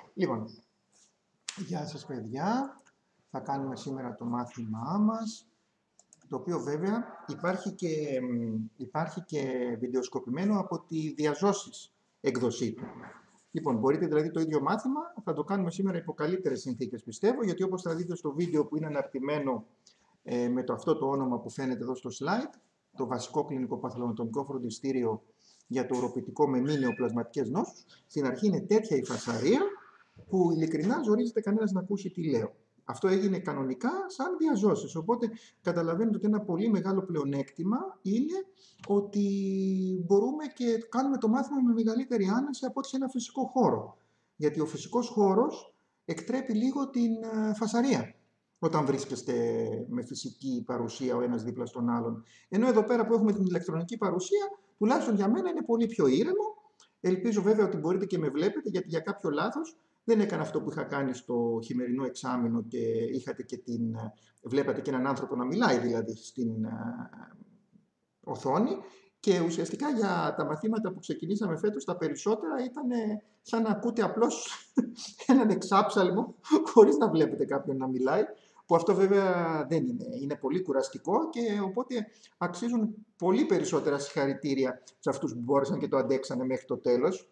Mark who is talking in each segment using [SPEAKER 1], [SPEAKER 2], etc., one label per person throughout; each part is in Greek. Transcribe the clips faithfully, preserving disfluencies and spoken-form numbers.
[SPEAKER 1] Λοιπόν, γεια σας παιδιά. Θα κάνουμε σήμερα το μάθημά μας, το οποίο βέβαια υπάρχει και, υπάρχει και βιντεοσκοπημένο από τη διαζώσεις εκδοσή του. Λοιπόν, μπορείτε δηλαδή το ίδιο μάθημα, θα το κάνουμε σήμερα υπό καλύτερες συνθήκες πιστεύω, γιατί όπως θα δείτε στο βίντεο που είναι αναρτημένο ε, με το αυτό το όνομα που φαίνεται εδώ στο slide, το βασικό κλινικό παθολογικό φροντιστήριο για το οροπητικό με μη νεοπλασματικές νόσους, στην αρχή είναι τέτοια η φασαρία, που ειλικρινά ζορίζεται κανένας να ακούσει τι λέω. Αυτό έγινε κανονικά σαν διαζώσεις. Οπότε καταλαβαίνετε ότι ένα πολύ μεγάλο πλεονέκτημα είναι ότι μπορούμε και κάνουμε το μάθημα με μεγαλύτερη άνεση από ό,τι σε ένα φυσικό χώρο. Γιατί ο φυσικός χώρος εκτρέπει λίγο την φασαρία όταν βρίσκεστε με φυσική παρουσία ο ένας δίπλα στον άλλον. Ενώ εδώ πέρα που έχουμε την ηλεκτρονική παρουσία, τουλάχιστον για μένα είναι πολύ πιο ήρεμο. Ελπίζω βέβαια ότι μπορείτε και με βλέπετε, γιατί για κάποιο λάθος δεν έκανα αυτό που είχα κάνει στο χειμερινό εξάμηνο και είχατε και την, βλέπατε και έναν άνθρωπο να μιλάει δηλαδή στην uh, οθόνη, και ουσιαστικά για τα μαθήματα που ξεκινήσαμε φέτος τα περισσότερα ήταν σαν να ακούτε απλώς έναν εξάψαλμο χωρίς να βλέπετε κάποιον να μιλάει, που αυτό βέβαια δεν είναι. Είναι πολύ κουραστικό και οπότε αξίζουν πολύ περισσότερα συγχαρητήρια σε αυτούς που μπόρεσαν και το αντέξανε μέχρι το τέλος.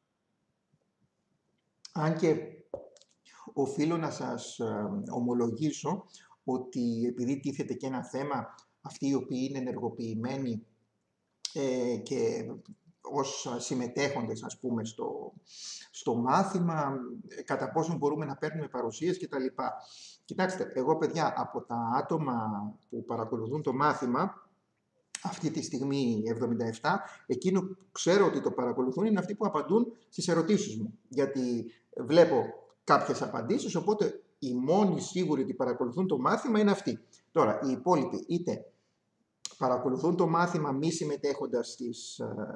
[SPEAKER 1] Αν και οφείλω να σας ομολογήσω ότι επειδή τίθεται και ένα θέμα, αυτοί οι οποίοι είναι ενεργοποιημένοι ε, και ως συμμετέχοντες ας πούμε στο, στο μάθημα, κατά πόσον μπορούμε να παίρνουμε παρουσίες κτλ. Κοιτάξτε, εγώ παιδιά από τα άτομα που παρακολουθούν το μάθημα, αυτή τη στιγμή εβδομήντα επτά, εκείνο που ξέρω ότι το παρακολουθούν είναι αυτοί που απαντούν στις ερωτήσεις μου. Γιατί βλέπω κάποιες απαντήσεις, οπότε οι μόνοι σίγουροι ότι παρακολουθούν το μάθημα είναι αυτοί. Τώρα, οι υπόλοιποι είτε παρακολουθούν το μάθημα μη συμμετέχοντας στις,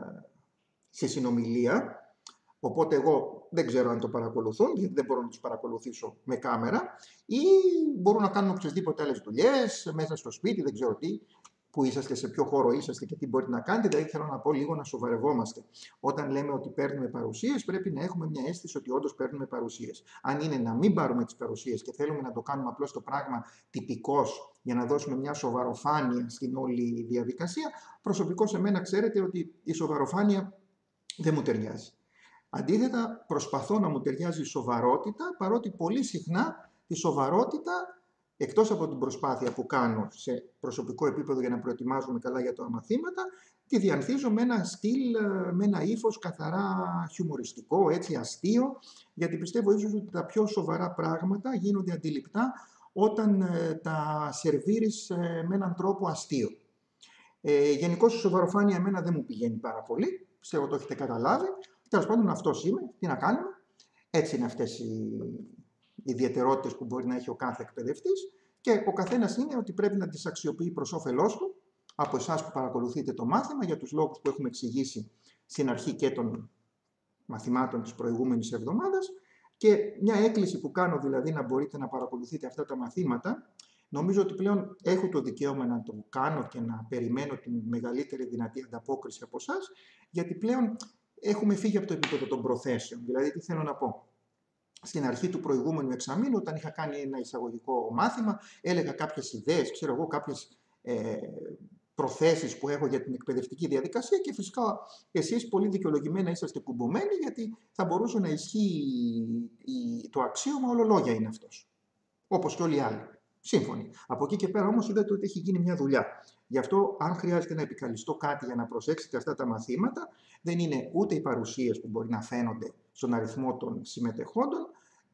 [SPEAKER 1] στη συνομιλία, οπότε εγώ δεν ξέρω αν το παρακολουθούν, γιατί δεν μπορώ να τους παρακολουθήσω με κάμερα, ή μπορούν να κάνουν οποιασδήποτε άλλες δουλειές, μέσα στο σπίτι, δεν ξέρω τι, που είσαστε, σε ποιο χώρο είσαστε και τι μπορείτε να κάνετε. Δηλαδή θέλω να πω λίγο να σοβαρευόμαστε. Όταν λέμε ότι παίρνουμε παρουσίες, πρέπει να έχουμε μια αίσθηση ότι όντως παίρνουμε παρουσίες. Αν είναι να μην πάρουμε τις παρουσίες και θέλουμε να το κάνουμε απλώς το πράγμα τυπικώς για να δώσουμε μια σοβαροφάνεια στην όλη διαδικασία, προσωπικώς σε μένα ξέρετε ότι η σοβαροφάνεια δεν μου ταιριάζει. Αντίθετα, προσπαθώ να μου ταιριάζει η σοβαρότητα, παρότι πολύ συχνά τη σοβαρότητα, εκτός από την προσπάθεια που κάνω σε προσωπικό επίπεδο για να προετοιμάζομαι καλά για τα μαθήματα, τη διανθίζω με ένα στυλ, με ένα ύφος καθαρά χιουμοριστικό, έτσι αστείο, γιατί πιστεύω ίσως ότι τα πιο σοβαρά πράγματα γίνονται αντιληπτά όταν ε, τα σερβίρεις ε, με έναν τρόπο αστείο. Ε, Γενικώς η σοβαροφάνεια εμένα δεν μου πηγαίνει πάρα πολύ, πιστεύω το έχετε καταλάβει. Τέλος πάντων αυτός είμαι, τι να κάνουμε, έτσι είναι αυτές οι ιδιαιτερότητες που μπορεί να έχει ο κάθε εκπαιδευτής, και ο καθένας είναι ότι πρέπει να τις αξιοποιεί προς όφελός του, από εσάς που παρακολουθείτε το μάθημα, για τους λόγους που έχουμε εξηγήσει στην αρχή και των μαθημάτων της προηγούμενης εβδομάδας, και μια έκκληση που κάνω δηλαδή να μπορείτε να παρακολουθείτε αυτά τα μαθήματα. Νομίζω ότι πλέον έχω το δικαίωμα να το κάνω και να περιμένω την μεγαλύτερη δυνατή ανταπόκριση από εσάς, γιατί πλέον έχουμε φύγει από το επίπεδο των προθέσεων. Δηλαδή, τι θέλω να πω. Στην αρχή του προηγούμενου εξαμήνου, όταν είχα κάνει ένα εισαγωγικό μάθημα, έλεγα κάποιες ιδέες, ξέρω εγώ, κάποιες ε, προθέσεις που έχω για την εκπαιδευτική διαδικασία, και φυσικά εσείς πολύ δικαιολογημένα είσαστε κουμπωμένοι, γιατί θα μπορούσε να ισχύει το αξίωμα «ολολόγια είναι αυτός», όπως και όλοι οι άλλοι. Σύμφωνοι. Από εκεί και πέρα όμως είδατε ότι έχει γίνει μια δουλειά. Γι' αυτό, αν χρειάζεται να επικαλυστώ κάτι για να προσέξετε αυτά τα μαθήματα, δεν είναι ούτε οι παρουσίες που μπορεί να φαίνονται στον αριθμό των συμμετεχόντων,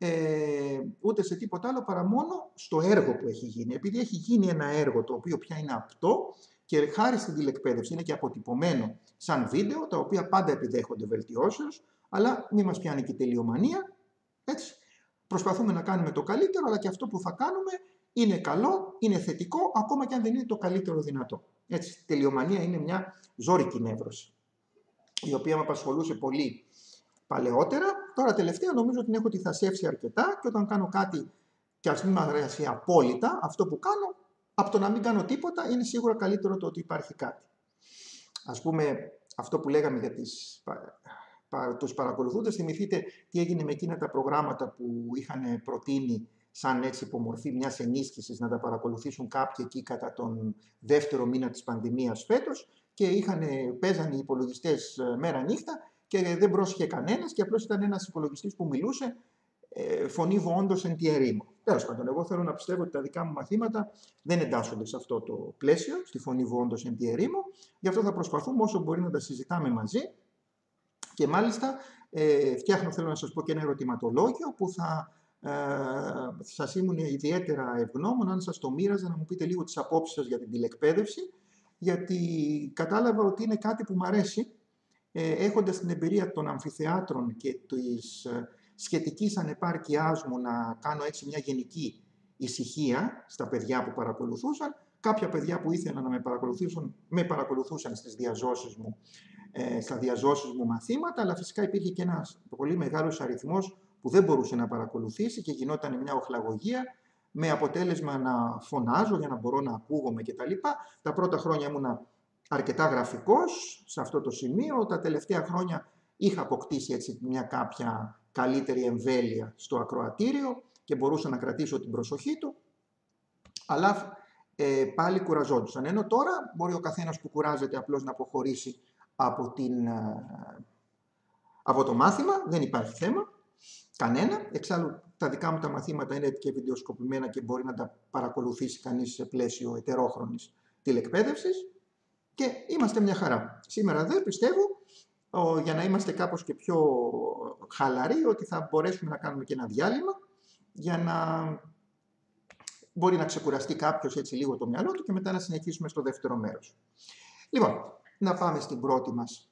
[SPEAKER 1] ε, ούτε σε τίποτα άλλο παρά μόνο στο έργο που έχει γίνει. Επειδή έχει γίνει ένα έργο το οποίο πια είναι απτό και χάρη στην τηλεκπαίδευση είναι και αποτυπωμένο σαν βίντεο, τα οποία πάντα επιδέχονται βελτιώσεως, αλλά μην μας πιάνει και η τελειομανία. Έτσι. Προσπαθούμε να κάνουμε το καλύτερο, αλλά και αυτό που θα κάνουμε είναι καλό, είναι θετικό, ακόμα και αν δεν είναι το καλύτερο δυνατό. Έτσι, τελειομανία είναι μια ζώρικη νεύρωση, η οποία με απασχολούσε πολύ παλαιότερα. Τώρα τελευταία νομίζω ότι την έχω τυθασεύσει αρκετά, και όταν κάνω κάτι και ας μην μ' αρέσει απόλυτα αυτό που κάνω, από το να μην κάνω τίποτα είναι σίγουρα καλύτερο το ότι υπάρχει κάτι. Ας πούμε αυτό που λέγαμε για τις τους παρακολουθούντες, θυμηθείτε τι έγινε με εκείνα τα προγράμματα που είχαν προτείνει σαν έτσι υπομορφή μιας ενίσχυσης να τα παρακολουθήσουν κάποιοι εκεί κατά τον δεύτερο μήνα της πανδημίας φέτος και είχαν, παίζανε οι υπολογιστές μέρα νύχτα και δεν πρόσχε κανένας και απλώς ήταν ένας υπολογιστής που μιλούσε ε, φωνή βοόντος εν τη ερήμο. Τέλος πάντων, εγώ θέλω να πιστεύω ότι τα δικά μου μαθήματα δεν εντάσσονται σε αυτό το πλαίσιο, στη φωνή βοόντος εν τη ερήμο, γι' αυτό θα προσπαθούμε όσο μπορεί να τα συζητάμε μαζί και μάλιστα ε, φτιάχνω, θέλω να σας πω, και ένα ερωτηματολόγιο που θα ε, σας ήμουν ιδιαίτερα ευγνώμων αν σας το μοίραζα να μου πείτε λίγο τις απόψεις σας για την τηλεκπαίδευση, γιατί κατάλαβα ότι είναι κάτι που μου αρέσει, ε, έχοντας την εμπειρία των αμφιθεάτρων και της ε, σχετικής ανεπάρκειάς μου να κάνω έτσι μια γενική ησυχία στα παιδιά που παρακολουθούσαν. Κάποια παιδιά που ήθελαν να με παρακολουθήσουν, με παρακολουθούσαν στις διαζώσεις μου, ε, στα διαζώσεις μου μαθήματα, αλλά φυσικά υπήρχε και ένας πολύ μεγάλος αριθμός που δεν μπορούσε να παρακολουθήσει και γινόταν μια οχλαγωγία με αποτέλεσμα να φωνάζω για να μπορώ να ακούγομαι κτλ. Τα πρώτα χρόνια ήμουνα αρκετά γραφικός σε αυτό το σημείο, τα τελευταία χρόνια είχα αποκτήσει έτσι μια κάποια καλύτερη εμβέλεια στο ακροατήριο και μπορούσα να κρατήσω την προσοχή του, αλλά ε, πάλι κουραζόντουσαν. Ενώ τώρα μπορεί ο καθένας που κουράζεται απλώς να αποχωρήσει από, την, ε, από το μάθημα, δεν υπάρχει θέμα, κανένα. Εξάλλου τα δικά μου τα μαθήματα είναι και βιντεοσκοπημένα και μπορεί να τα παρακολουθήσει κανείς σε πλαίσιο ετερόχρονης τηλεκπαίδευσης και είμαστε μια χαρά. Σήμερα δεν πιστεύω, ο, για να είμαστε κάπως και πιο χαλαροί, ότι θα μπορέσουμε να κάνουμε και ένα διάλειμμα για να μπορεί να ξεκουραστεί κάποιος έτσι λίγο το μυαλό του και μετά να συνεχίσουμε στο δεύτερο μέρος. Λοιπόν, να πάμε στην πρώτη μας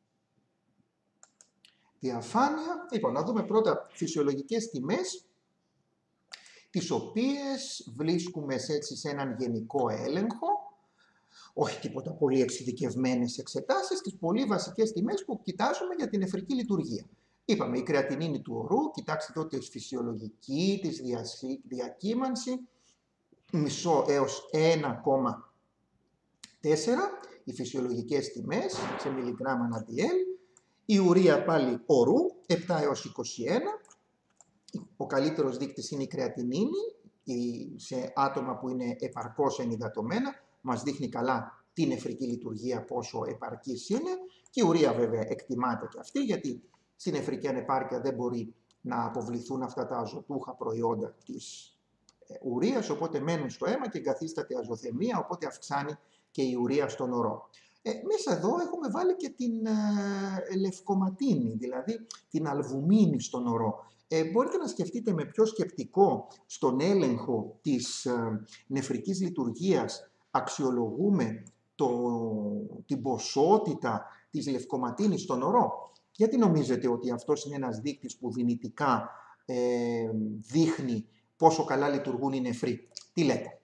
[SPEAKER 1] διαφάνεια. Λοιπόν, να δούμε πρώτα φυσιολογικές τιμές, τις οποίες βρίσκουμε έτσι σε έναν γενικό έλεγχο, όχι τίποτα πολύ εξειδικευμένες εξετάσεις, τις πολύ βασικές τιμές που κοιτάζουμε για την νεφρική λειτουργία. Είπαμε, η κρεατινίνη του ορού, κοιτάξτε τότε τη φυσιολογική, της διακύμανση, μισό έως ένα κόμμα τέσσερα, οι φυσιολογικές τιμές σε μιλιγκράμμα ανά ντι ελ, η ουρία πάλι ορού, επτά έως είκοσι ένα, ο καλύτερος δείκτης είναι η κρεατινίνη, σε άτομα που είναι επαρκώς ενυδατωμένα, μας δείχνει καλά την νεφρική λειτουργία, πόσο επαρκής είναι, και η ουρία βέβαια εκτιμάται και αυτή, γιατί στην νεφρική ανεπάρκεια δεν μπορεί να αποβληθούν αυτά τα αζωτούχα προϊόντα της ουρίας, οπότε μένουν στο αίμα και εγκαθίσταται αζωθεμία, οπότε αυξάνει και η ουρία στον ορό. Ε, μέσα εδώ έχουμε βάλει και την ε, λευκοματίνη, δηλαδή την αλβουμίνη στον ορό. Ε, μπορείτε να σκεφτείτε με πιο σκεπτικό στον έλεγχο της ε, νεφρικής λειτουργίας αξιολογούμε το, την ποσότητα της λευκοματίνης στον ορό. Γιατί νομίζετε ότι αυτός είναι ένας δείκτης που δυνητικά ε, δείχνει πόσο καλά λειτουργούν οι νεφροί? Τι λέτε?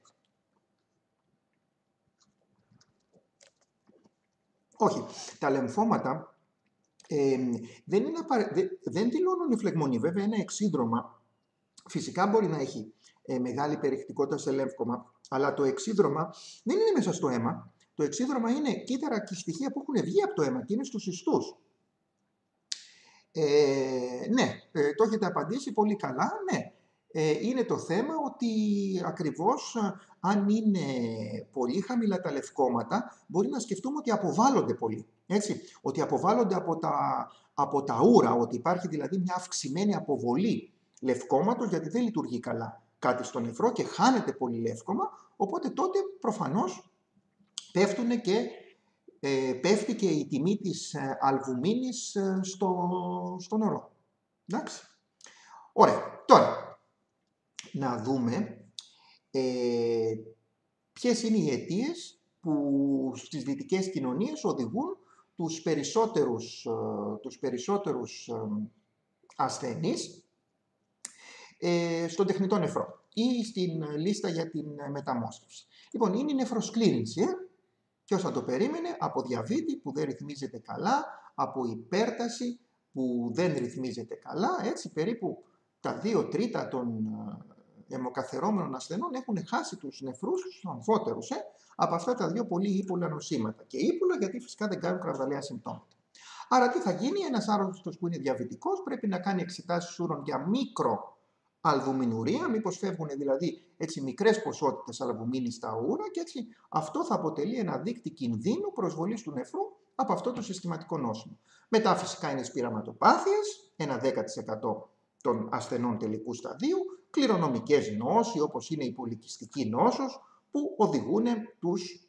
[SPEAKER 1] Όχι, τα λεμφώματα ε, δεν, είναι απαρα... δεν, δεν δηλώνουν η φλεγμονή. Βέβαια ένα εξίδρωμα φυσικά μπορεί να έχει ε, μεγάλη περιεκτικότητα σε λέμφκομα, αλλά το εξίδρωμα δεν είναι μέσα στο αίμα. Το εξίδρωμα είναι κύτταρα και στοιχεία που έχουν βγει από το αίμα και είναι στους ιστούς. Ε, ναι, ε, το έχετε απαντήσει πολύ καλά, ναι. Ε, είναι το θέμα ότι ακριβώς αν είναι πολύ χαμηλά τα λευκόματα, μπορεί να σκεφτούμε ότι αποβάλλονται πολύ. Έτσι, ότι αποβάλλονται από τα, από τα ούρα, ότι υπάρχει δηλαδή μια αυξημένη αποβολή λευκόματος, γιατί δεν λειτουργεί καλά κάτι στο νεφρό και χάνεται πολύ λεύκομα, οπότε τότε προφανώς πέφτουν και, ε, πέφτει και η τιμή της ε, αλβουμίνης ε, στο, στον ορό. Εντάξει. Ωραία. Τώρα, να δούμε ε, ποιες είναι οι αιτίες που στις δυτικές κοινωνίες οδηγούν τους περισσότερους, ε, τους περισσότερους ε, ασθενείς ε, στον τεχνητό νεφρό ή στην λίστα για την μεταμόσχευση. Λοιπόν, είναι η νεφροσκλήρινση. Ε? Ποιος θα το περίμενε? Από διαβήτη που δεν ρυθμίζεται καλά, από υπέρταση που δεν ρυθμίζεται καλά, έτσι περίπου τα δύο τρίτα των αιμοκαθερώμενων ασθενών έχουν χάσει τους νεφρούς, τους αμφότερους, ε, από αυτά τα δύο πολύ ύπουλα νοσήματα. Και ύπουλα γιατί φυσικά δεν κάνουν κραβδαλαία συμπτώματα. Άρα τι θα γίνει, ένας άρρωστος που είναι διαβητικός πρέπει να κάνει εξετάσεις ούρων για μικροαλβουμινουρία, μήπως φεύγουν δηλαδή έτσι μικρές ποσότητες αλβουμίνης στα ούρα και έτσι αυτό θα αποτελεί ένα δείκτη κινδύνου προσβολής του νεφρού από αυτό το συστηματικό νόσημα. Μετά φυσικά είναι οι σπυραματοπάθειες, ένα δέκα τοις εκατό των ασθενών τελικού σταδίου, κληρονομικές νόσοι όπως είναι η πολικιστική νόσος που οδηγούν τους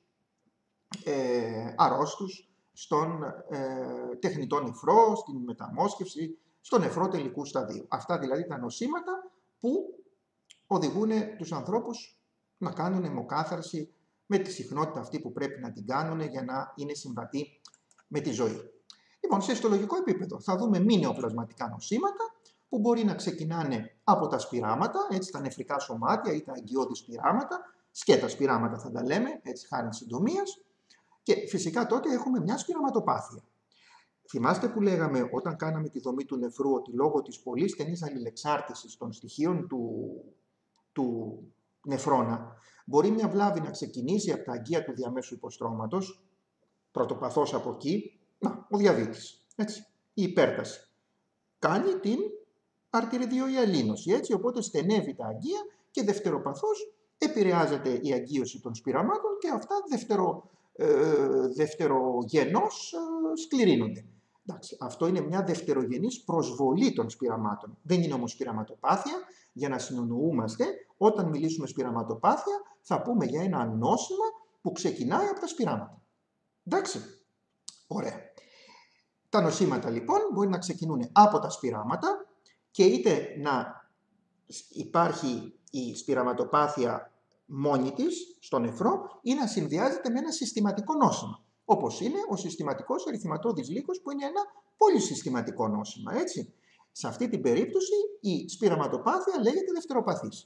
[SPEAKER 1] ε, αρρώστους στον ε, τεχνητό νεφρό, στην μεταμόσχευση, στο νεφρό τελικού σταδίου. Αυτά δηλαδή τα νοσήματα που οδηγούν τους ανθρώπους να κάνουν αιμοκάθαρση με τη συχνότητα αυτή που πρέπει να την κάνουν για να είναι συμβατή με τη ζωή. Λοιπόν, σε ιστολογικό επίπεδο θα δούμε μη νεοπλασματικά νοσήματα που μπορεί να ξεκινάνε από τα σπυράματα, έτσι τα νεφρικά σωμάτια ή τα αγκιώδη σπυράματα, σκέτα σπυράματα θα τα λέμε, έτσι χάρη συντομίας, και φυσικά τότε έχουμε μια σπυραματοπάθεια. Θυμάστε που λέγαμε όταν κάναμε τη δομή του νεφρού ότι λόγω της πολύ στενής αλληλεξάρτησης των στοιχείων του, του νεφρώνα μπορεί μια βλάβη να ξεκινήσει από τα αγκία του διαμέσου υποστρώματος, πρωτοπαθώς από εκεί, να, ο διαβήτης, έτσι, η υπέρταση. Κάνει την αρτηριδιοϊαλίνωση, έτσι, οπότε στενεύει τα αγκία και δευτεροπαθώς επηρεάζεται η αγκίωση των σπυραμάτων και αυτά δευτερο, ε, δευτερογενώς ε, σκληρύνονται. Εντάξει, αυτό είναι μια δευτερογενής προσβολή των σπυραμάτων. Δεν είναι όμως σπυραματοπάθεια. Για να συνονοούμαστε, όταν μιλήσουμε σπυραματοπάθεια, θα πούμε για ένα νόσημα που ξεκινάει από τα σπυράματα. Εντάξει, ωραία. Τα νοσήματα λοιπόν μπορεί να ξεκινούν από τα σπυράματα και είτε να υπάρχει η σπυραματοπάθεια μόνη της στο νεφρό ή να συνδυάζεται με ένα συστηματικό νόσημα, όπως είναι ο συστηματικός ερυθυματώδης λύκος που είναι ένα πολυσυστηματικό νόσημα, έτσι. Σε αυτή την περίπτωση η σπυραματοπάθεια λέγεται δευτεροπαθής.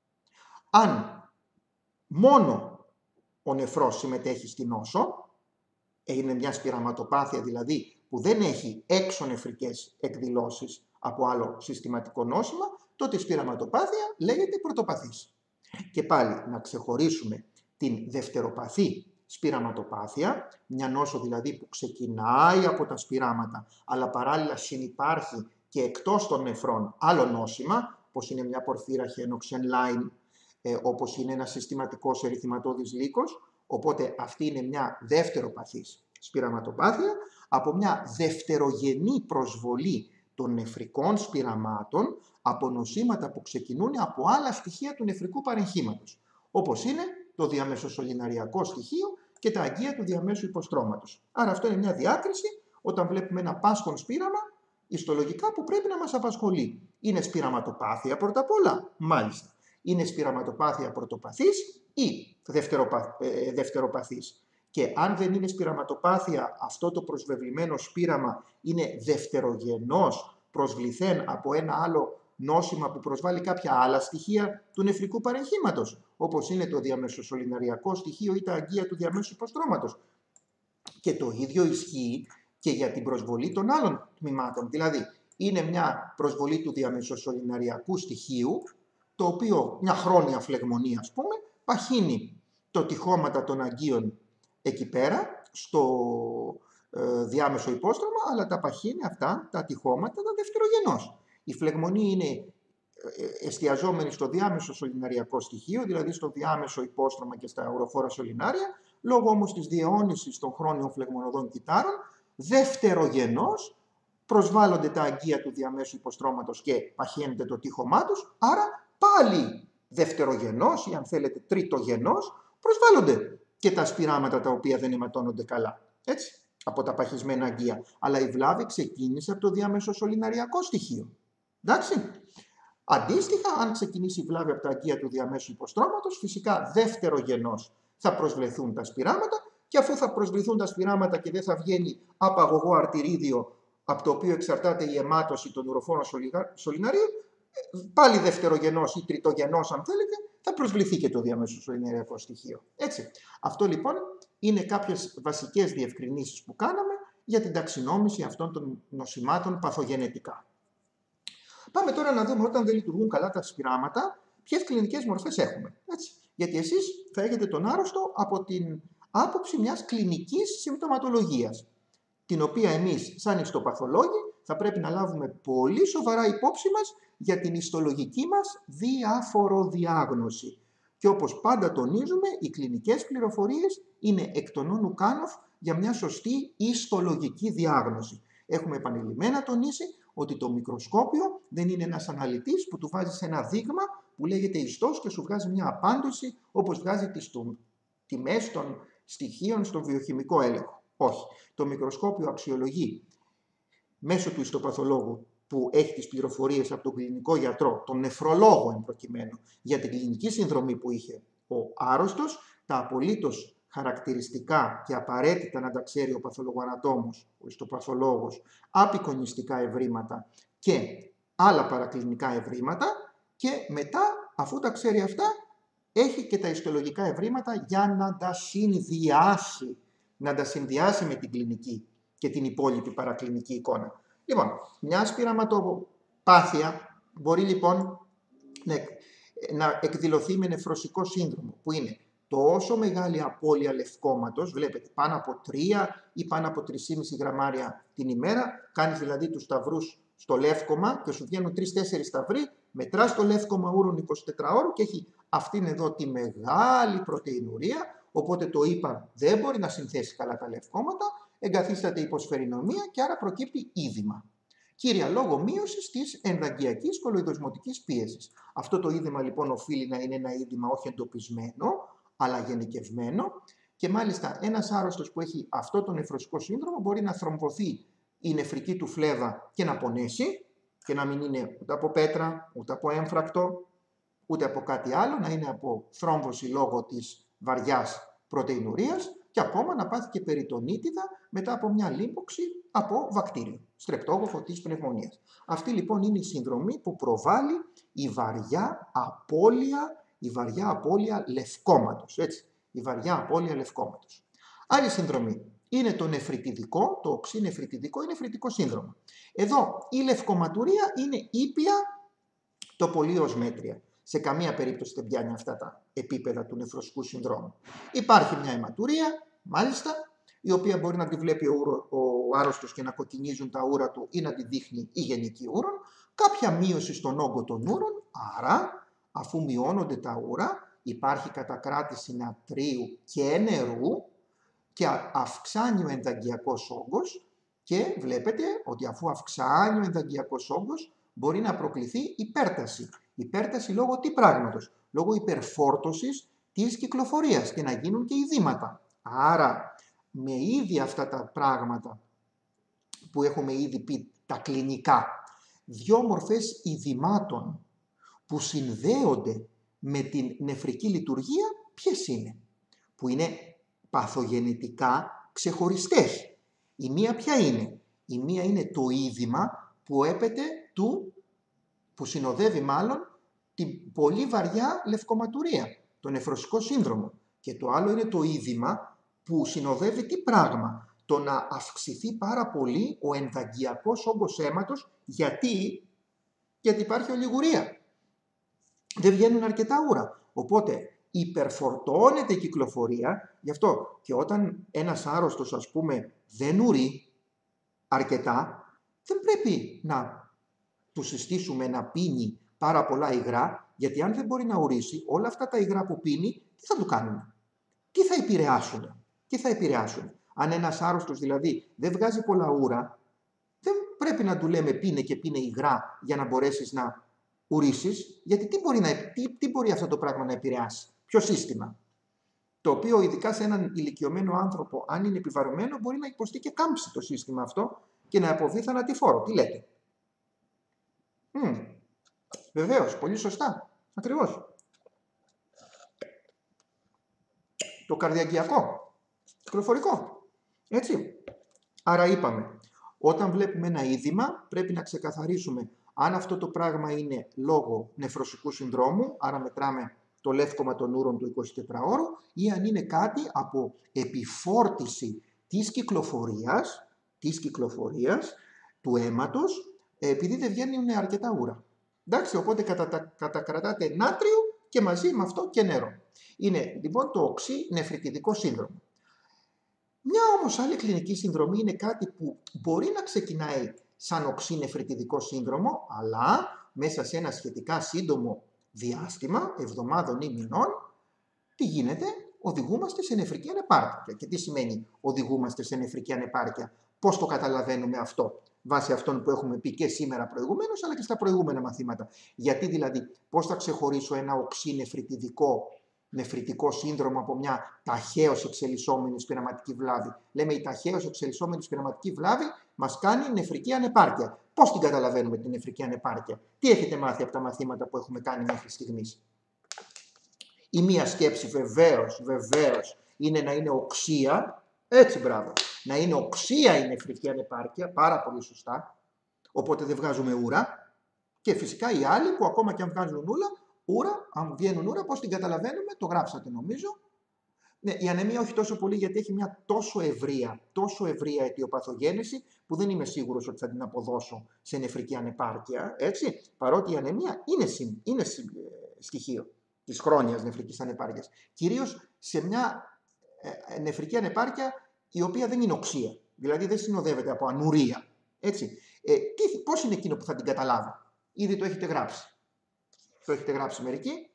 [SPEAKER 1] Αν μόνο ο νεφρός συμμετέχει στη νόσο, είναι μια σπυραματοπάθεια δηλαδή που δεν έχει έξω νεφρικές εκδηλώσεις από άλλο συστηματικό νόσημα, τότε η σπυραματοπάθεια λέγεται πρωτοπαθής. Και πάλι να ξεχωρίσουμε την δευτεροπαθή σπυραματοπάθεια, μια νόσο δηλαδή που ξεκινάει από τα σπυράματα, αλλά παράλληλα συνυπάρχει και εκτός των νεφρών άλλο νόσημα, όπως είναι μια πορφύρα χένοξεν λάιν, ε, όπως είναι ένα συστηματικός ερυθυματώδης λύκος, οπότε αυτή είναι μια δευτεροπαθής σπυραματοπάθεια, από μια δευτερογενή προσβολή των νεφρικών σπυραμάτων από νοσήματα που ξεκινούν από άλλα στοιχεία του νεφρικού παρεγχήματος, όπως είναι το διαμεσοσωληναριακό στοιχείο και τα αγκία του διαμέσου υποστρώματος. Άρα αυτό είναι μια διάκριση όταν βλέπουμε ένα πάσχον σπύραμα, ιστολογικά που πρέπει να μας απασχολεί. Είναι σπυραματοπάθεια πρώτα απ' όλα, μάλιστα. Είναι σπυραματοπάθεια πρωτοπαθής ή δευτεροπα... ε, δευτεροπαθής. Και αν δεν είναι σπυραματοπάθεια, αυτό το προσβεβλημένο σπύραμα είναι δευτερογενώς προσβληθέν από ένα άλλο νόσημα που προσβάλλει κάποια άλλα στοιχεία του νεφρικού παρεγχήματος, όπως είναι το διαμεσοσωληναριακό στοιχείο ή τα αγκία του διαμέσου υποστρώματος. Και το ίδιο ισχύει και για την προσβολή των άλλων τμήματων. Δηλαδή, είναι μια προσβολή του διαμεσοσωληναριακού στοιχείου, το οποίο μια χρόνια φλεγμονή, ας πούμε, παχύνει το τυχώματα των αγκίων εκεί πέρα, στο ε, διάμεσο υπόστρωμα, αλλά τα παχύνει αυτά τα τυχώματα τα δευτερογενώς. Η φλεγμονή είναι εστιαζόμενη στο διάμεσο σωληναριακό στοιχείο, δηλαδή στο διάμεσο υπόστρωμα και στα ουροφόρα σωληνάρια, λόγω όμως της διαιώνισης των χρόνιων φλεγμονωδών κυτάρων, δευτερογενώς προσβάλλονται τα αγκία του διαμέσου υποστρώματος και παχύνεται το τείχομά τους, άρα πάλι δευτερογενώς ή αν θέλετε τριτογενώς προσβάλλονται και τα σπυράματα τα οποία δεν αιματώνονται καλά, έτσι, από τα παχυσμένα αγκία. Αλλά η βλάβη ξεκίνησε από το διαμεσοσωληναριακό στοιχείο. Εντάξει. Αντίστοιχα, αν ξεκινήσει η βλάβη από τα αγκία του διαμέσου υποστρώματος, φυσικά δευτερογενώς θα προσβληθούν τα σπυράματα και αφού θα προσβληθούν τα σπυράματα και δεν θα βγαίνει απαγωγό αρτηρίδιο από το οποίο εξαρτάται η αιμάτωση των ουροφόρων σωληναρίων, πάλι δευτερογενώς ή τριτογενώς αν θέλετε, θα προσβληθεί και το διαμεσοσωληναριακό στοιχείο. Έτσι. Αυτό λοιπόν είναι κάποιες βασικές διευκρινήσεις που κάναμε για την ταξινόμηση αυτών των νοσημάτων παθογενετικά. Πάμε τώρα να δούμε όταν δεν λειτουργούν καλά τα σπυράματα, ποιες κλινικές μορφές έχουμε. Έτσι. Γιατί εσείς θα έχετε τον άρρωστο από την άποψη μιας κλινικής συμπτωματολογίας. την οποία εμείς σαν ιστοπαθολόγοι θα πρέπει να λάβουμε πολύ σοβαρά υπόψη μας για την ιστολογική μας διαφοροδιάγνωση. Και όπως πάντα τονίζουμε, οι κλινικές πληροφορίες είναι εκ των όνου κάνευ για μια σωστή ιστολογική διάγνωση. Έχουμε επανειλημμένα τονίσει ότι το μικροσκόπιο δεν είναι ένας αναλυτής που του βάζεις ένα δείγμα που λέγεται ιστός και σου βγάζει μια απάντηση όπως βγάζει τις τιμές των στοιχείων στον βιοχημικό έλεγχο. Όχι. Το μικροσκόπιο αξιολογεί μέσω του ιστοπαθολόγου που έχει τις πληροφορίες από τον κλινικό γιατρό, τον νεφρολόγο εν προκειμένου, για την κλινική συνδρομή που είχε ο άρρωστος, τα απολύτως χαρακτηριστικά και απαραίτητα να τα ξέρει ο παθολογοανατόμος, ο ιστοπαθολόγος, απεικονιστικά ευρήματα και άλλα παρακλινικά ευρήματα και μετά, αφού τα ξέρει αυτά, έχει και τα ιστολογικά ευρήματα για να τα συνδυάσει, να τα συνδυάσει με την κλινική και την υπόλοιπη παρακλινική εικόνα. Λοιπόν, μια σπειραματοπάθεια μπορεί λοιπόν να εκδηλωθεί με νεφρωσικό σύνδρομο, που είναι τόσο μεγάλη απώλεια λευκόματος, βλέπετε πάνω από τρία ή πάνω από τρία κόμμα πέντε γραμμάρια την ημέρα, κάνεις δηλαδή τους σταυρούς στο λεύκομα και σου βγαίνουν τρεις τέσσερις σταυροί, μετράς το λεύκομα ούρων εικοσιτετράωρο και έχει αυτήν εδώ τη μεγάλη πρωτεϊνουρία, οπότε το ύπαρ δεν μπορεί να συνθέσει καλά τα λευκόματα, εγκαθίσταται υποσφαιρινομία και άρα προκύπτει είδημα. Κύρια λόγω μείωσης της ενδαγγειακής κολοειδοσμοτικής πίεσης. Αυτό το είδημα λοιπόν οφείλει να είναι ένα είδημα όχι εντοπισμένο, αλλά γενικευμένο και μάλιστα ένας άρρωστος που έχει αυτό το νεφρωσικό σύνδρομο μπορεί να θρομβωθεί η νεφρική του φλέβα και να πονέσει και να μην είναι ούτε από πέτρα, ούτε από έμφρακτο, ούτε από κάτι άλλο, να είναι από θρόμβωση λόγω της βαριάς πρωτεϊνουρίας και ακόμα να πάθει και περιτονίτιδα μετά από μια λίμποξη από βακτήριο, στρεπτόγωφο της πνευμονίας. Αυτή λοιπόν είναι η συνδρομή που προβάλλει η βαριά απώλεια, η βαριά απώλεια λευκόματος, έτσι, η βαριά απώλεια λευκόματος. Άλλη συνδρομή είναι το νεφριτιδικό, το οξύνεφριτιδικό ή νεφριτικό σύνδρομο. Εδώ η λευκοματουρία είναι ήπια το πολύ ως μέτρια. Σε καμία περίπτωση δεν πιάνει αυτά τα επίπεδα του νεφρωσικού συνδρόμου. Υπάρχει μια αιματουρία, μάλιστα, η οποία μπορεί να τη βλέπει ο, ο άρρωστος και να κοκκινίζουν τα ούρα του ή να τη δείχνει η γενική ούρων, κάποια μείωση στον όγκο των ούρων, άρα αφού μειώνονται τα ούρα υπάρχει κατακράτηση νατρίου και νερού και αυξάνει ο ενδαγγειακός όγκος και βλέπετε ότι αφού αυξάνει ο ενδαγγειακός όγκος μπορεί να προκληθεί υπέρταση. Υπέρταση λόγω τι πράγματος? Λόγω υπερφόρτωσης της κυκλοφορίας και να γίνουν και ειδήματα. Άρα με ήδη αυτά τα πράγματα που έχουμε ήδη πει, τα κλινικά, δυο μορφές ειδημάτων που συνδέονται με την νεφρική λειτουργία, ποιες είναι? Που είναι παθογενετικά ξεχωριστές. Η μία ποια είναι? Η μία είναι το είδημα που έπεται του, που συνοδεύει μάλλον την πολύ βαριά λευκοματουρία, το νεφρωσικό σύνδρομο. Και το άλλο είναι το είδημα που συνοδεύει τι πράγμα? Το να αυξηθεί πάρα πολύ ο ενδαγγειακός όγκος αίματος. Γιατί? Γιατί υπάρχει ολιγουρία. Δεν βγαίνουν αρκετά ούρα. Οπότε υπερφορτώνεται η κυκλοφορία, γι' αυτό και όταν ένας άρρωστος, ας πούμε, δεν ουρεί αρκετά, δεν πρέπει να του συστήσουμε να πίνει πάρα πολλά υγρά, γιατί αν δεν μπορεί να ουρήσει, όλα αυτά τα υγρά που πίνει, τι θα του κάνουν? Τι θα επηρεάσουν? Τι θα επηρεάσουν? Αν ένας άρρωστος δηλαδή δεν βγάζει πολλά ούρα, δεν πρέπει να του λέμε πίνε και πίνε υγρά για να μπορέσεις να ουρίσεις, γιατί τι μπορεί, να, τι, τι μπορεί αυτό το πράγμα να επηρεάσει? Ποιο σύστημα? Το οποίο ειδικά σε έναν ηλικιωμένο άνθρωπο, αν είναι επιβαρημένο, μπορεί να υποστεί και κάμψει το σύστημα αυτό και να αποβεί θανατηφόρο. Τι λέτε? Mm. Βεβαίως, πολύ σωστά. Ακριβώς. Το καρδιαγγειακό, κυκλοφορικό. Έτσι. Άρα είπαμε, όταν βλέπουμε ένα είδημα, πρέπει να ξεκαθαρίσουμε αν αυτό το πράγμα είναι λόγω νεφρωσικού συνδρόμου, άρα μετράμε το λεύκομα των ούρων του εικοσιτετράωρου, ή αν είναι κάτι από επιφόρτιση της κυκλοφορίας, της κυκλοφορίας του αίματος, επειδή δεν βγαίνουν αρκετά ούρα. Εντάξει, οπότε κατα, κατακρατάτε νάτριο και μαζί με αυτό και νερό. Είναι λοιπόν το οξύ νεφριτιδικό σύνδρομο. Μια όμως άλλη κλινική συνδρομή είναι κάτι που μπορεί να ξεκινάει σαν οξύ νεφριτιδικό σύνδρομο, αλλά μέσα σε ένα σχετικά σύντομο διάστημα, εβδομάδων ή μηνών, τι γίνεται, οδηγούμαστε σε νεφρική ανεπάρκεια. Και τι σημαίνει οδηγούμαστε σε νεφρική ανεπάρκεια, πώς το καταλαβαίνουμε αυτό, βάσει αυτών που έχουμε πει και σήμερα προηγουμένως, αλλά και στα προηγούμενα μαθήματα. Γιατί δηλαδή, πώς θα ξεχωρίσω ένα οξύ νεφριτιδικό νεφριτικό σύνδρομο από μια ταχαίως εξελισσόμενη σπειραματική βλάβη. Λέμε η ταχαίως εξελισσόμενη σπειραματική βλάβη μας κάνει νεφρική ανεπάρκεια. Πώς την καταλαβαίνουμε την νεφρική ανεπάρκεια? Τι έχετε μάθει από τα μαθήματα που έχουμε κάνει μέχρι στιγμής? Η μία σκέψη βεβαίως, βεβαίως είναι να είναι οξία, έτσι μπράβο, να είναι οξία η νεφρική ανεπάρκεια, πάρα πολύ σωστά, οπότε δεν βγάζουμε ούρα. Και φυσικά οι άλλοι που ακόμα και αν βγάζουν ούρα, ούρα, αν βγαίνουν ούρα, πώς την καταλαβαίνουμε, το γράψατε νομίζω. Ναι, η ανεμία όχι τόσο πολύ γιατί έχει μια τόσο ευρεία, τόσο ευρεία αιτιοπαθογένεση που δεν είμαι σίγουρος ότι θα την αποδώσω σε νεφρική ανεπάρκεια, έτσι, παρότι η ανεμία είναι, συ, είναι συ, στοιχείο της χρόνιας νεφρικής ανεπάρκειας. Κυρίως σε μια ε, νεφρική ανεπάρκεια η οποία δεν είναι οξία, δηλαδή δεν συνοδεύεται από ανουρία, έτσι. Ε, τι, πώς είναι εκείνο που θα την καταλάβει? Ήδη το έχετε γράψει. Το έχετε γράψει μερικοί.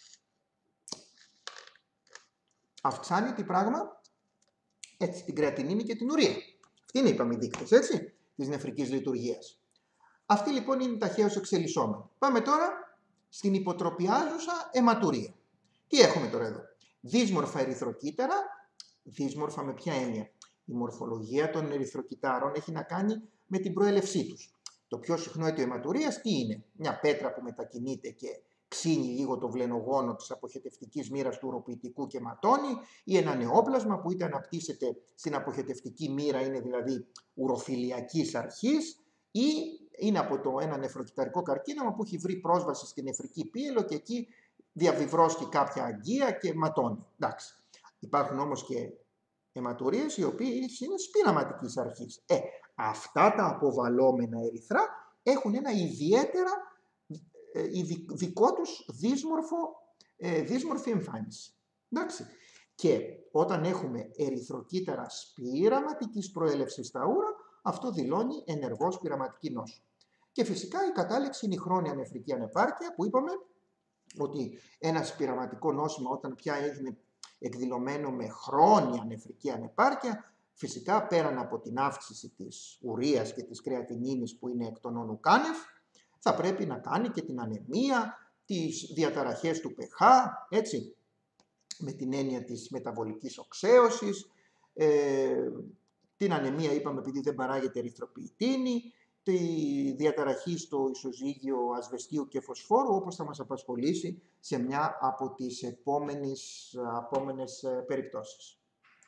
[SPEAKER 1] Αυξάνει τι πράγμα? Έτσι, την κρεατινίνη και την ουρία. Αυτοί είναι, είπαμε, οι δείκτες, έτσι, της νεφρικής λειτουργίας. Αυτή λοιπόν είναι ταχαίως εξελισσόμενη. Πάμε τώρα στην υποτροπιάζουσα αιματουρία. Τι έχουμε τώρα εδώ? Δύσμορφα ερυθροκύτταρα. Δύσμορφα με ποια έννοια? Η μορφολογία των ερυθροκυτάρων έχει να κάνει με την προέλευσή τους. Το πιο συχνό αίτιο αιματουρίας τι είναι? Μια πέτρα που μετακινείται και ξύνει λίγο το βλενογόνο της αποχετευτικής μοίρας του ουροποιητικού και ματώνει, ή ένα νεόπλασμα που είτε αναπτύσσεται στην αποχετευτική μοίρα, είναι δηλαδή ουροφιλιακής αρχής, ή είναι από το ένα νεφροκυταρικό καρκίνωμα που έχει βρει πρόσβαση στη νεφρική πύελο και εκεί διαβιβρώσκει κάποια αγγεία και ματώνει. Εντάξει. Υπάρχουν όμως και αιματουρίες οι οποίες είναι σπειραματικής αρχής. Ε, αυτά τα αποβαλλόμενα ερυθρά έχουν ένα ιδιαίτερα ε, δικό τους δύσμορφο, ε, δύσμορφη εμφάνιση. Εντάξει. Και όταν έχουμε ερυθροκύτταρα σπειραματικής προέλευσης στα ούρα, αυτό δηλώνει ενεργό σπειραματική νόσο. Και φυσικά η κατάληξη είναι η χρόνια νεφρική ανεπάρκεια, που είπαμε ότι ένα σπειραματικό νόσημα όταν πια έγινε εκδηλωμένο με χρόνια νεφρική ανεπάρκεια, φυσικά πέραν από την αύξηση της ουρίας και της κρεατινίνης που είναι εκ των όνου κάνευ, θα πρέπει να κάνει και την ανεμία, τις διαταραχές του pH, έτσι, με την έννοια της μεταβολικής οξέωσης, ε, την ανεμία είπαμε επειδή δεν παράγεται ερυθροποιητίνη, τη διαταραχή στο ισοζύγιο ασβεστίου και φωσφόρου, όπως θα μας απασχολήσει σε μια από τις επόμενες, επόμενες περιπτώσεις.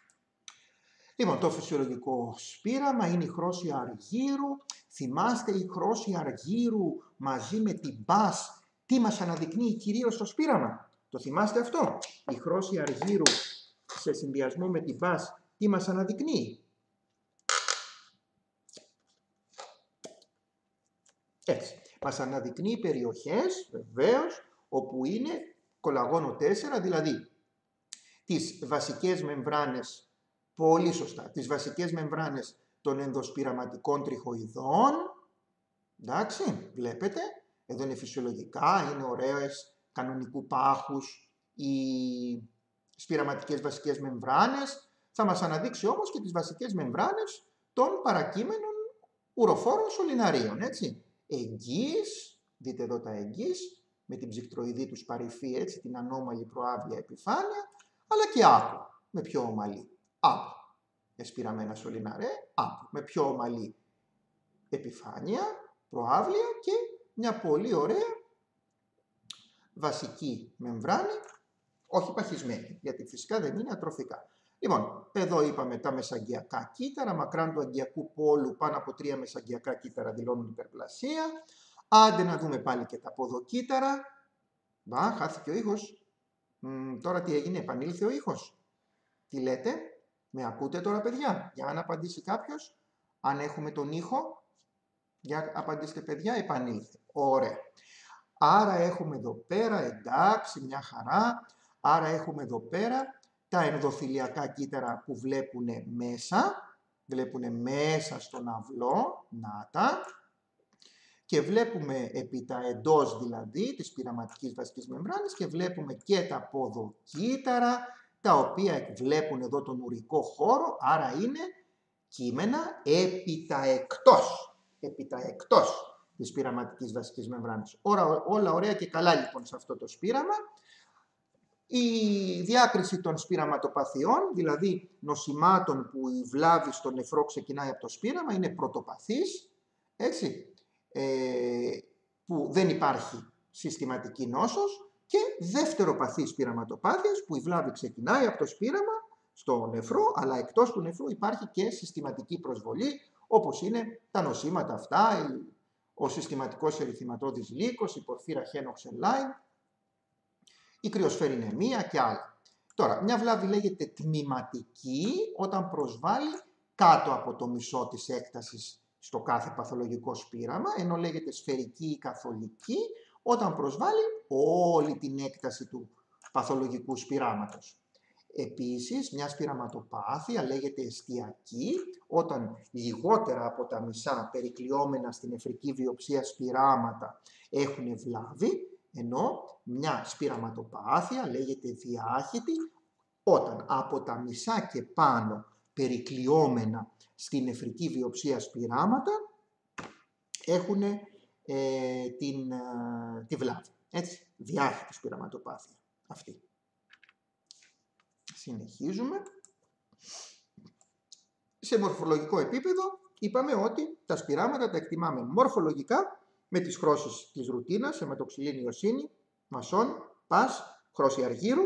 [SPEAKER 1] Λοιπόν, το φυσιολογικό σπήραμα είναι η χρώση αργύρου. Θυμάστε η χρώση αργύρου μαζί με την μπας, τι μας αναδεικνύει κυρίως στο σπήραμα? Το θυμάστε αυτό? Η χρώση αργύρου σε συνδυασμό με την μπας, τι μας αναδεικνύει? Έτσι, μας αναδεικνύει περιοχές, βεβαίως, όπου είναι κολαγόνο τέσσερα, δηλαδή τις βασικές μεμβράνες, πολύ σωστά, τις βασικές μεμβράνες των ενδοσπειραματικών τριχοειδών. Εντάξει, βλέπετε, εδώ είναι φυσιολογικά, είναι ωραίες κανονικού πάχους οι σπειραματικές βασικές μεμβράνες. Θα μας αναδείξει όμως και τις βασικές μεμβράνες των παρακείμενων ουροφόρων σωληναρίων, έτσι. Εγγύης, δείτε εδώ τα εγγύης, με την ψυκτροειδή του παρυφή, έτσι, την ανώμαλη προάβλια επιφάνεια, αλλά και άπο, με πιο ομαλή. Άπο, εσπειραμένα σωληναρέ, άπο, με πιο ομαλή επιφάνεια, προάβλια και μια πολύ ωραία βασική μεμβράνη, όχι παχυσμένη, γιατί φυσικά δεν είναι ατροφικά. Λοιπόν, εδώ είπαμε τα μεσαγγειακά κύτταρα, μακράν του αγκιακού πόλου πάνω από τρία μεσαγγειακά κύτταρα δηλώνουν υπερπλασία. Άντε να δούμε πάλι και τα ποδοκύτταρα. Μπα, χάθηκε ο ήχος. Μ, τώρα τι έγινε, επανήλθε ο ήχος? Τι λέτε, με ακούτε τώρα παιδιά? Για να απαντήσει κάποιος, αν έχουμε τον ήχο. Για απαντήστε παιδιά, επανήλθε. Ωραία. Άρα έχουμε εδώ πέρα, εντάξει, μια χαρά. Άρα έχουμε εδώ πέρα τα ενδοθηλιακά κύτταρα που βλέπουν μέσα, βλέπουν μέσα στον αυλό, να τα, και βλέπουμε επί τα εντός δηλαδή της πειραματικής βασικής μεμβράνης και βλέπουμε και τα ποδοκύτταρα, τα οποία βλέπουν εδώ τον ουρικό χώρο, άρα είναι κείμενα επί τα εκτός, επί τα εκτός της πειραματικής βασικής μεμβράνης. Όλα, όλα ωραία και καλά λοιπόν σε αυτό το σπείραμα. Η διάκριση των σπειραματοπαθειών, δηλαδή νοσημάτων που η βλάβη στον νεφρό ξεκινάει από το σπείραμα, είναι πρωτοπαθής, έτσι, ε, που δεν υπάρχει συστηματική νόσος, και δεύτεροπαθής σπειραματοπάθειας που η βλάβη ξεκινάει από το σπείραμα στο νεφρό, αλλά εκτός του νεφρού υπάρχει και συστηματική προσβολή, όπως είναι τα νοσήματα αυτά, ο συστηματικός ερυθυματώδης λύκος, η πορφύρα Χένοξεν-Λάιν, η κρυοσφαιρινεμία και άλλα. Τώρα, μια βλάβη λέγεται τμηματική όταν προσβάλλει κάτω από το μισό της έκτασης στο κάθε παθολογικό σπείραμα, ενώ λέγεται σφαιρική ή καθολική όταν προσβάλλει όλη την έκταση του παθολογικού σπειράματος. Επίσης, μια σπειραματοπάθεια λέγεται εστιακή όταν λιγότερα από τα μισά περικλειόμενα στην νεφρική βιοψία σπειράματα έχουν βλάβη, ενώ μια σπειραματοπάθεια λέγεται διάχυτη όταν από τα μισά και πάνω περικλειόμενα στην νεφρική βιοψία σπειράματα έχουν ε, την, ε, τη βλάβη. Έτσι, διάχυτη σπειραματοπάθεια αυτή. Συνεχίζουμε. Σε μορφολογικό επίπεδο είπαμε ότι τα σπειράματα τα εκτιμάμε μορφολογικά με τις χρώσεις της ρουτίνας, αιμετοξυλίνη ιωσίνη, μασόν, πας, χρώση αργύρου,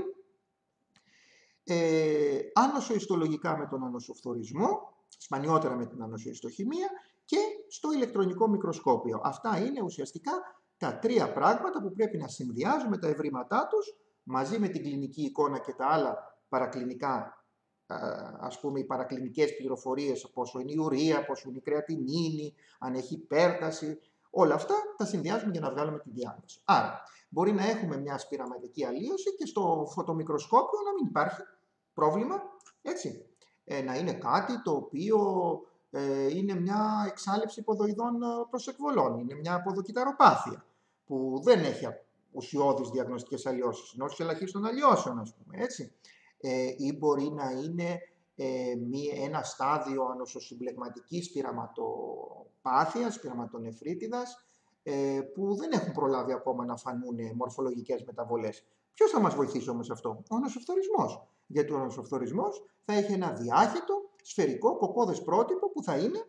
[SPEAKER 1] ε, άνοσο-ιστολογικά με τον ανοσοφθορισμό, σπανιότερα με την ανοσοϊστοχημία και στο ηλεκτρονικό μικροσκόπιο. Αυτά είναι ουσιαστικά τα τρία πράγματα που πρέπει να συνδυάζουμε τα ευρήματά τους μαζί με την κλινική εικόνα και τα άλλα παρακλινικά, ας πούμε οι παρακλινικές πληροφορίες, πόσο είναι η ουρία, πόσο είναι η κρεατινίνη, αν έχει υπέρταση, όλα αυτά τα συνδυάζουμε για να βγάλουμε τη διάγνωση. Άρα, μπορεί να έχουμε μια σπειραματική αλλίωση και στο φωτομικροσκόπιο να μην υπάρχει πρόβλημα, έτσι. Ε, να είναι κάτι το οποίο ε, είναι μια εξάλειψη ποδοειδών προς εκβολών, είναι μια ποδοκυταροπάθεια που δεν έχει ουσιώδεις διαγνωστικές αλλοιώσεις, νόσους ελαχίστων αλλοιώσεων, ας πούμε, έτσι. Ε, ή μπορεί να είναι ε, μία, ένα στάδιο ανοσοσυμπλεγματικής πειραματοπάθειας, πειραματονεφρίτιδας, ε, που δεν έχουν προλάβει ακόμα να φανούν μορφολογικές μεταβολές. Ποιος θα μας βοηθήσει όμως αυτό? Ο ανοσοφθορισμός. Γιατί ο ανοσοφθορισμός θα έχει ένα διάχυτο, σφαιρικό, κοκκώδες πρότυπο που θα είναι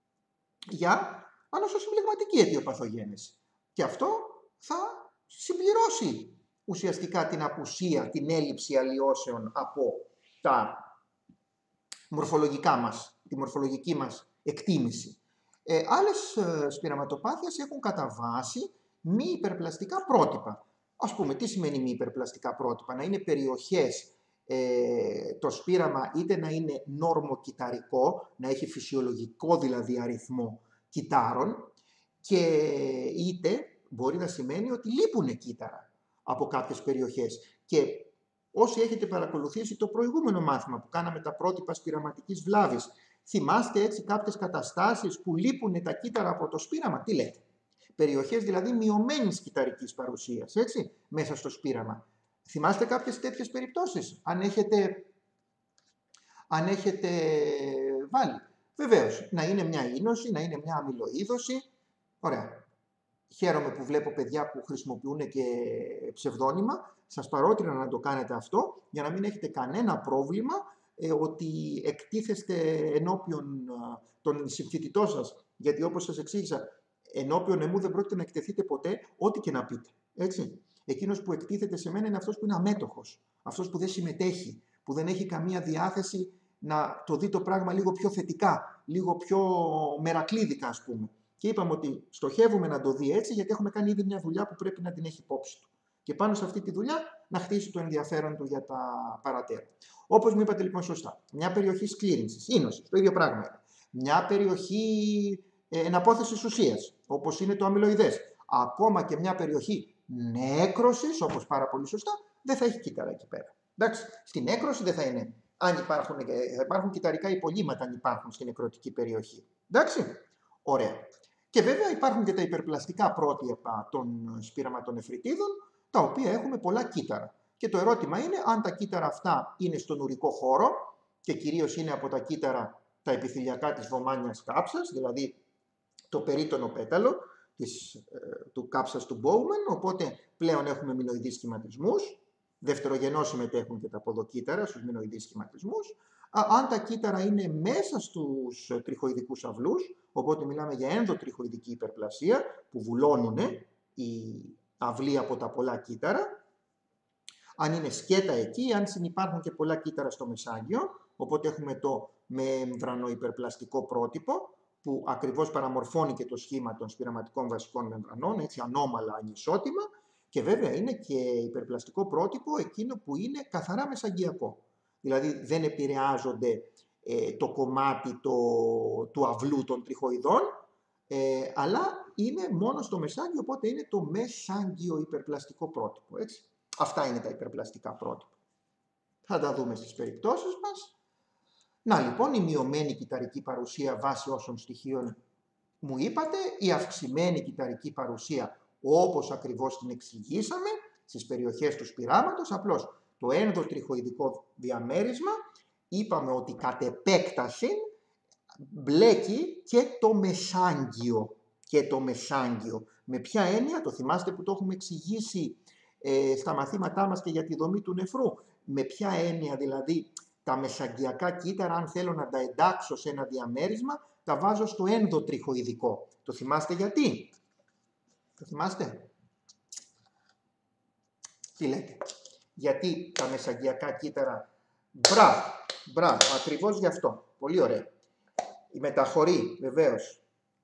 [SPEAKER 1] για ανοσοσυμπλεγματική αιτιοπαθογένεση. Και αυτό θα συμπληρώσει ουσιαστικά την απουσία, την έλλειψη αλλοιώσεων από τα μορφολογικά μας, τη μορφολογική μας εκτίμηση. Ε, άλλες ε, σπειραματοπάθειες έχουν κατά βάση μη υπερπλαστικά πρότυπα. Ας πούμε, τι σημαίνει μη υπερπλαστικά πρότυπα? Να είναι περιοχές ε, το σπείραμα είτε να είναι νορμοκυταρικό, να έχει φυσιολογικό δηλαδή αριθμό κυτάρων, και είτε μπορεί να σημαίνει ότι λείπουν κύτταρα από κάποιες περιοχές. Και όσοι έχετε παρακολουθήσει το προηγούμενο μάθημα που κάναμε τα πρότυπα σπειραματικής βλάβης, θυμάστε έτσι κάποιες καταστάσεις που λείπουν τα κύτταρα από το σπείραμα? Τι λέτε? Περιοχές δηλαδή μειωμένης κυταρικής παρουσίας, έτσι, μέσα στο σπείραμα. Θυμάστε κάποιες τέτοιες περιπτώσεις, αν έχετε, αν έχετε βάλει? Βεβαίως, να είναι μια ίνωση, να είναι μια αμυλοείδωση. Ωραία. Χαίρομαι που βλέπω παιδιά που χρησιμοποιούν και ψευδόνυμα. Σας παρότρινα να το κάνετε αυτό, για να μην έχετε κανένα πρόβλημα ε, ότι εκτίθεστε ενώπιον ε, των συμφοιτητών σας. Γιατί όπως σας εξήγησα, ενώπιον εμού δεν πρόκειται να εκτεθείτε ποτέ, ό,τι και να πείτε. Έτσι. Εκείνος που εκτίθεται σε μένα είναι αυτός που είναι αμέτωχος. Αυτός που δεν συμμετέχει, που δεν έχει καμία διάθεση να το δει το πράγμα λίγο πιο θετικά, λίγο πιο μερακλίδικα, ας πούμε. Και είπαμε ότι στοχεύουμε να το δει έτσι, γιατί έχουμε κάνει ήδη μια δουλειά που πρέπει να την έχει υπόψη του. Και πάνω σε αυτή τη δουλειά να χτίσει το ενδιαφέρον του για τα παρατέρα. Όπως μου είπατε λοιπόν σωστά, μια περιοχή σκλήρυνσης, ίνωσης, το ίδιο πράγμα είναι. Μια περιοχή ε, εναπόθεσης ουσίας, όπως είναι το αμυλοειδές. Ακόμα και μια περιοχή νέκρωσης, όπως πάρα πολύ σωστά, δεν θα έχει κύτταρα εκεί πέρα. Εντάξει, στην νέκρωση δεν θα είναι. Αν υπάρχουν, θα υπάρχουν κυταρικά υπολείμματα αν υπάρχουν στην νεκροτική περιοχή. Εντάξει, ωραία. Και βέβαια υπάρχουν και τα υπερπλαστικά πρότυπα των σπυραματονεφριτίδων, τα οποία έχουμε πολλά κύτταρα. Και το ερώτημα είναι αν τα κύτταρα αυτά είναι στον ουρικό χώρο και κυρίως είναι από τα κύτταρα τα επιθυλιακά της βομάνιας κάψας, δηλαδή το περίτονο πέταλο της, ε, του κάψας του Bowman, οπότε πλέον έχουμε μυνοειδείς σχηματισμούς. Δευτερογενώς συμμετέχουν και τα ποδοκύτταρα στους μυνοειδείς σχηματισμούς. Α, αν τα κύτταρα είναι μέσα στους τριχοειδικούς αυλούς, οπότε μιλάμε για ενδοτριχοειδική υπερπλασία που βουλώνουν οι αυλοί από τα πολλά κύτταρα. Αν είναι σκέτα εκεί, αν συνυπάρχουν και πολλά κύτταρα στο μεσάγειο, οπότε έχουμε το μεμβρανοϊπερπλαστικό πρότυπο, που ακριβώς παραμορφώνει και το σχήμα των σπυραματικών βασικών μεμβρανών, έτσι ανώμαλα ανισότιμα, και βέβαια είναι και υπερπλαστικό πρότυπο εκείνο που είναι καθαρά μεσαγειακό. Δηλαδή δεν επηρεάζονται ε, το κομμάτι το, του αυλού των τριχοειδών, ε, αλλά είναι μόνο στο μεσάγειο, οπότε είναι το μεσάγειο υπερπλαστικό πρότυπο. Έτσι. Αυτά είναι τα υπερπλαστικά πρότυπα. Θα τα δούμε στις περιπτώσεις μας. Να λοιπόν, η μειωμένη κυταρική παρουσία βάσει όσων στοιχείων μου είπατε, η αυξημένη κυταρική παρουσία όπως ακριβώς την εξηγήσαμε στις περιοχές του σπυράματος, απλώς το ενδοτριχοειδικό διαμέρισμα είπαμε ότι κατ' επέκταση μπλέκει και το μεσάγειο. Και το μεσάγειο. Με ποια έννοια, το θυμάστε που το έχουμε εξηγήσει ε, στα μαθήματά μας και για τη δομή του νεφρού. Με ποια έννοια δηλαδή τα μεσαγειακά κύτταρα, αν θέλω να τα εντάξω σε ένα διαμέρισμα, τα βάζω στο ενδοτριχοειδικό. Το θυμάστε γιατί? Το θυμάστε? Τι λέτε? Γιατί τα μεσαγειακά κύτταρα, μπράβο, μπράβο, ακριβώς γι' αυτό. Πολύ ωραία. Η μεταχωρεί, βεβαίως.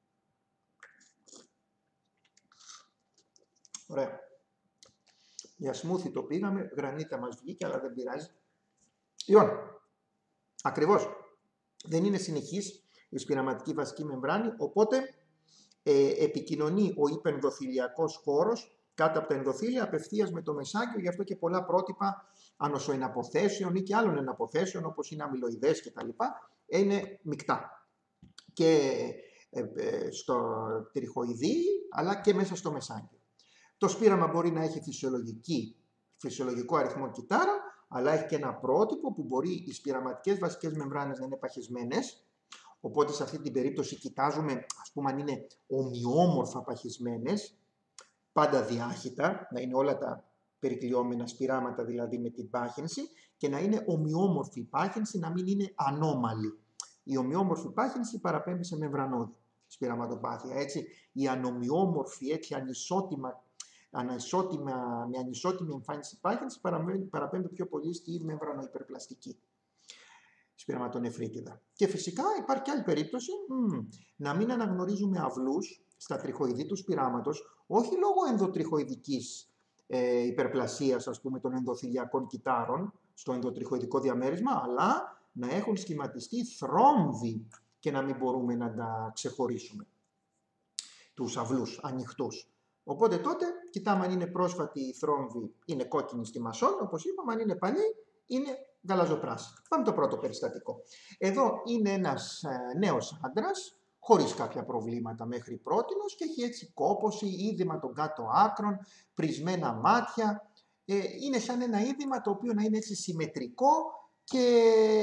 [SPEAKER 1] Ωραία. Για smoothie το πήγαμε, γρανίτα μας βγήκε, αλλά δεν πειράζει. Λοιπόν, ακριβώς, δεν είναι συνεχής η σπυραματική βασική μεμβράνη, οπότε ε, επικοινωνεί ο υπενδοθυλιακός χώρος κάτω από τα ενδοθύλια απευθείας με το μεσάγειο, γι' αυτό και πολλά πρότυπα ανοσοεναποθέσεων ή και άλλων εναποθέσεων, όπως είναι αμυλοειδές κτλ., είναι μεικτά. Και ε, ε, στο τριχοειδή, αλλά και μέσα στο μεσάγειο. Το σπήραμα μπορεί να έχει φυσιολογική, φυσιολογικό αριθμό κυττάρων, αλλά έχει και ένα πρότυπο που μπορεί οι σπυραματικές βασικές μεμβράνες να είναι παχυσμένες. Οπότε σε αυτή την περίπτωση κοιτάζουμε, ας πούμε, αν είναι ομοιόμορφα παχυσμένες, πάντα διάχυτα, να είναι όλα τα περικλειόμενα σπυράματα δηλαδή με την πάχυνση, και να είναι ομοιόμορφη η πάχυνση, να μην είναι ανώμαλη. Η ομοιόμορφη πάχυνση παραπέμπει σε μεμβρανώδη σπυραματοπάθεια. Έτσι, η ανομοιόμορφη, έτσι ανισότιμα, ανισότιμα, με ανισότιμη εμφάνιση πάχυνση παραπέμπει πιο πολύ στη μεμβρανοϊπερπλαστική σπυραματονεφρίτιδα. Και φυσικά υπάρχει και άλλη περίπτωση, μ, να μην αναγνωρίζουμε αυλούς στα τριχοειδή του σπυράματος, όχι λόγω ενδοτριχοειδικής ε, υπερπλασίας, ας πούμε, των ενδοθυλιακών κυττάρων στο ενδοτριχοειδικό διαμέρισμα, αλλά να έχουν σχηματιστεί θρόμβοι και να μην μπορούμε να τα ξεχωρίσουμε, τους αυλούς ανοιχτούς. Οπότε τότε κοιτάμε αν είναι πρόσφατη η θρόμβη, είναι κόκκινη στη μασόν, όπως είπαμε, αν είναι παλιή, είναι γαλαζοπράσινη. Πάμε το πρώτο περιστατικό. Εδώ είναι ένας ε, νέος άντρας, χωρίς κάποια προβλήματα μέχρι πρότινος, και έχει έτσι κόπωση, είδημα των κάτω άκρων, πρισμένα μάτια. Ε, είναι σαν ένα είδημα το οποίο να είναι έτσι συμμετρικό και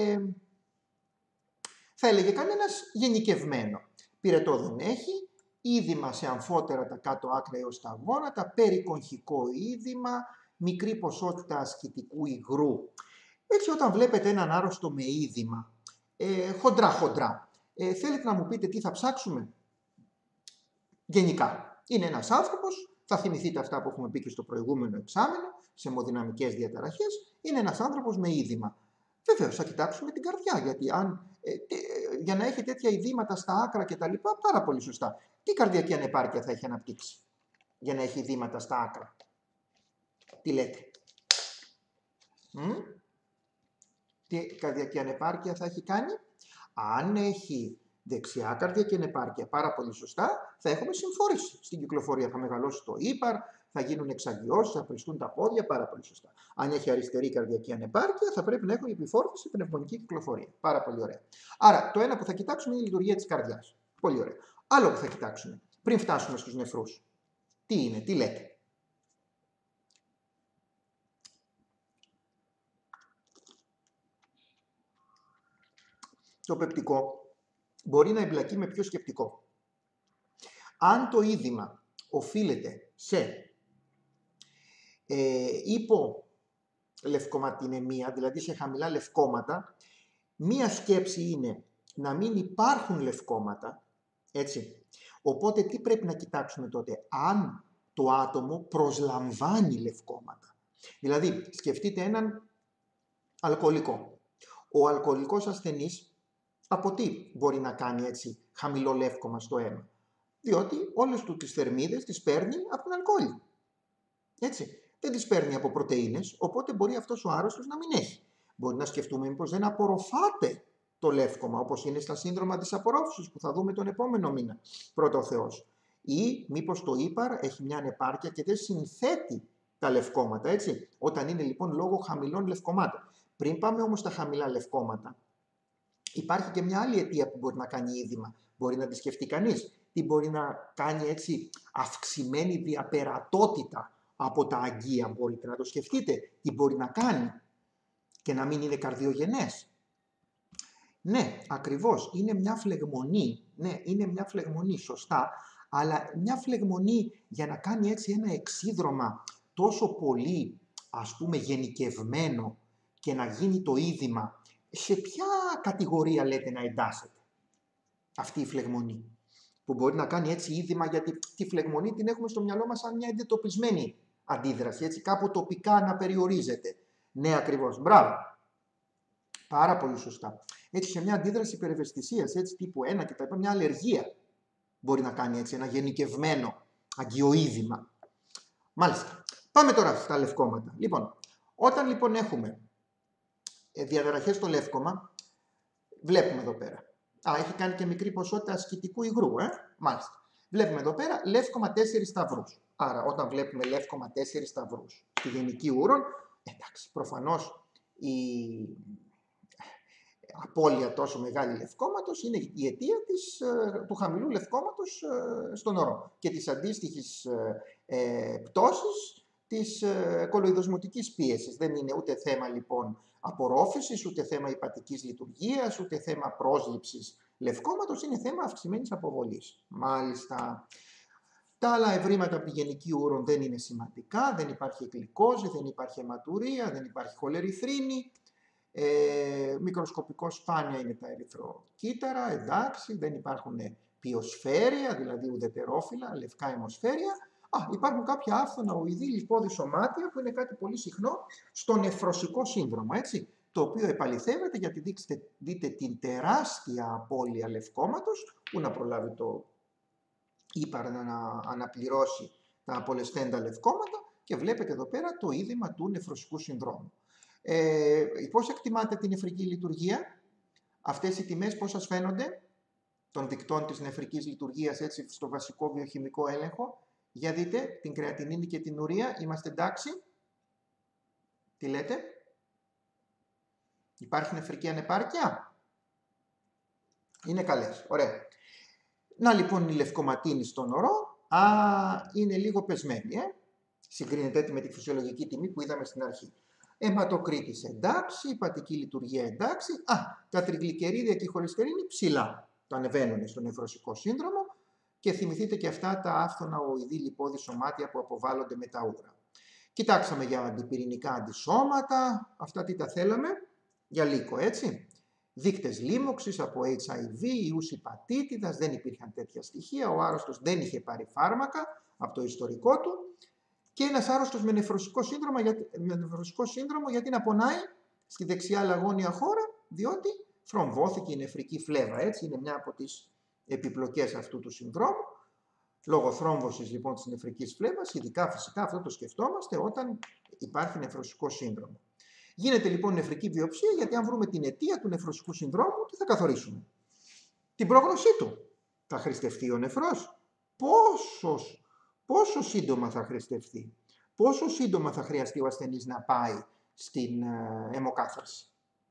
[SPEAKER 1] θα έλεγε κανένας γενικευμένο. Πυρετό δεν έχει, είδημα σε αμφότερα τα κάτω άκρα έως τα γόνατα, περικογχικό είδημα, μικρή ποσότητα ασκητικού υγρού. Έτσι, όταν βλέπετε έναν άρρωστο με είδημα, ε, χοντρά-χοντρά, ε, θέλετε να μου πείτε τι θα ψάξουμε? Γενικά, είναι ένας άνθρωπος, θα θυμηθείτε αυτά που έχουμε πει και στο προηγούμενο εξάμηνο, σε αιμοδυναμικές διαταραχές, είναι ένας άνθρωπος με είδημα. Βεβαίως, θα κοιτάξουμε την καρδιά, γιατί αν, ε, τε, ε, για να έχει τέτοια ειδήματα στα άκρα κτλ., πάρα πολύ σωστά. Τι καρδιακή ανεπάρκεια θα έχει αναπτύξει για να έχει ειδήματα στα άκρα? Τι λέτε? Μ? Τι καρδιακή ανεπάρκεια θα έχει κάνει? Αν έχει δεξιά καρδιακή ανεπάρκεια, πάρα πολύ σωστά, θα έχουμε συμφόρηση στην κυκλοφορία. Θα μεγαλώσει το ύπαρ, θα γίνουν εξαγειώσεις, θα πριστούν τα πόδια, πάρα πολύ σωστά. Αν έχει αριστερή καρδιακή ανεπάρκεια, θα πρέπει να έχουμε επιφόρτιση πνευμονική κυκλοφορία. Πάρα πολύ ωραία. Άρα, το ένα που θα κοιτάξουμε είναι η λειτουργία της καρδιάς. Πολύ ωραία. Άλλο που θα κοιτάξουμε, πριν φτάσουμε στους νεφρούς. Τι είναι, τι λέτε. Το πεπτικό μπορεί να εμπλακεί με πιο σκεπτικό. Αν το είδημα οφείλεται σε ε, υπολευκοματινεμία, δηλαδή σε χαμηλά λευκόματα, μία σκέψη είναι να μην υπάρχουν λευκόματα, έτσι. Οπότε τι πρέπει να κοιτάξουμε τότε, αν το άτομο προσλαμβάνει λευκόματα. Δηλαδή, σκεφτείτε έναν αλκοολικό. Ο αλκοολικός ασθενής από τι μπορεί να κάνει έτσι χαμηλό λεύκομα στο αίμα. Διότι όλες του τις θερμίδες τις παίρνει από την αλκοόλη. Έτσι. Δεν τις παίρνει από πρωτεΐνες, οπότε μπορεί αυτός ο άρρωστος να μην έχει. Μπορεί να σκεφτούμε μήπως δεν απορροφάται το λεύκομα, όπως είναι στα σύνδρομα της απορρόφησης που θα δούμε τον επόμενο μήνα, πρώτο ο Θεός. Ή μήπως το ύπαρ έχει μια ανεπάρκεια και δεν συνθέτει τα λευκόματα, έτσι. Όταν είναι λοιπόν λόγω χαμηλών λευκομάτων. Πριν πάμε όμως στα χαμηλά λευκόματα, υπάρχει και μια άλλη αιτία που μπορεί να κάνει είδημα. Μπορεί να τη σκεφτεί κανείς. Τι μπορεί να κάνει έτσι αυξημένη διαπερατότητα από τα αγκία. Μπορείτε να το σκεφτείτε. Τι μπορεί να κάνει και να μην είναι καρδιογενές. Ναι, ακριβώς. Είναι μια φλεγμονή. Ναι, είναι μια φλεγμονή, σωστά. Αλλά μια φλεγμονή για να κάνει έτσι ένα εξίδρωμα τόσο πολύ, ας πούμε, γενικευμένο και να γίνει το είδημα, σε ποια κατηγορία λέτε να εντάσσεται αυτή η φλεγμονή, που μπορεί να κάνει έτσι είδημα, γιατί τη φλεγμονή την έχουμε στο μυαλό μας σαν μια εντετοπισμένη αντίδραση, έτσι κάπου τοπικά να περιορίζεται. Ναι, ακριβώς. Μπράβο. Πάρα πολύ σωστά. Έτσι σε μια αντίδραση υπερευαισθησίας, έτσι τύπου ένα και τα είπα, μια αλλεργία μπορεί να κάνει έτσι ένα γενικευμένο αγκιοείδημα. Μάλιστα. Πάμε τώρα στα λευκόματα. Λοιπόν, όταν λοιπόν έχουμε διαταραχές στο λεύκομα, βλέπουμε εδώ πέρα. Α, έχει κάνει και μικρή ποσότητα ασκητικού υγρού, ε. Μάλιστα. Βλέπουμε εδώ πέρα λεύκομα τέσσερις σταυρούς. Άρα, όταν βλέπουμε λεύκομα τέσσερις σταυρούς στη γενική ούρον, εντάξει, προφανώς η απώλεια τόσο μεγάλη λευκόματος είναι η αιτία της, του χαμηλού λευκόματος στον ορό και της αντίστοιχης ε, πτώσης της ε, κολοειδοσμωτικής πίεσης. Δεν είναι ούτε θέμα λοιπόν απορρόφησης, ούτε θέμα υπατικής λειτουργίας, ούτε θέμα πρόσληψης λευκόματος, είναι θέμα αυξημένης αποβολής. Μάλιστα. Τα άλλα ευρήματα από τη γενική ούρον δεν είναι σημαντικά, δεν υπάρχει γλυκόζη, δεν υπάρχει αιματουρία, δεν υπάρχει χολερυθρίνη. Ε, μικροσκοπικό σπάνια είναι τα ερυθροκύτταρα, εντάξει, δεν υπάρχουν πιοσφαίρια, δηλαδή ουδετερόφυλλα, λευκά αιμοσφαίρια. Α, υπάρχουν κάποια άφθονα οειδή λιπώδη σωμάτια που είναι κάτι πολύ συχνό στο νεφρωσικό σύνδρομο, έτσι, το οποίο επαληθεύεται γιατί δείξτε, δείτε την τεράστια απώλεια λευκόματος που να προλάβει το ύπαρ να αναπληρώσει τα απολεσθέντα λευκόματα και βλέπετε εδώ πέρα το είδημα του νεφρωσικού συνδρόμου. Ε, πώς εκτιμάτε την νεφρική λειτουργία, αυτές οι τιμές πώς σας φαίνονται των δικτών της νεφρικής λειτουργίας έτσι στο βασικό βιοχημικό έλεγχο? Για δείτε την κρεατινίνη και την ουρία, είμαστε εντάξει? Τι λέτε? Υπάρχει νεφρική ανεπάρκεια? Είναι καλές, ωραία. Να λοιπόν η λευκοματίνη στον ορό, α, είναι λίγο πεσμένη, ε? Συγκρίνεται με τη φυσιολογική τιμή που είδαμε στην αρχή. Αιματοκρίτης εντάξει, υπατική λειτουργία εντάξει, α, τα τριγλικερίδια και η χολυστερίνη ψηλά, το ανεβαίνουν στο νεφρωσικό σύνδρομο και θυμηθείτε και αυτά τα άφθονα οειδή λιπώδη σωμάτια που αποβάλλονται με τα ούρα. Κοιτάξαμε για αντιπυρηνικά αντισώματα, αυτά τι τα θέλαμε, για λύκο έτσι. Δείκτες λίμωξης από έιτς άι βι, ιούς υπατήτηδας, δεν υπήρχαν τέτοια στοιχεία, ο άρρωστος δεν είχε πάρει φάρμακα από το ιστορικό του και ένας άρρωστος με νεφρωσικό σύνδρομο, γιατί, με νεφρωσικό σύνδρομο γιατί να πονάει στη δεξιά λαγόνια χώρα, διότι θρομβώθηκε η νεφρική φλέβα, έτσι, είναι μια από τις επιπλοκές αυτού του συνδρόμου. Λόγω θρόμβωσης λοιπόν της νεφρικής φλέβας, ειδικά φυσικά αυτό το σκεφτόμαστε όταν υπάρχει νεφρωσικό σύνδρομο. Γίνεται λοιπόν νεφρική βιοψία, γιατί αν βρούμε την αιτία του νεφρωσικού συνδρόμου, τι θα καθορίσουμε? Την πρόγνωσή του. Θα χρηστευτεί ο νεφρός? Πόσος, πόσο σύντομα θα χρηστευτεί, πόσο σύντομα θα χρειαστεί ο ασθενής να πάει στην ε, αιμοκάθαρση.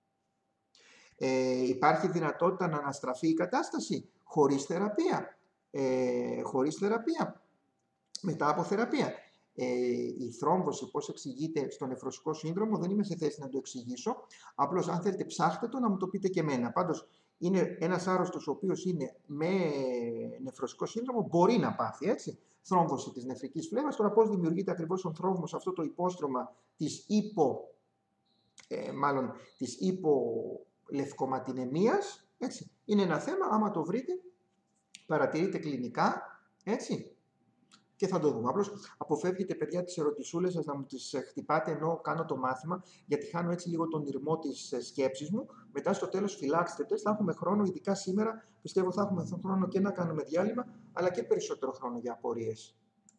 [SPEAKER 1] Ε, υπάρχει δυνατότητα να αναστραφεί η κατάσταση χωρίς θεραπεία, ε, χωρίς θεραπεία, μετά από θεραπεία. Ε, η θρόμβωση, πώς εξηγείται στο νεφρωσικό σύνδρομο, δεν είμαι σε θέση να το εξηγήσω. Απλώς, αν θέλετε, ψάχτε το να μου το πείτε και εμένα. Πάντως, είναι ένας άρρωστος ο οποίος είναι με νεφρωσικό σύνδρομο, μπορεί να πάθει, έτσι, θρόμβωση της νεφρικής φλέβας. Τώρα, πώς δημιουργείται ακριβώς ο θρόμβος, αυτό το υπόστρωμα της υπο, ε, μάλλον της υπολευκοματινεμίας, έτσι, είναι ένα θέμα, άμα το βρείτε, παρατηρείτε κλινικά, έτσι, και θα το δούμε. Απλώς αποφεύγετε, παιδιά, τις ερωτησούλες σας να μου τις χτυπάτε ενώ κάνω το μάθημα, γιατί χάνω έτσι λίγο τον ηρμό της σκέψης μου. Μετά στο τέλος φυλάξτε τες, θα έχουμε χρόνο, ειδικά σήμερα, πιστεύω θα έχουμε χρόνο και να κάνουμε διάλειμμα, αλλά και περισσότερο χρόνο για απορίες.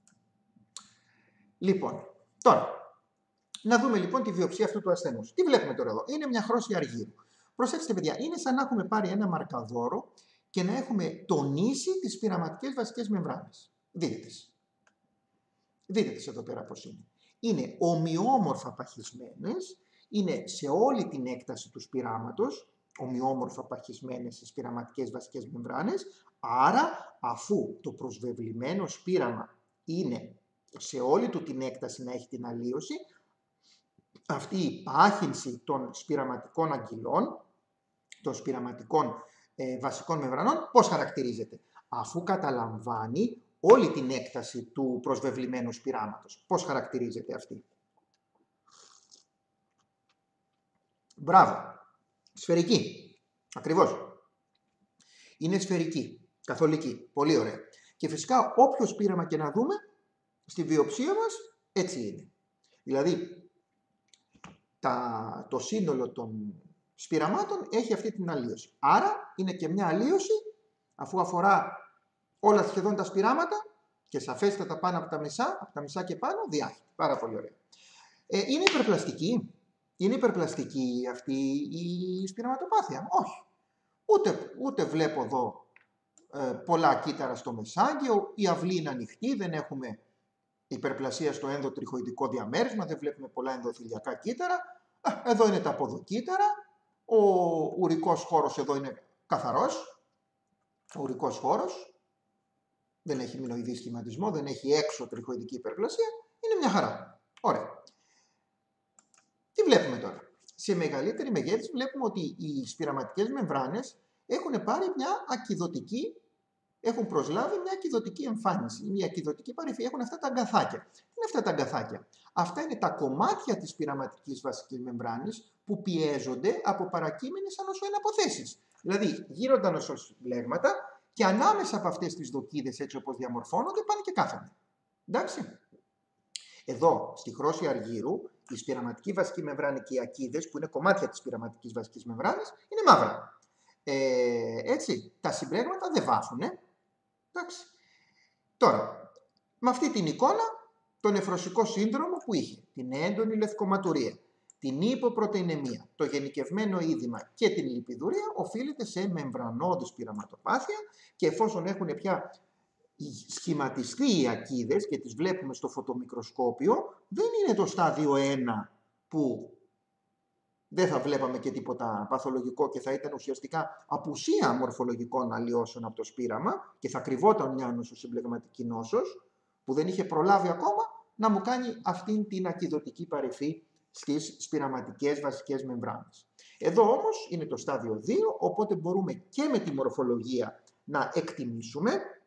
[SPEAKER 1] Λοιπόν, τώρα, να δούμε λοιπόν τη βιοψία αυτού του ασθενούς. Τι βλέπουμε τώρα εδώ? Είναι μια χρώση αργύρου. Προσέξτε, παιδιά, είναι σαν να έχουμε πάρει ένα μαρκαδόρο και να έχουμε τονίσει τις πειραματικές βασικές μεμβράνες. Δείτε τις. Δείτε τις εδώ πέρα πώς είναι. Είναι ομοιόμορφα παχυσμένες, είναι σε όλη την έκταση του σπειράματος, ομοιόμορφα παχυσμένες στις πειραματικές βασικές μεμβράνες, άρα αφού το προσβεβλημένο σπείραμα είναι σε όλη του την έκταση να έχει την αλλίωση, αυτή η πάχυνση των σπειραματικών αγκυλών, των σπειραματικών ε, βασικών μεμβρανών, πώς χαρακτηρίζεται? Αφού καταλαμβάνει όλη την έκταση του προσβεβλημένου σπειράματος. Πώς χαρακτηρίζεται αυτή? Μπράβο. Σφαιρική. Ακριβώς. Είναι σφαιρική. Καθολική. Πολύ ωραία. Και φυσικά όποιο σπείραμα και να δούμε, στη βιοψία μας έτσι είναι. Δηλαδή, τα, το σύνολο των σπειραμάτων έχει αυτή την αλλίωση. Άρα, είναι και μια αλλίωση, αφού αφορά όλα σχεδόν τα σπειράματα και σαφέστατα πάνω από τα μισά, από τα μισά και πάνω, διάχυτη. Πάρα πολύ ωραία. Ε, είναι υπερπλαστική. Είναι υπερπλαστική αυτή η σπειραματοπάθεια? Όχι. Ούτε, ούτε βλέπω εδώ ε, πολλά κύτταρα στο μεσάγγιο, η αυλή είναι ανοιχτή, δεν έχουμε υπερπλασία στο ενδοτριχοειδικό διαμέρισμα, δεν βλέπουμε πολλά ενδοθηλιακά κύτταρα. Ε, εδώ είναι τα ποδοκύτταρα, ο ουρικός χώρος εδώ είναι καθαρός, ο ουρικός χώρος. Δεν έχει μυνοειδή σχηματισμό, δεν έχει έξω τριχοειδική υπερπλασία, είναι μια χαρά. Ωραία. Τι βλέπουμε τώρα? Σε μεγαλύτερη μεγέθυνση βλέπουμε ότι οι σπειραματικές μεμβράνες έχουν πάρει μια ακιδωτική, έχουν προσλάβει μια ακιδωτική εμφάνιση, μια ακιδωτική παρυφή. Έχουν αυτά τα αγκαθάκια. Τι είναι αυτά τα αγκαθάκια? Αυτά είναι τα κομμάτια της σπειραματικής βασικής μεμβράνης που πιέζονται από παρακείμενες ανοσοεναποθέσεις. Δηλαδή γίνονται ανοσοσυμπλέγματα και ανάμεσα από αυτές τις δοκίδες, έτσι όπως διαμορφώνονται, πάνε και κάθονται. Εντάξει. Εδώ, στη χρώση αργύρου, η σπειραματική βασική μεμβράνη και οι ακίδες, που είναι κομμάτια της σπειραματικής βασικής μεμβράνης, είναι μαύρα. Ε, έτσι, τα συμπλέγματα δεν βάφουνε. Εντάξει. Τώρα, με αυτή την εικόνα, το νεφρωσικό σύνδρομο που είχε την έντονη λευκοματουρία, την υποπρωτεϊνεμία, το γενικευμένο είδημα και την λιπιδουρία, οφείλεται σε μεμβρανώδη πειραματοπάθεια και εφόσον έχουν πια σχηματιστεί οι ακίδες και τις βλέπουμε στο φωτομικροσκόπιο, δεν είναι το στάδιο ένα που δεν θα βλέπαμε και τίποτα παθολογικό και θα ήταν ουσιαστικά απουσία μορφολογικών αλλοιώσεων από το σπείραμα και θα κρυβόταν μια νοσοσυμπλεγματική νόσος που δεν είχε προλάβει ακόμα να μου κάνει αυτήν την ακιδωτική παρυφή στις σπειραματικές βασικές μεμβράνες. Εδώ όμως είναι το στάδιο δύο, οπότε μπορούμε και με τη μορφολογία να εκτιμήσουμε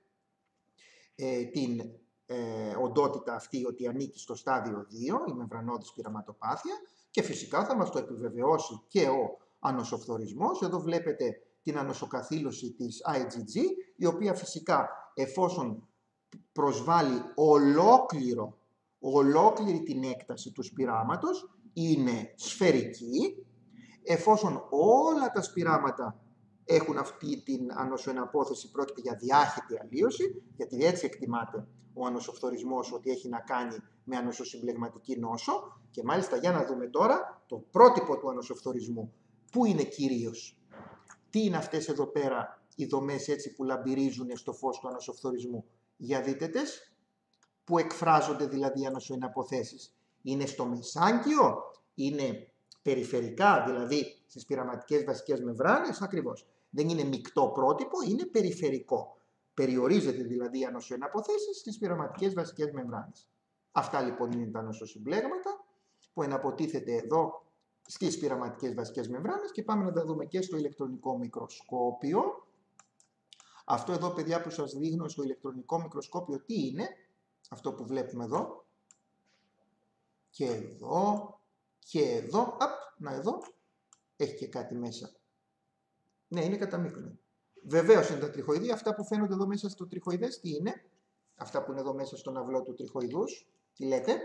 [SPEAKER 1] ε, την ε, οντότητα αυτή ότι ανήκει στο στάδιο δύο, η μεμβρανώδης πειραματοπάθεια, και φυσικά θα μας το επιβεβαιώσει και ο ανοσοφθορισμός. Εδώ βλέπετε την ανοσοκαθήλωση της άι τζι τζι, η οποία φυσικά εφόσον προσβάλλει ολόκληρο, ολόκληρη την έκταση του σπειράματος, είναι σφαιρική. Εφόσον όλα τα σπειράματα έχουν αυτή την ανοσοεναπόθεση, πρόκειται για διάχυτη αλλίωση, γιατί έτσι εκτιμάται ο ανοσοφθορισμός ότι έχει να κάνει με ανοσοσυμπλεγματική νόσο. Και μάλιστα για να δούμε τώρα το πρότυπο του ανοσοφθορισμού. Πού είναι κυρίως? Τι είναι αυτές εδώ πέρα οι δομές έτσι που λαμπυρίζουν στο φως του ανοσοφθορισμού? Για δείτε τες. που εκφράζονται δηλαδή οι ανοσοεναποθέσεις. Είναι στο μεσάγγιο, είναι περιφερικά, δηλαδή στις πειραματικές βασικές μεμβράνες, ακριβώς. Δεν είναι μεικτό πρότυπο, είναι περιφερικό. Περιορίζεται δηλαδή η ανοσοεναποθέσεις στις πειραματικές βασικές μεμβράνες. Αυτά λοιπόν είναι τα νοσοσυμπλέγματα που εναποτίθεται εδώ στις πειραματικές βασικές μεμβράνες και πάμε να τα δούμε και στο ηλεκτρονικό μικροσκόπιο. Αυτό εδώ, παιδιά, που σας δείχνω στο ηλεκτρονικό μικροσκόπιο, τι είναι? Αυτό που βλέπουμε εδώ. Και εδώ. Και εδώ. Απ, να εδώ. Έχει και κάτι μέσα. Ναι, είναι κατά μήκρον. Βεβαίως είναι τα τριχοειδή. Αυτά που φαίνονται εδώ μέσα στο τριχοειδές, τι είναι? Αυτά που είναι εδώ μέσα στον αυλό του τριχοειδούς. Τι λέτε?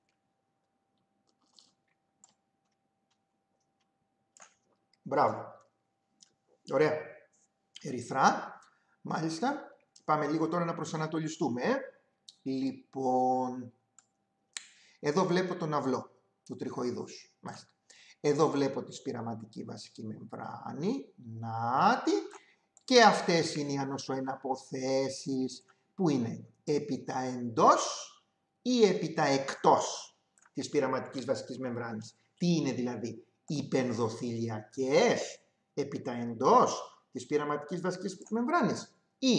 [SPEAKER 1] Μπράβο. Ωραία. Ερυθρά. Μάλιστα. Πάμε λίγο τώρα να προσανατολιστούμε. Ε. Λοιπόν, εδώ βλέπω τον αυλό του τριχοειδούς. Μάλιστα. Εδώ βλέπω τη σπειραματική βασική μεμβράνη. Νάτι. Και αυτές είναι οι ανοσοεναποθέσεις που είναι επί τα εντός ή επί τα εκτός της σπειραματικής βασικής μεμβράνης. Τι είναι δηλαδή? Υπενδοθηλιακές επί τα εντός της σπειραματικής βασικής μεμβράνης ή,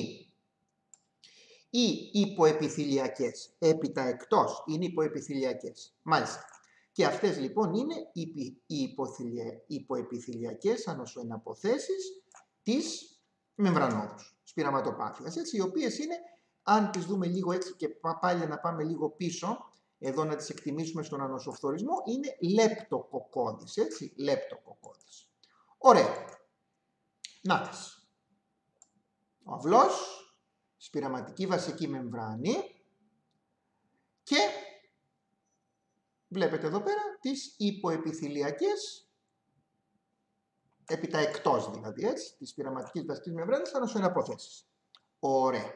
[SPEAKER 1] ή υποεπιθυλιακές επί τα εκτός, είναι υποεπιθυλιακές. Μάλιστα. Και αυτές λοιπόν είναι οι υποεπιθυλιακές ανοσοεναποθέσεις της μεμβρανόδους, σπειραματοπάθειας, έτσι, οι οποίες είναι, αν τις δούμε λίγο έτσι και πάλι να πάμε λίγο πίσω, εδώ να τις εκτιμήσουμε στον ανοσοφθορισμό, είναι λεπτοκοκώδης, έτσι, λεπτοκοκώδης. Ωραία. Νάτας. Ο αυλός, σπειραματική βασική μεμβράνη και βλέπετε εδώ πέρα τις υποεπιθυλιακές, επί τα εκτός δηλαδή, έτσι, της σπειραματικής βασικής μεμβράνης ανοσοεναποθέσεις. Ωραία.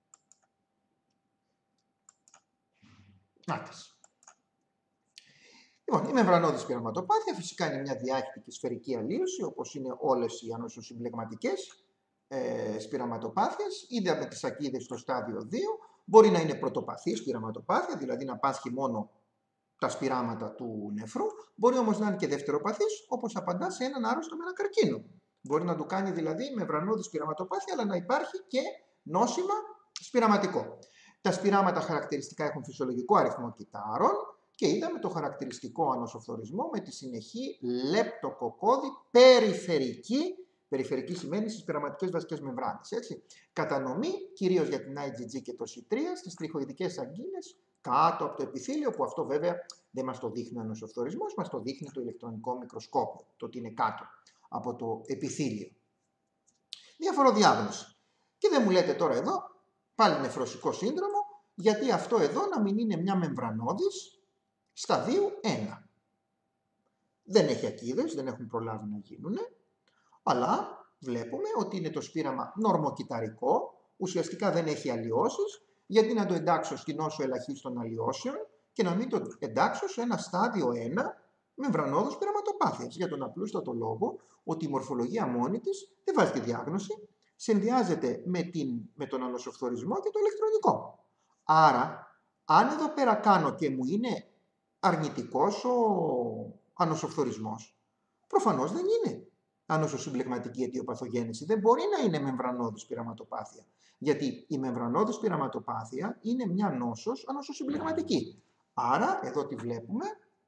[SPEAKER 1] Νάτας. Λοιπόν, η μεμβρανώδης σπειραματοπάθεια φυσικά είναι μια διάχυτη και σφαιρική αλλίωση, όπως είναι όλες οι ανοσοσυμπλεγματικές ε, σπειραματοπάθειες, είτε με τις σακίδες στο στάδιο δύο, μπορεί να είναι πρωτοπαθή σπειραματοπάθεια, δηλαδή να πάσχει μόνο τα σπειράματα του νεφρού, μπορεί όμως να είναι και δευτεροπαθής, όπως απαντά σε έναν άρρωστο με ένα καρκίνο. Μπορεί να του κάνει δηλαδή μεμβρανώδη σπειραματοπάθεια, αλλά να υπάρχει και νόσημα σπειραματικό. Τα σπειράματα χαρακτηριστικά έχουν φυσιολογικό αριθμό κυτάρων και είδαμε το χαρακτηριστικό ανοσοφθορισμό με τη συνεχή λεπτοκοκώδη περιφερική. Περιφερική σημαίνει στις σπειραματικές βασικές μεμβράνες. Έτσι. Κατανομή κυρίως για την άι τζι τζι και το σι τρία στις τριχοειδικές αγκίνες κάτω από το επιθύλιο, που αυτό βέβαια δεν μας το δείχνει ο ανοσοφθορισμός, μας το δείχνει το ηλεκτρονικό μικροσκόπιο, το ότι είναι κάτω από το επιθύλιο. Διαφοροδιάγνωση. Και δεν μου λέτε τώρα εδώ, πάλι νεφρωσικό σύνδρομο, γιατί αυτό εδώ να μην είναι μια μεμβρανώδης σταδίου ένα. Δεν έχει ακίδες, δεν έχουν προλάβει να γίνουν, αλλά βλέπουμε ότι είναι το σπείραμα νορμοκυταρικό, ουσιαστικά δεν έχει αλλοιώσεις, γιατί να το εντάξω στην νόσο ελαχίστων αλλοιώσεων και να μην το εντάξω σε ένα στάδιο ένα μεμβρανώδους σπειραματοπάθειας, για τον απλούστατο λόγο ότι η μορφολογία μόνη της δεν βάζει τη διάγνωση, συνδυάζεται με, την, με τον ανοσοφθορισμό και το ηλεκτρονικό. Άρα, αν εδώ πέρα κάνω και μου είναι αρνητικός ο ανοσοφθορισμός, προφανώς δεν είναι ανοσοσυμπλεγματική αιτιοπαθογένεση. Δεν μπορεί να είναι μεμβρανώδης πειραματοπάθεια. Γιατί η μεμβρανώδης πειραματοπάθεια είναι μια νόσος ανοσοσυμπλεγματική. Άρα, εδώ τη βλέπουμε,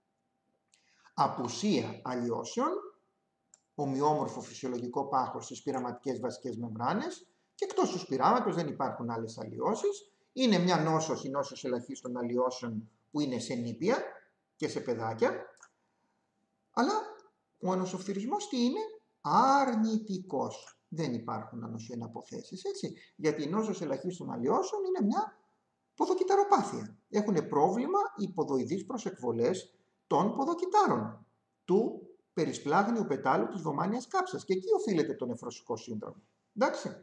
[SPEAKER 1] απουσία αλλοιώσεων, ομοιόμορφο φυσιολογικό πάχος στις πειραματικές βασικές μεμβράνες και εκτός του σπειράματος δεν υπάρχουν άλλες αλλοιώσεις. Είναι μια νόσος, η νόσος ελαχίστων αλλοιώσεων που είναι σε νήπια και σε παιδάκια. Αλλά ο ανοσοφθορισμός τι είναι? Αρνητικός. Δεν υπάρχουν ανοσοεναποθέσεις, έτσι. Γιατί η νόσος ελαχίστων αλλοιώσεων είναι μια ποδοκυταροπάθεια. Έχουν πρόβλημα οι ποδοειδείς προσεκβολές των ποδοκυτάρων του περισπλάγνιου πετάλου της δομάνιας κάψας. Και εκεί οφείλεται το νεφρωσικό σύνδρομο. Εντάξει.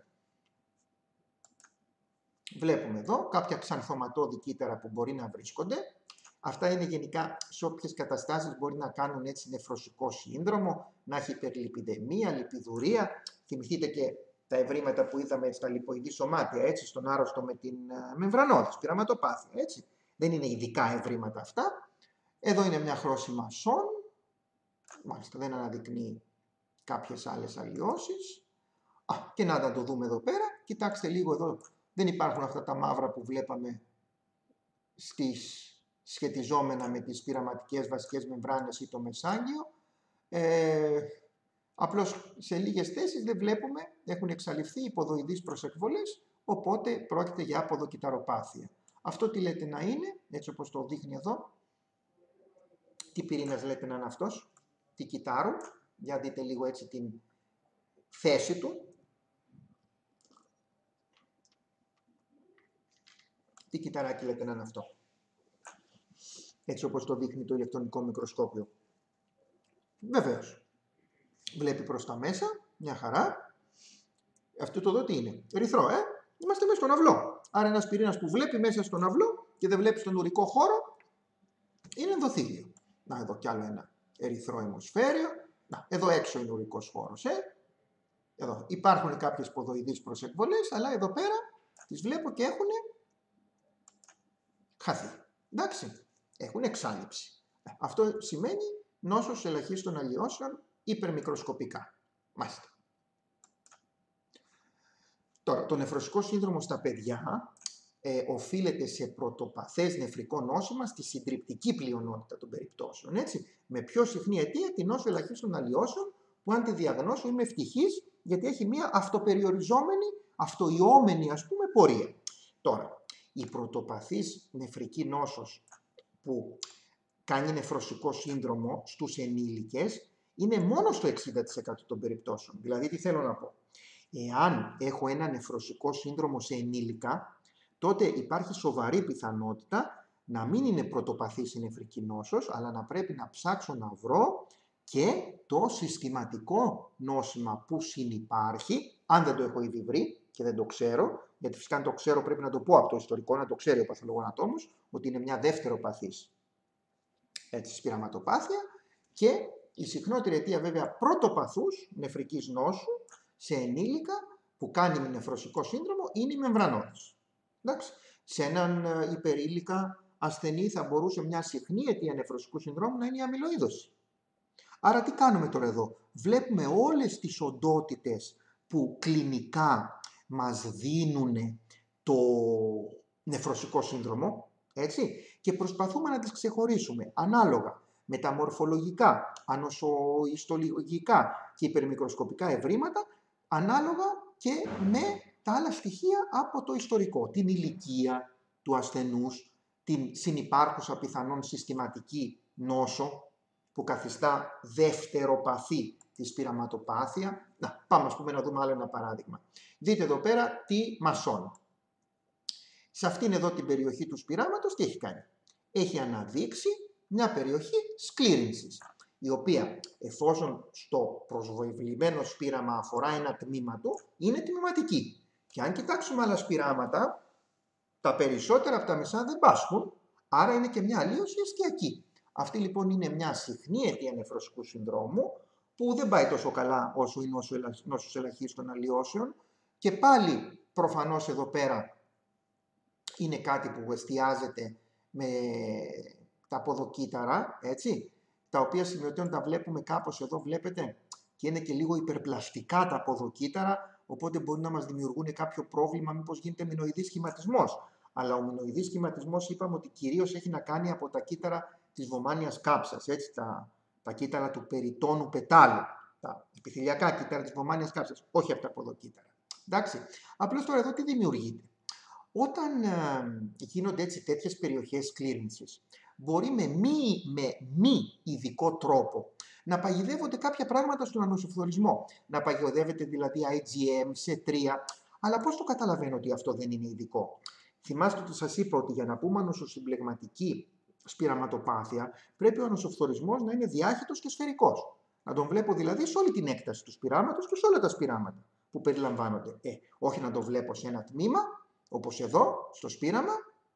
[SPEAKER 1] Βλέπουμε εδώ κάποια ξανθωματώδη κύτταρα που μπορεί να βρίσκονται. Αυτά είναι γενικά σε όποιες καταστάσεις μπορεί να κάνουν έτσι νεφρωσικό σύνδρομο, να έχει υπερλιπιδεμία, λιπιδουρία. Θυμηθείτε και τα ευρήματα που είδαμε στα λιποειδή σωμάτια, έτσι, στον άρρωστο με την μεμβρανώδη, σπυραματοπάθεια, έτσι. Δεν είναι ειδικά ευρήματα αυτά. Εδώ είναι μια χρώση μασών, μάλιστα δεν αναδεικνύει κάποιες άλλες αλλοιώσεις. Α, και να το δούμε εδώ πέρα, κοιτάξτε λίγο εδώ, δεν υπάρχουν αυτά τα μαύρα που βλέπαμε στις σχετιζόμενα με τις πειραματικές βασικές μεμβράνες ή το μεσάγγιο. Ε, απλώς σε λίγες θέσεις δεν βλέπουμε, έχουν εξαλειφθεί υποδοειδείς προσεκβολές, οπότε πρόκειται για αποδοκυταροπάθεια. Αυτό τι λέτε να είναι, έτσι όπως το δείχνει εδώ, τι πυρήνας λέτε να είναι αυτός, τι κυτάρου, για δείτε λίγο έτσι την θέση του. Τι κυταράκι λέτε να είναι αυτό, έτσι όπως το δείχνει το ηλεκτρονικό μικροσκόπιο. Βεβαίως, βλέπει προς τα μέσα, μια χαρά. Αυτό το εδώ τι είναι, ερυθρό, ε, είμαστε μέσα στον αυλό. Άρα ένας πυρήνας που βλέπει μέσα στον αυλό και δεν βλέπει στον ουρικό χώρο, είναι ενδοθήλιο. Να, εδώ κι άλλο ένα ερυθρό αιμοσφαίριο. Να, εδώ έξω είναι ουρικός χώρος, ε. Εδώ υπάρχουν κάποιες ποδοειδείς προσεκβολές, αλλά εδώ πέρα τις βλέπω και έχουν χαθεί. Εντάξει, έχουν εξάλειψη. Αυτό σημαίνει νόσος ελαχίστων αλλοιώσεων υπερμικροσκοπικά. Μάλιστα. Τώρα, το νεφρωσικό σύνδρομο στα παιδιά ε, οφείλεται σε πρωτοπαθές νεφρικό νόσημα στη συντριπτική πλειονότητα των περιπτώσεων. Έτσι, με πιο συχνή αιτία την νόσο ελαχίστων αλλοιώσεων, που αν τη διαγνώσω είμαι ευτυχής, γιατί έχει μια αυτοπεριοριζόμενη, αυτοϊώμενη ας πούμε πορεία. Τώρα, η πρωτοπαθής νεφρική νόσος που κάνει νεφρωσικό σύνδρομο στους ενήλικες είναι μόνο στο εξήντα τοις εκατό των περιπτώσεων. Δηλαδή, τι θέλω να πω. Εάν έχω ένα νεφρωσικό σύνδρομο σε ενήλικα, τότε υπάρχει σοβαρή πιθανότητα να μην είναι πρωτοπαθής η νεφρική νόσος, αλλά να πρέπει να ψάξω να βρω και το συστηματικό νόσημα που συνυπάρχει, αν δεν το έχω ήδη βρει και δεν το ξέρω, γιατί φυσικά αν το ξέρω πρέπει να το πω από το ιστορικό, να το ξέρει ο παθολογοανατόμος, ότι είναι μια δεύτεροπαθής έτσι, σπυραματοπάθεια, και η συχνότερη αιτία βέβαια πρωτοπαθούς νεφρικής νόσου σε ενήλικα που κάνει με νεφρωσικό σύνδρομο είναι η μεμβρανώδης. Εντάξει. Σε έναν υπερήλικα ασθενή θα μπορούσε μια συχνή αιτία νεφρωσικού συνδρόμου να είναι η αμυλοείδωση. Άρα τι κάνουμε τώρα εδώ. Βλέπουμε όλες τις οντότητες που κλινικά μας δίνουν το νεφρωσικό σύνδρομο, έτσι, και προσπαθούμε να τις ξεχωρίσουμε ανάλογα με τα μορφολογικά, ανοσοϊστολογικά και υπερμικροσκοπικά ευρήματα, ανάλογα και με τα άλλα στοιχεία από το ιστορικό, την ηλικία του ασθενούς, την συνυπάρχουσα πιθανόν συστηματική νόσο που καθιστά δευτεροπαθή τη σπυραματοπάθεια. Να, πάμε ας πούμε να δούμε άλλο ένα παράδειγμα. Δείτε εδώ πέρα τι μασώνει. Σε αυτήν εδώ την περιοχή του σπυράματος τι έχει κάνει. Έχει αναδείξει μια περιοχή σκλήρυνσης, η οποία εφόσον στο προσβεβλημένο σπήραμα αφορά ένα τμήμα του, είναι τμηματική. Και αν κοιτάξουμε άλλα σπυράματα, τα περισσότερα από τα μισά δεν πάσχουν, άρα είναι και μια αλλίωση εστιακή. Αυτή λοιπόν είναι μια συχνή αιτία νεφρωσικού συνδρόμου, που δεν πάει τόσο καλά όσο η νόσος ελαχίστων αλλοιώσεων, και πάλι προφανώς εδώ πέρα είναι κάτι που εστιάζεται με τα ποδοκύτταρα, έτσι, τα οποία σημειωτέων τα βλέπουμε κάπως εδώ, βλέπετε, και είναι και λίγο υπερπλαστικά τα ποδοκύτταρα, οπότε μπορεί να μας δημιουργούν κάποιο πρόβλημα, μήπως γίνεται μυνοειδής σχηματισμός. Αλλά ο μυνοειδής σχηματισμός είπαμε ότι κυρίως έχει να κάνει από τα κύτταρα της βομάνιας κάψας, έτσι, τα, τα κύτταρα του περιτόνου πετάλου, τα επιθυλιακά κύτταρα της βομάνιας κάψας, όχι από τα ποδοκύτταρα. Εντάξει, απλώς τώρα εδώ τι δημιουργείται. Όταν ε, γίνονται έτσι τέτοιες περιοχές σκλήρυνσης, μπορεί με μη, με μη ειδικό τρόπο να παγιδεύονται κάποια πράγματα στον ανοσοφθορισμό. Να παγιδεύεται δηλαδή άι τζι εμ, σι τρία, αλλά πώς το καταλαβαίνω ότι αυτό δεν είναι ειδικό. Θυμάστε ότι σας είπα ότι για να πούμε ανοσοσυμπλεγματική σπυραματοπάθεια, πρέπει ο ανοσοφθορισμός να είναι διάχυτος και σφαιρικός. Να τον βλέπω δηλαδή σε όλη την έκταση του σπυράματος και σε όλα τα σπυράματα που περιλαμβάνονται. Ε, όχι να το βλέπω σε ένα τμήμα, όπως εδώ, στο σπήραμα.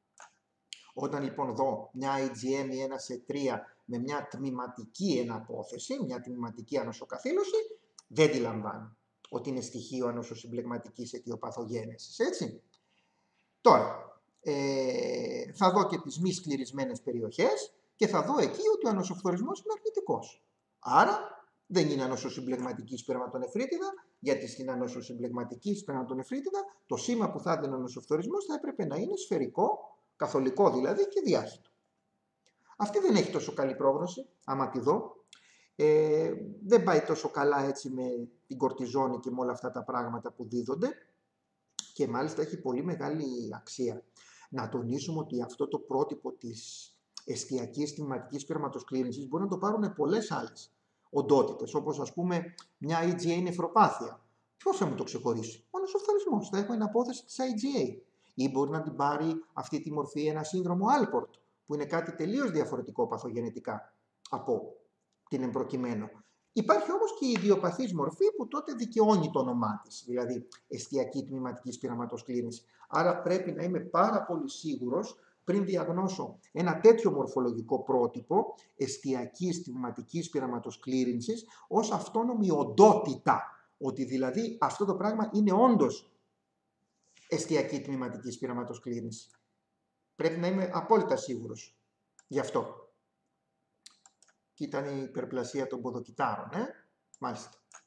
[SPEAKER 1] Όταν λοιπόν δω μια άι τζι εμ ή ένα σι τρία με μια τμηματική εναπόθεση, μια τμηματική ανοσοκαθήλωση, δεν τη λαμβάνω. ότι είναι στοιχείο ανοσοσυμπλεγματικής αιτιοπαθογένεσης, έτσι. Τώρα, ε, θα δω και τις μη σκληρισμένες περιοχές και θα δω εκεί ότι ο ανοσοφθορισμός είναι αρνητικός. Άρα, δεν είναι ανοσοσυμπλεγματική σπερματονεφρίτιδα, γιατί στην ανοσοσυμπλεγματική σπερματονεφρίτιδα το σήμα που θα έδινε ο ανοσοφθορισμός θα έπρεπε να είναι σφαιρικό, καθολικό δηλαδή και διάχυτο. Αυτή δεν έχει τόσο καλή πρόγνωση, άμα τη δω. Ε, δεν πάει τόσο καλά έτσι με την κορτιζόνη και με όλα αυτά τα πράγματα που δίδονται και μάλιστα έχει πολύ μεγάλη αξία. Να τονίσουμε ότι αυτό το πρότυπο της εστιακής τμηματικής σπερματοσκλήρυνσης μπορεί να το πάρουν πολλές άλλες οντότητες, όπως ας πούμε μια άι τζι έι νεφροπάθεια. Ποιος θα μου το ξεχωρίσει? Ο ανοσοφθορισμός. Θα έχω εναπόθεση της άι τζι έι. Ή μπορεί να την πάρει αυτή τη μορφή ένα σύνδρομο Alport, που είναι κάτι τελείως διαφορετικό παθογενετικά από την εμπροκειμένο. Υπάρχει όμως και η ιδιοπαθής μορφή που τότε δικαιώνει το όνομά της, δηλαδή εστιακή τμηματική σπειραματοσκλήρυνση. Άρα πρέπει να είμαι πάρα πολύ σίγουρος πριν διαγνώσω ένα τέτοιο μορφολογικό πρότυπο εστιακής τμηματικής σπειραματοσκλήρυνσης ως αυτόνομη οντότητα. Ότι δηλαδή αυτό το πράγμα είναι όντως εστιακή τμηματική σπειραματοσκλήρυνση. Πρέπει να είμαι απόλυτα σίγουρος γι' αυτό. Και ήταν η υπερπλασία των ποδοκυτάρων, ε. Μάλιστα.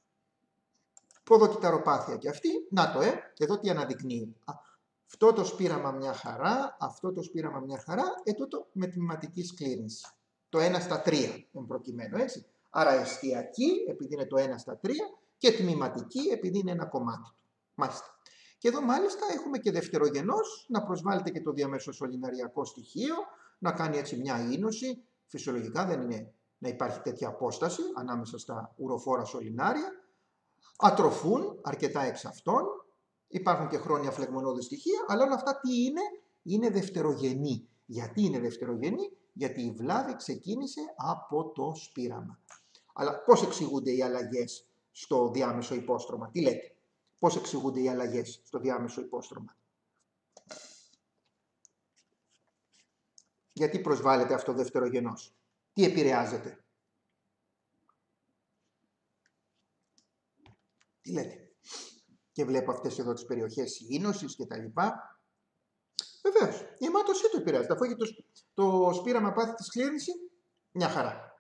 [SPEAKER 1] Ποδοκυταροπάθεια και αυτή, να το, ε, εδώ τι αναδεικνύει. Αυτό το σπήραμα μια χαρά, αυτό το σπήραμα μια χαρά, ε, τούτο με τμηματική σκλήρυνση. Το ένα στα τρία, εν προκειμένου, έτσι. Άρα εστιακή, επειδή είναι το ένα στα τρία, και τμηματική, επειδή είναι ένα κομμάτι του. Μάλιστα. Και εδώ μάλιστα έχουμε και δευτερογενώς να προσβάλλεται και το διαμεσοσωληναριακό στοιχείο, να κάνει έτσι μια ίνωση. Φυσιολογικά δεν είναι να υπάρχει τέτοια απόσταση ανάμεσα στα ουροφόρα σωληνάρια. Ατροφούν αρκετά εξ αυτών. Υπάρχουν και χρόνια φλεγμονώδη στοιχεία, αλλά όλα αυτά τι είναι? Είναι δευτερογενή. Γιατί είναι δευτερογενή? Γιατί η βλάβη ξεκίνησε από το σπήραμα. Αλλά πώς εξηγούνται οι αλλαγές στο διάμεσο υπόστρωμα? Τι λέτε? Πώς εξηγούνται οι αλλαγές στο διάμεσο υπόστρωμα? Γιατί προσβάλλεται αυτό δευτερογενώς? Τι επηρεάζεται? Τι λέτε? Και βλέπω αυτές εδώ τις περιοχές ίνωσης και τα λοιπά. Βεβαίως, η αιμάτωσή του επηρεάζεται. Αφού έχει το, το σπήραμα πάθει τη σκλήρυνση, μια χαρά.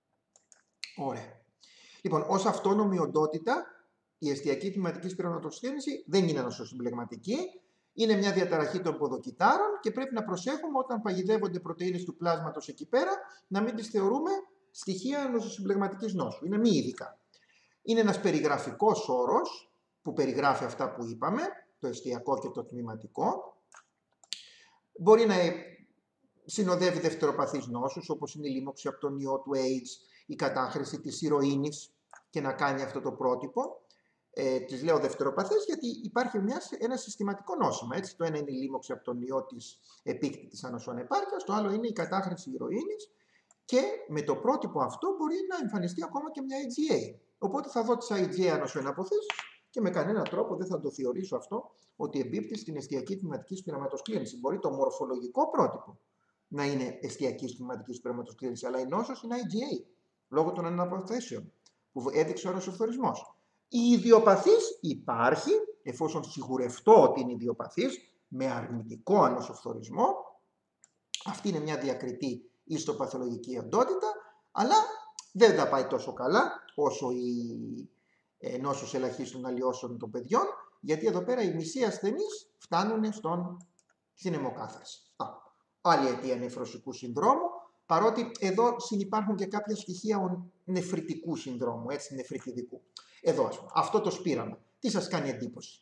[SPEAKER 1] Ωραία. Λοιπόν, ως αυτόνομη οντότητα, η εστιακή τμηματική σπειραματοσκλήρυνση δεν είναι ανοσοσυμπλεγματική. Είναι μια διαταραχή των ποδοκυτάρων και πρέπει να προσέχουμε όταν παγιδεύονται πρωτεΐνες του πλάσματος εκεί πέρα να μην τις θεωρούμε στοιχεία ανοσοσυμπλεγματικής νόσου. Είναι μη ειδικά. Είναι ένας περιγραφικός όρος που περιγράφει αυτά που είπαμε, το εστιακό και το τμηματικό. Μπορεί να συνοδεύει δευτεροπαθείς νόσους, όπως είναι η λίμωξη από τον ιό του AIDS, η κατάχρηση της ηρωίνης και να κάνει αυτό το πρότυπο. Ε, τις λέω δευτεροπαθές γιατί υπάρχει μια, ένα συστηματικό νόσημα. Έτσι. Το ένα είναι η λίμωξη από τον ιό της επίκτητης ανοσών επάρκειας, το άλλο είναι η κατάχρηση ηρωίνης και με το πρότυπο αυτό μπορεί να εμφανιστεί ακόμα και μια άι τζι έι. Οπότε θα δω τις άι τζι έι ανοσοεναποθείς και με κανέναν τρόπο δεν θα το θεωρήσω αυτό ότι εμπίπτει στην εστιακή τμηματική σπειραματοσκλήρυνση. Μπορεί το μορφολογικό πρότυπο να είναι εστιακή τμηματική σπειραματοσκλήρυνση, αλλά η νόσος είναι άι τζι έι λόγω των αναποθέσεων που έδειξε ο ανοσοφθορισμός. Η ιδιοπαθής υπάρχει, εφόσον σιγουρευτώ ότι είναι ιδιοπαθής, με αρνητικό ανοσοφθορισμό. Αυτή είναι μια διακριτή ιστοπαθολογική οντότητα, αλλά δεν τα πάει τόσο καλά όσο η ε, νόσος ελαχίστων αλλοιώσεων των παιδιών, γιατί εδώ πέρα οι μισοί ασθενείς φτάνουν στον, στην αιμοκάθαρση. Α, άλλη αιτία νεφρωσικού συνδρόμου, παρότι εδώ συνυπάρχουν και κάποια στοιχεία νεφριτικού συνδρόμου, έτσι νεφριτιδικού. Εδώ, ας πούμε, αυτό το σπήραμα. Τι σας κάνει εντύπωση?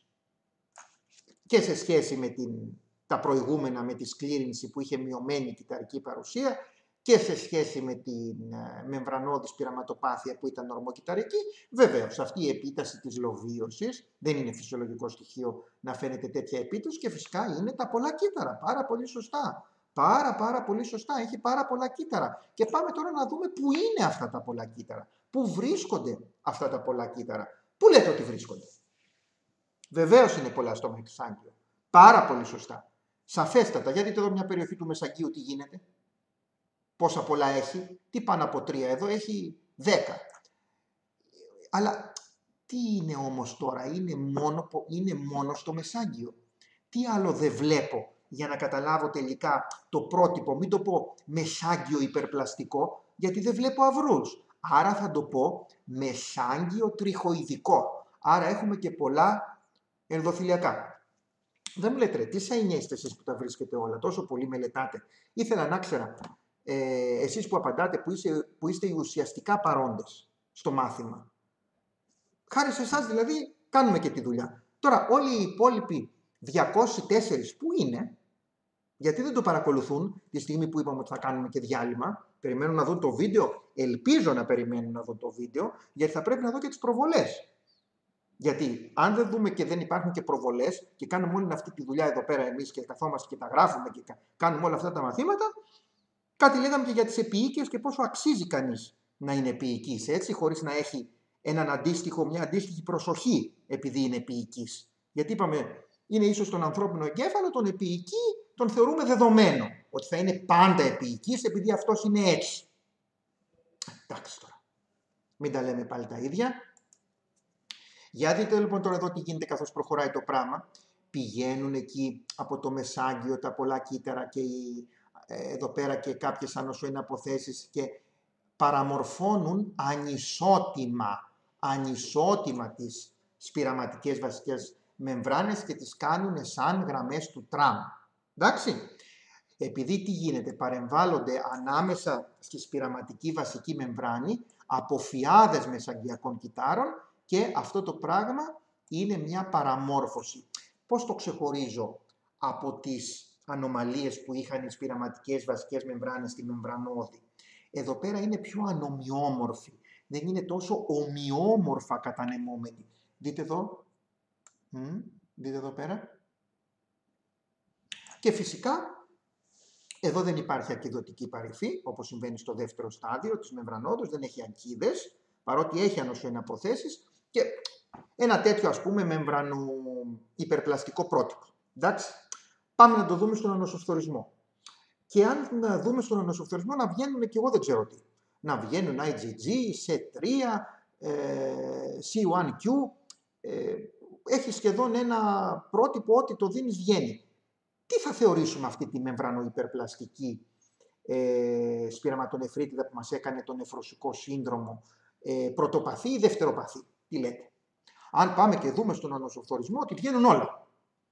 [SPEAKER 1] Και σε σχέση με την, τα προηγούμενα, με τη σκλήρυνση που είχε μειωμένη κυταρική παρουσία και σε σχέση με την ε, μεμβρανώδη σπειραματοπάθεια που ήταν ορμοκυταρική, βεβαίως αυτή η επίταση της λοβίωσης δεν είναι φυσιολογικό στοιχείο να φαίνεται τέτοια επίταση και φυσικά είναι τα πολλά κύτταρα. Πάρα πολύ σωστά. Πάρα πάρα πολύ σωστά. Έχει πάρα πολλά κύτταρα. Και πάμε τώρα να δούμε πού είναι αυτά τα πολλά κύτταρα. Πού βρίσκονται αυτά τα πολλά κύτταρα? Πού λέτε ότι βρίσκονται? Βεβαίως είναι πολλά στο μεσάγγιο. Πάρα πολύ σωστά. Σαφέστατα. Για δείτε εδώ μια περιοχή του μεσαγγείου τι γίνεται. Πόσα πολλά έχει? Τι πάνω από τρία? Εδώ έχει δέκα. Αλλά Τι είναι όμως τώρα, είναι μόνο, είναι μόνο στο μεσάγγιο. Τι άλλο δεν βλέπω για να καταλάβω τελικά το πρότυπο, μην το πω μεσάγγιο υπερπλαστικό, γιατί δεν βλέπω αυρούς. Άρα θα το πω μεσάγγιο τριχοειδικό. Άρα έχουμε και πολλά ενδοθηλιακά. Δεν μου λέτε ρε, τι σαϊνιέ είστε εσείς που τα βρίσκετε όλα, τόσο πολύ μελετάτε. Ήθελα να ξέρα, ε, εσείς που απαντάτε, που είστε, που είστε οι ουσιαστικά παρόντες στο μάθημα. Χάρη σε εσάς δηλαδή κάνουμε και τη δουλειά. Τώρα όλοι οι υπόλοιποι διακόσιοι τέσσερις που είναι, γιατί δεν το παρακολουθούν τη στιγμή που είπαμε ότι θα κάνουμε και διάλειμμα, περιμένουν να δουν το βίντεο, ελπίζω να περιμένουν να δουν το βίντεο, γιατί θα πρέπει να δω και τις προβολές. Γιατί αν δεν δούμε και δεν υπάρχουν και προβολές και κάνουμε όλη αυτή τη δουλειά εδώ πέρα εμείς και καθόμαστε και τα γράφουμε και κάνουμε όλα αυτά τα μαθήματα, κάτι λέγαμε και για τις επίοικες και πόσο αξίζει κανείς να είναι επίοικης, έτσι, χωρίς να έχει έναν αντίστοιχο, μια αντίστοιχη προσοχή επειδή είναι επίοικης. Γιατί είπαμε, είναι ίσως τον ανθρώπινο εγκέφαλο, τον επίοικη, τον θεωρούμε δεδομένο, ότι θα είναι πάντα επίοικης επειδή αυτός είναι έτσι. Εντάξει τώρα, μην τα λέμε πάλι τα ίδια. Για δείτε λοιπόν τώρα εδώ τι γίνεται καθώς προχωράει το πράγμα. Πηγαίνουν εκεί από το μεσάγγιο τα πολλά κύτταρα και οι, ε, εδώ πέρα και κάποιες ανοσοεναποθέσεις και παραμορφώνουν ανισότιμα, ανισότιμα τις σπειραματικές βασικές μεμβράνες και τις κάνουν σαν γραμμές του τραμ. Εντάξει. Επειδή τι γίνεται, παρεμβάλλονται ανάμεσα στη σπειραματική βασική μεμβράνη από φιάδες μεσαγγειακών κυττάρων και αυτό το πράγμα είναι μια παραμόρφωση. Πώς το ξεχωρίζω από τις ανομαλίες που είχαν οι σπειραματικές βασικές μεμβράνες στη μεμβρανώδη? Εδώ πέρα είναι πιο ανομοιόμορφη, δεν είναι τόσο ομοιόμορφα κατανεμόμενη. Δείτε εδώ, Μ, δείτε εδώ πέρα. Και φυσικά, εδώ δεν υπάρχει ακιδωτική παρυφή, όπως συμβαίνει στο δεύτερο στάδιο της μεμβρανόδους, δεν έχει ακίδες, παρότι έχει ανοσοεναποθέσεις και ένα τέτοιο ας πούμε μεμβρανο υπερπλαστικό πρότυπο. Εντάξει, πάμε να το δούμε στον ανοσοφθορισμό. Και αν να δούμε στον ανοσοφθορισμό να βγαίνουν και εγώ δεν ξέρω τι. Να βγαίνουν άι τζι τζι, σι θρee, ε, σι ουάν κιου, ε, έχει σχεδόν ένα πρότυπο ότι το δίνεις βγαίνει. Τι θα θεωρήσουμε αυτή τη μεμβρανοϊπερπλαστική ε, σπειραματονεφρίτιδα που μας έκανε το νεφρωσικό σύνδρομο, ε, πρωτοπαθή ή δευτεροπαθή? Τι λέτε? Αν πάμε και δούμε στον ανοσοφθορισμό ότι βγαίνουν όλα.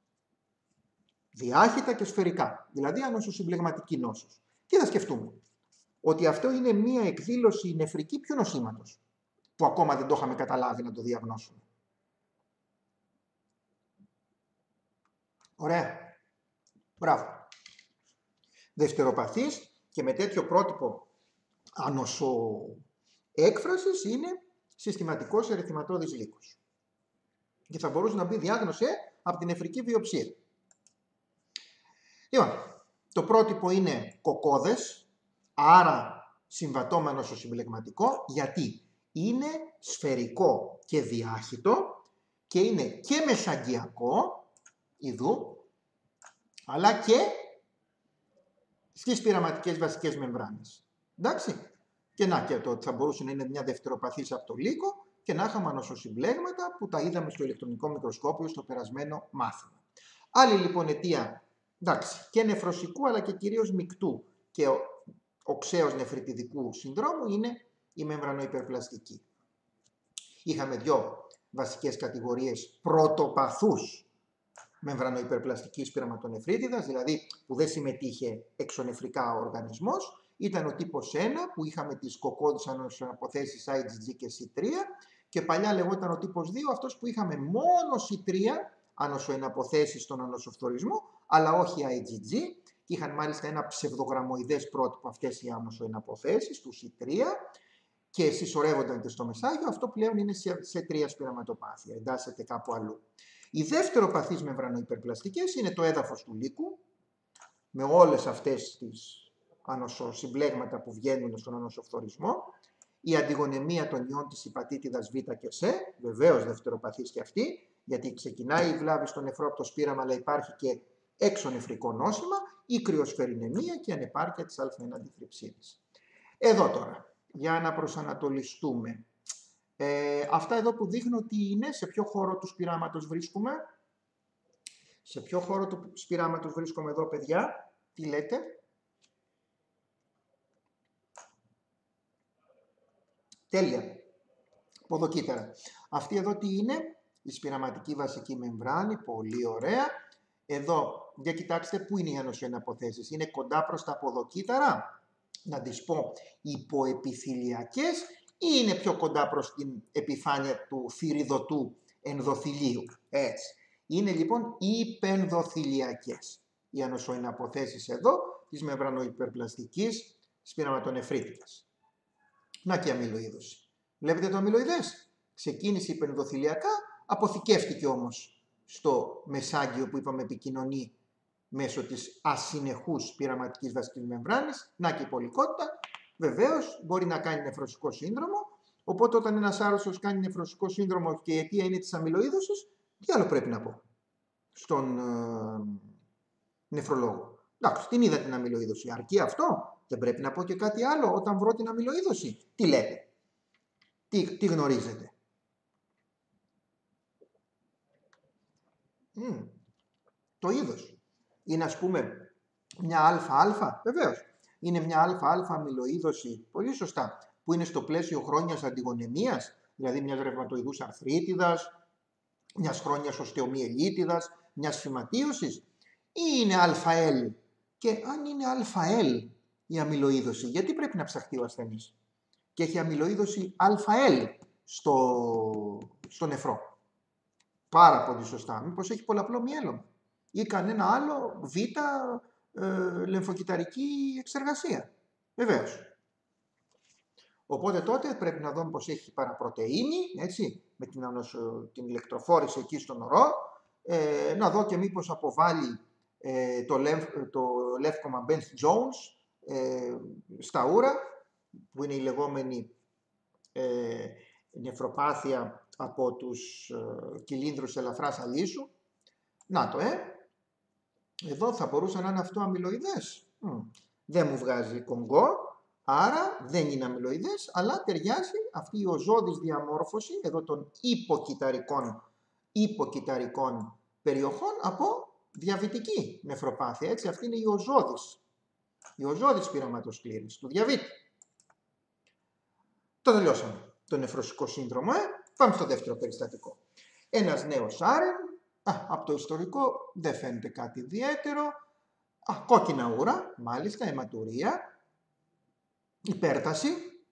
[SPEAKER 1] Διάχυτα και σφαιρικά, δηλαδή ανοσοσυμπλεγματική νόσος. Τι θα σκεφτούμε? Ότι αυτό είναι μία εκδήλωση νεφρική ποιου νοσήματος, που ακόμα δεν το είχαμε καταλάβει να το διαγνώσουμε. Ωραία. Μπράβο. Δευτεροπαθής και με τέτοιο πρότυπο ανοσοέκφρασης είναι συστηματικός ερεθιματώδης λύκος. Και θα μπορούσε να μπει διάγνωση από την νεφρική βιοψία. Λοιπόν, το πρότυπο είναι κοκκώδες, άρα συμβατόμενο ανοσοσυμπλεγματικό, γιατί είναι σφαιρικό και διάχυτο και είναι και μεσαγγειακό, ειδού, αλλά και στις πειραματικές βασικές μεμβράνες. Εντάξει. Και να και το ότι θα μπορούσε να είναι μια δευτεροπαθής από το λύκο και να είχαμε ανοσοσυμπλέγματα που τα είδαμε στο ηλεκτρονικό μικροσκόπιο στο περασμένο μάθημα. Άλλη λοιπόν αιτία, εντάξει, και νεφρωσικού αλλά και κυρίως μεικτού και οξέως νεφριτιδικού συνδρόμου είναι η μεμβρανοϊπερπλαστική. Είχαμε δύο βασικές κατηγορίες πρωτοπαθούς μεμβρανοϊπερπλαστικής πειραματονεφρίτιδας, δηλαδή που δεν συμμετείχε εξωνεφρικά ο οργανισμός. Ήταν ο τύπος ένα που είχαμε τις κοκκώδεις ανοσοεναποθέσεις άι τζι τζι και σι θρee και παλιά λεγόταν ο τύπος δύο, αυτός που είχαμε μόνο σι θρee ανοσοεναποθέσεις στον ανοσοφθορισμό, αλλά όχι άι τζι τζι, και είχαν μάλιστα ένα ψευδογραμμοειδές πρότυπο αυτές οι ανοσοεναποθέσεις του σι θρee και συσσωρεύονταν και στο μεσάγειο. Αυτό πλέον είναι σε τρία σπειραματοπάθεια, εντάσσεται κάπου αλλού. Οι δευτεροπαθείς μεμβρανοϊπερπλαστικές είναι το έδαφος του λύκου, με όλες αυτές τις ανοσοσυμπλέγματα που βγαίνουν στον ανοσοφθορισμό, η αντιγονεμία των ιών της υπατήτηδας Β και Σ, βεβαίως δευτεροπαθής και αυτή, γιατί ξεκινάει η βλάβη στο νεφρό από το σπήραμα, αλλά υπάρχει και έξω-νεφρικό νόσημα, η κρυοσφαιρινεμία και η ανεπάρκεια της α ένα αντιτριψίνης. Εδώ τώρα, για να προσανατολιστούμε, Ε, αυτά εδώ που δείχνω ότι είναι, σε ποιο χώρο του σπειράματος βρίσκουμε. Σε ποιο χώρο του σπειράματος βρίσκομαι εδώ, παιδιά, τι λέτε. Τέλεια. Ποδοκύτταρα. Αυτή εδώ τι είναι, η σπειραματική βασική μεμβράνη, πολύ ωραία. Εδώ, για κοιτάξτε πού είναι οι ανοσοεναποθέσεις. Είναι κοντά προς τα ποδοκύτταρα, να τις πω υποεπιθυλιακές, ή είναι πιο κοντά προς την επιφάνεια του θυριδωτού ενδοθυλίου. Έτσι. Είναι λοιπόν υπενδοθυλιακές οι ανοσοεναποθέσεις εδώ της μεμβρανοϊπερπλαστικής σπειραματονεφρίτιδας. Να και η αμυλοείδωση. Βλέπετε το αμυλοειδές. Ξεκίνησε υπενδοθυλιακά, αποθηκεύτηκε όμως στο μεσάγγιο που είπαμε επικοινωνεί μέσω της ασυνεχούς σπειραματικής βασικής μεμβράνης. Να και η πολικότητα. Βεβαίως μπορεί να κάνει νεφρωσικό σύνδρομο. Οπότε όταν ένας άρρωστος κάνει νεφρωσικό σύνδρομο και η αιτία είναι της αμυλοείδωσης, τι άλλο πρέπει να πω στον ε, νεφρολόγο. Εντάξει, την είδα την αμυλοείδωση. Αρκεί αυτό. Δεν πρέπει να πω και κάτι άλλο όταν βρω την αμυλοείδωση. Τι λέτε. Τι, τι γνωρίζετε. Mm. Το είδος. Είναι ας πούμε μια αλφα-αλφα. Βεβαίως. Είναι μια αλφα-αλφα αμυλοείδωση. Πολύ σωστά. Που είναι στο πλαίσιο χρόνιας αντιγονεμίας. Δηλαδή μιας ρευματοειδούς αρθρίτιδας, μιας χρόνιας οστεομιελίτιδας, μιας φυματίωσης. Ή είναι αλφα-L. Και αν είναι αλφα-L η αμυλοείδωση, γιατί πρέπει να ψαχτεί ο ασθενής. Και έχει αμυλοείδωση αλφα-L στο, στο νεφρό. Πάρα πολύ σωστά. Μήπως έχει πολλαπλό μυέλωμα ή κανένα άλλο β ε, λεμφοκυταρική εξεργασία. Βεβαίως. Οπότε τότε πρέπει να δούμε πως έχει παραπρωτεΐνη, έτσι, με την, την ηλεκτροφόρηση εκεί στον ορό, ε, να δω και μήπως αποβάλει ε, το, λεύ, το λεύκομα Benz-Jones ε, στα ούρα, που είναι η λεγόμενη ε, νεφροπάθεια από τους ε, κυλίνδρους ελαφράς αλύσου. Να το, ε. Εδώ θα μπορούσε να είναι αυτό αμυλοειδές. Mm. Δεν μου βγάζει κονγκό, άρα δεν είναι αμυλοειδές, αλλά ταιριάζει αυτή η οζώδης διαμόρφωση εδώ των υποκυταρικών, υποκυταρικών περιοχών από διαβητική νεφροπάθεια. Έτσι, αυτή είναι η οζώδης. Η οζώδης πειραματοσκλήρυνση του διαβήτη. Το τελειώσαμε. Το νεφρωσικό σύνδρομο, ε. Πάμε στο δεύτερο περιστατικό. Ένας νέος άρεν, α, από το ιστορικό δεν φαίνεται κάτι ιδιαίτερο. Α, κόκκινα ούρα, μάλιστα, αιματουρία. Υπέρταση.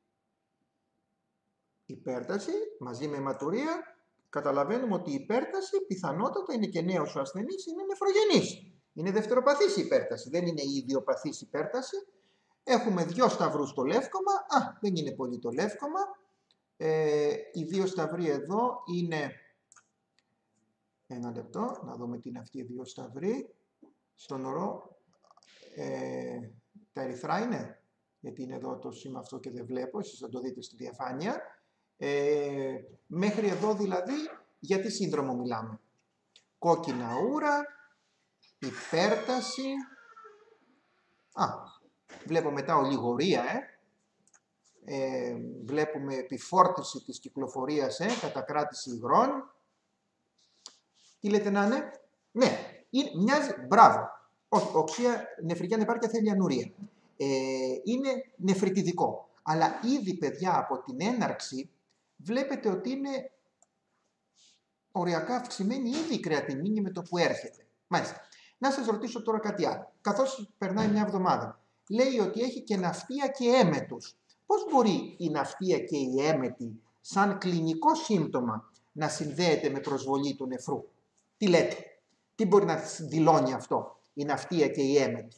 [SPEAKER 1] Υπέρταση μαζί με αιματουρία. Καταλαβαίνουμε ότι η υπέρταση πιθανότατα είναι και νέος ο ασθενής, είναι νεφρογενής. Είναι δευτεροπαθής η υπέρταση, δεν είναι η ιδιοπαθής υπέρταση. Έχουμε δύο σταυρούς στο λεύκομα. Α, δεν είναι πολύ το λεύκομα. Ε, οι δύο σταυροί εδώ είναι... Ένα λεπτό, να δούμε τι είναι αυτοί οι δύο σταυροί. Στον ορό, ε, τα ερυθρά είναι, γιατί είναι εδώ το σήμα αυτό και δεν βλέπω, εσείς θα το δείτε στη διαφάνεια. Ε, μέχρι εδώ δηλαδή, για τι σύνδρομο μιλάμε. Κόκκινα ούρα, υπέρταση. Α, βλέπω μετά ολιγορία, ε. Ε, βλέπουμε επιφόρτιση της κυκλοφορίας, ε, κατακράτηση υγρών. Τι λέτε να είναι? Ναι, είναι, μοιάζει, μπράβο. Όχι, οξία, νεφρική ανεπάρκεια θέλει ανουρία. Ε, είναι νεφριτιδικό. Αλλά ήδη, παιδιά, από την έναρξη βλέπετε ότι είναι οριακά αυξημένη ήδη η κρεατινίνη με το που έρχεται. Μάλιστα. Να σας ρωτήσω τώρα κάτι άλλο. Καθώς περνάει μια εβδομάδα, λέει ότι έχει και ναυτία και έμετους. Πώς μπορεί η ναυτία και η έμετη σαν κλινικό σύμπτωμα να συνδέεται με προσβολή του νεφρού? Τι λέτε? Τι μπορεί να δηλώνει αυτό, η ναυτία και η έμετη?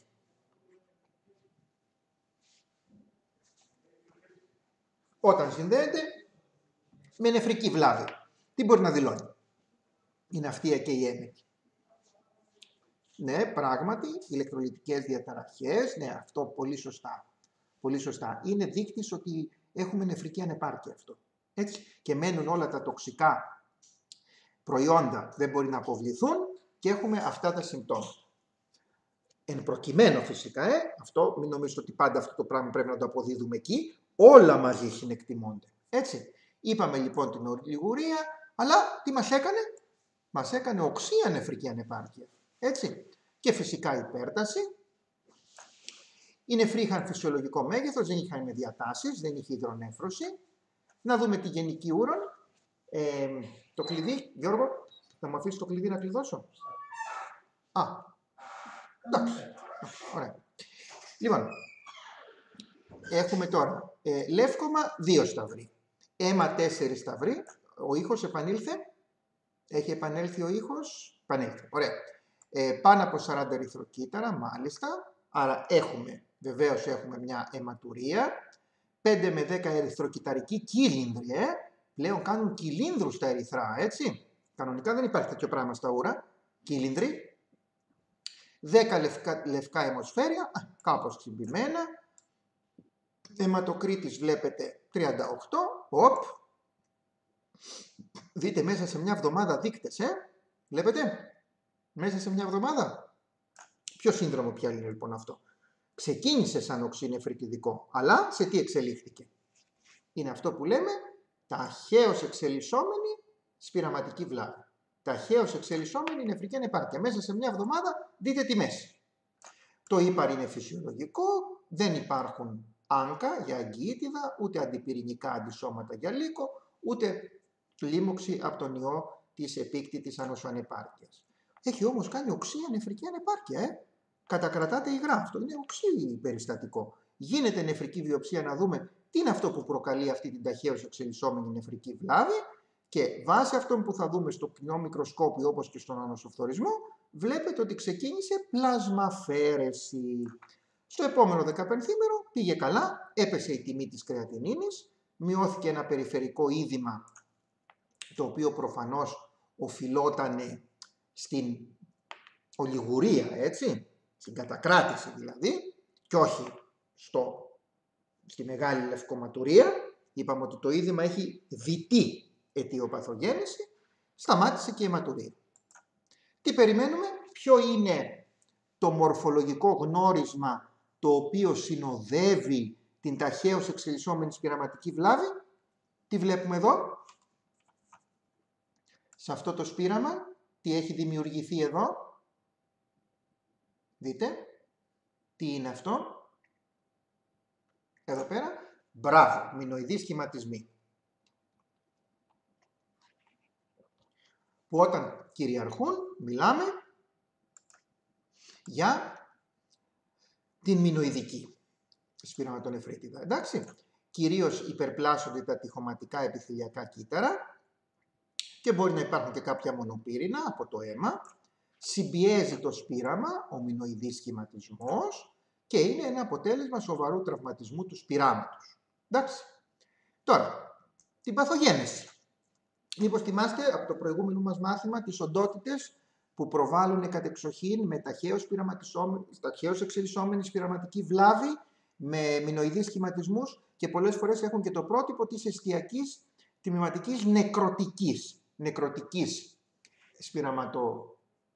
[SPEAKER 1] Όταν συνδέεται με νεφρική βλάβη. Τι μπορεί να δηλώνει η ναυτία και η έμετη? Ναι, πράγματι, ηλεκτρολιτικές διαταραχές, ναι, αυτό πολύ σωστά. Πολύ σωστά. Είναι δείκτης ότι έχουμε νεφρική ανεπάρκεια αυτό. Έτσι. Και μένουν όλα τα τοξικά προϊόντα, δεν μπορεί να αποβληθούν και έχουμε αυτά τα συμπτώματα. Εν προκειμένου φυσικά, ε, αυτό, μην νομίζετε ότι πάντα αυτό το πράγμα πρέπει να το αποδίδουμε εκεί, όλα μαζί συνεκτιμώνται. Έτσι. Είπαμε λοιπόν την ολιγουρία, αλλά τι μας έκανε? Μας έκανε οξία νεφρική ανεπάρκεια. Έτσι. Και φυσικά υπέρταση. Οι νεφροί είχαν φυσιολογικό μέγεθος, δεν είχαν διατάσεις, δεν είχε υδρονέφρωση. Να δούμε τη γενική ούρον. Ε, το κλειδί, Γιώργο, θα μου αφήσει το κλειδί να κλειδώσω. Α, εντάξει. Ωραία. Λοιπόν, έχουμε τώρα ε, λεύκομα δύο σταυροί. Αίμα τέσσερις σταυροί. Ο ήχος επανήλθε. Έχει επανέλθει ο ήχος. Επανέλθει. Ωραία. Ε, πάνω από σαράντα ερυθροκύτταρα, μάλιστα. Άρα έχουμε, βεβαίως έχουμε μια αιματουρία. πέντε με δέκα ερυθροκυταρικοί κύλινδροι, ε. Πλέον κάνουν κυλίνδρους τα ερυθρά, έτσι. Κανονικά δεν υπάρχει τέτοιο πράγμα στα ούρα. Κύλινδροι. δέκα λευκά, λευκά αιμοσφαίρια, κάπως ξυμπημένα. Αιματοκρίτης βλέπετε τριάντα οκτώ. Οπ. Δείτε μέσα σε μια εβδομάδα δείκτες, ε. Βλέπετε. Μέσα σε μια εβδομάδα. Ποιο σύνδρομο πια είναι λοιπόν αυτό? Ξεκίνησε σαν οξύνεφριτιδικό, αλλά σε τι εξελίχθηκε? Είναι αυτό που λέμε ταχαίως εξελισσόμενη σπειραματική βλάβη. Ταχαίως εξελισσόμενη νεφρική ανεπάρκεια. Μέσα σε μια εβδομάδα δείτε τη μέση. Το ύπαρ είναι φυσιολογικό, δεν υπάρχουν άνκα για αγκιήτιδα, ούτε αντιπυρηνικά αντισώματα για λύκο, ούτε λίμωξη από τον ιό της επίκτητης ανοσοανεπάρκειας. Έχει όμως κάνει οξία νεφρική ανεπάρκεια, ε. Κατακρατάται υγρά. Αυτό είναι οξύ περιστατικό. Γίνεται νεφρική βιοψία να δούμε τι είναι αυτό που προκαλεί αυτή την ταχαίως εξελισσόμενη νεφρική βλάβη και βάσει αυτών που θα δούμε στο κοινό μικροσκόπιο όπως και στον ανοσοφθορισμό, βλέπετε ότι ξεκίνησε πλασμαφέρεση. Στο επόμενο δεκαπενθήμερο πήγε καλά, έπεσε η τιμή της κρεατινίνης, μειώθηκε ένα περιφερικό είδημα το οποίο προφανώς οφειλόταν στην ολιγουρία, έτσι, στην κατακράτηση δηλαδή, και όχι στο, στη μεγάλη λευκοματουρία. Είπαμε ότι το είδημα έχει δυτή αιτιοπαθογένεση, σταμάτησε και η αιματουρία. Τι περιμένουμε? Ποιο είναι το μορφολογικό γνώρισμα το οποίο συνοδεύει την ταχαίως εξελισσόμενη σπειραματική βλάβη? Τι βλέπουμε εδώ? Σε αυτό το σπείραμα, τι έχει δημιουργηθεί εδώ? Δείτε, τι είναι αυτό? Εδώ πέρα, μπράβο, μινοειδείς σχηματισμοί. Που όταν κυριαρχούν, μιλάμε για την μινοειδική σπειραματονεφρίτιδα, εντάξει. Κυρίως υπερπλάσσονται τα τυχωματικά επιθυλιακά κύτταρα και μπορεί να υπάρχουν και κάποια μονοπύρινα από το αίμα. Συμπιέζει το σπείραμα, ο μινοειδής σχηματισμός, και είναι ένα αποτέλεσμα σοβαρού τραυματισμού του σπειράματος. Εντάξει. Τώρα, την παθογένεση. Μήπως θυμάστε από το προηγούμενο μας μάθημα τις οντότητες που προβάλλουν κατεξοχήν με ταχαίως, ταχαίως εξελισσόμενη σπειραματική βλάβη, με μινοειδείς σχηματισμούς και πολλές φορές έχουν και το πρότυπο της εστιακής τμηματικής νεκρωτικής, νεκρωτικής σπειραματοπάθειας.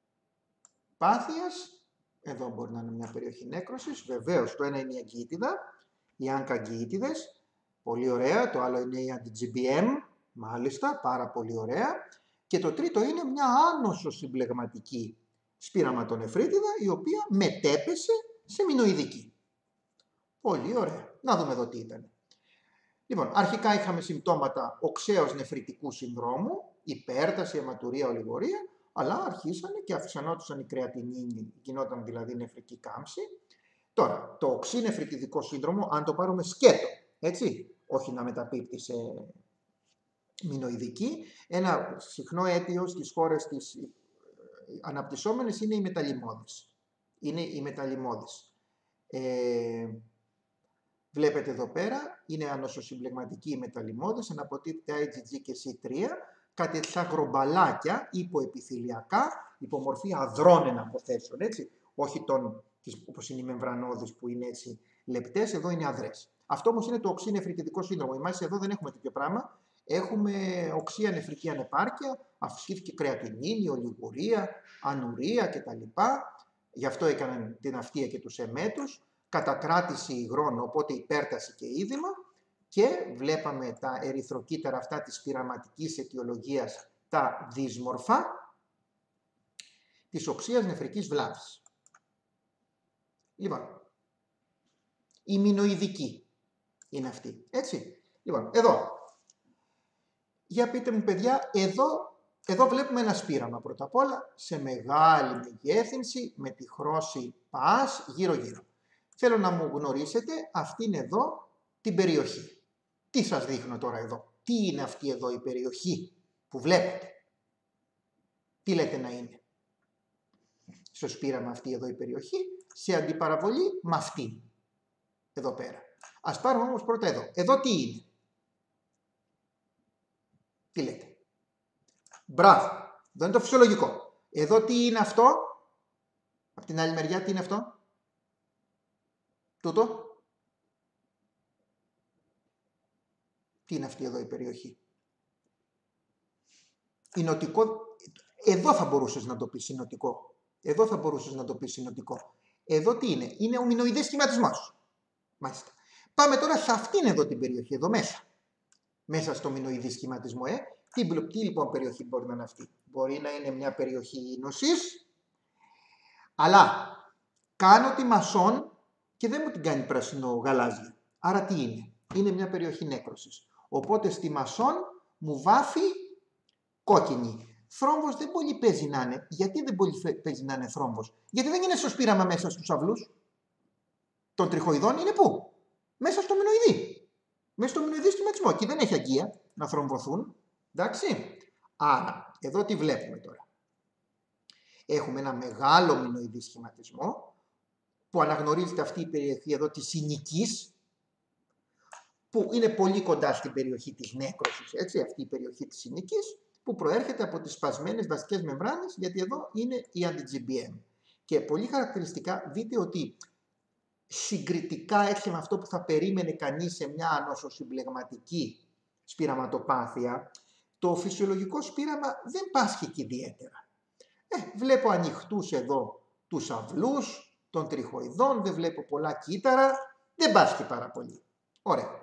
[SPEAKER 1] Εδώ μπορεί να είναι μια περιοχή νέκρωσης. Βεβαίως, το ένα είναι η αγκιήτιδα, οι άνκα-αγκιήτιδες, πολύ ωραία. Το άλλο είναι η αντι-τζι μπι εμ, μάλιστα, πάρα πολύ ωραία. Και το τρίτο είναι μια άνοσο συμπλεγματική σπειραματονεφρίτιδα, η οποία μετέπεσε σε μινοειδική. Πολύ ωραία. Να δούμε εδώ τι ήταν. Λοιπόν, αρχικά είχαμε συμπτώματα οξέως νεφριτικού συνδρόμου, υπέρταση, αιματουρία, ολιγορία, αλλά αρχίσανε και αυξανόντουσαν οι κρεατινίνοι, γινόταν δηλαδή νεφρική κάμψη. Τώρα, το οξύ νεφριτιδικό σύνδρομο, αν το πάρουμε σκέτο, έτσι, όχι να μεταπίπτει σε μινοειδική, ένα συχνό αίτιο στις χώρες της αναπτυσσόμενες είναι η μεταλλιμώδης. Είναι η μεταλλιμώδης. Ε, βλέπετε εδώ πέρα, είναι ανοσοσυμπλεγματική η μεταλλιμώδης, αναποτίθεται άι τζι τζι και σι τρία, κάτι σαν γρομπαλάκια υποεπιθυλιακά, υπομορφή αδρών αποθέσεων, έτσι, όχι των, όπως είναι οι μεμβρανώδεις που είναι έτσι λεπτές, εδώ είναι αδρές. Αυτό όμως είναι το οξύ νεφριτιδικό σύνδρομο. Εμάς εδώ δεν έχουμε τέτοιο πράγμα. Έχουμε οξία νεφρική ανεπάρκεια, αυξήθηκε κρεατινίνη, ολιγουρία, ανουρία κτλ. Γι' αυτό έκαναν την αυτεία και τους εμέτους, κατακράτηση υγρών, οπότε υπέρταση και είδημα, και βλέπαμε τα ερυθροκύτταρα αυτά της πειραματικής αιτιολογίας, τα δύσμορφα, της οξείας νεφρικής βλάβης. Λοιπόν, η μηνοειδική είναι αυτή, έτσι. Λοιπόν, εδώ, για πείτε μου παιδιά, εδώ, εδώ βλέπουμε ένα σπήραμα πρώτα απ' όλα, σε μεγάλη μεγέθυνση, με τη χρώση πας γύρω-γύρω. Θέλω να μου γνωρίσετε αυτήν εδώ την περιοχή. Τι σας δείχνω τώρα εδώ, τι είναι αυτή εδώ η περιοχή που βλέπετε. Τι λέτε να είναι. Στο σπήραμα αυτή εδώ η περιοχή, σε αντιπαραβολή με αυτή. Εδώ πέρα. Ας πάρουμε όμως πρώτα εδώ. Εδώ τι είναι. Τι λέτε. Μπράβο. Εδώ είναι το φυσιολογικό. Εδώ τι είναι αυτό. Από την άλλη μεριά τι είναι αυτό. Τούτο. Τι είναι αυτή εδώ η περιοχή. Η νοτικό. Εδώ θα μπορούσες να το πεις συνοτικό. Εδώ θα μπορούσες να το πεις συνοτικό. Εδώ τι είναι. Είναι ο μηνοειδής σχηματισμός. Μάλιστα. Πάμε τώρα σε αυτήν εδώ την περιοχή, εδώ μέσα. Μέσα στο μηνοειδή σχηματισμό, ε. Τι, τι λοιπόν περιοχή μπορεί να είναι αυτή. Μπορεί να είναι μια περιοχή νοσής, αλλά κάνω τη μασόν και δεν μου την κάνει πράσινο-γαλάζια. Άρα τι είναι. Είναι μια περιοχή νέκρωσης. Οπότε στη μασόν μου βάφει κόκκινη. Θρόμβος δεν πολύ παίζει να είναι. Γιατί δεν πολύ παίζει να είναι θρόμβος. Γιατί δεν είναι στο σπήραμα μέσα στους αυλούς των τριχοειδών. Είναι πού. Μέσα στο μηνοειδή. Μέσα στο μηνοειδή σχηματισμό. Και δεν έχει αγκία να θρομβωθούν. Εντάξει. Άρα, εδώ τι βλέπουμε τώρα. Έχουμε ένα μεγάλο μηνοειδή σχηματισμό που αναγνωρίζεται αυτή η περιοχή εδώ της συνοικής, που είναι πολύ κοντά στην περιοχή της νέκρωσης, έτσι, αυτή η περιοχή της συνοικής, που προέρχεται από τις σπασμένες βασικές μεμβράνες, γιατί εδώ είναι η αντι-τζι μπι εμ. Και πολύ χαρακτηριστικά δείτε ότι συγκριτικά έτσι με αυτό που θα περίμενε κανείς σε μια ανοσοσυμπλεγματική σπειραματοπάθεια, το φυσιολογικό σπήραμα δεν πάσχει και ιδιαίτερα. Ε, βλέπω ανοιχτούς εδώ τους αυλούς των τριχοειδών, δεν βλέπω πολλά κύτταρα, δεν πάσχει πάρα πολύ. Ωραία.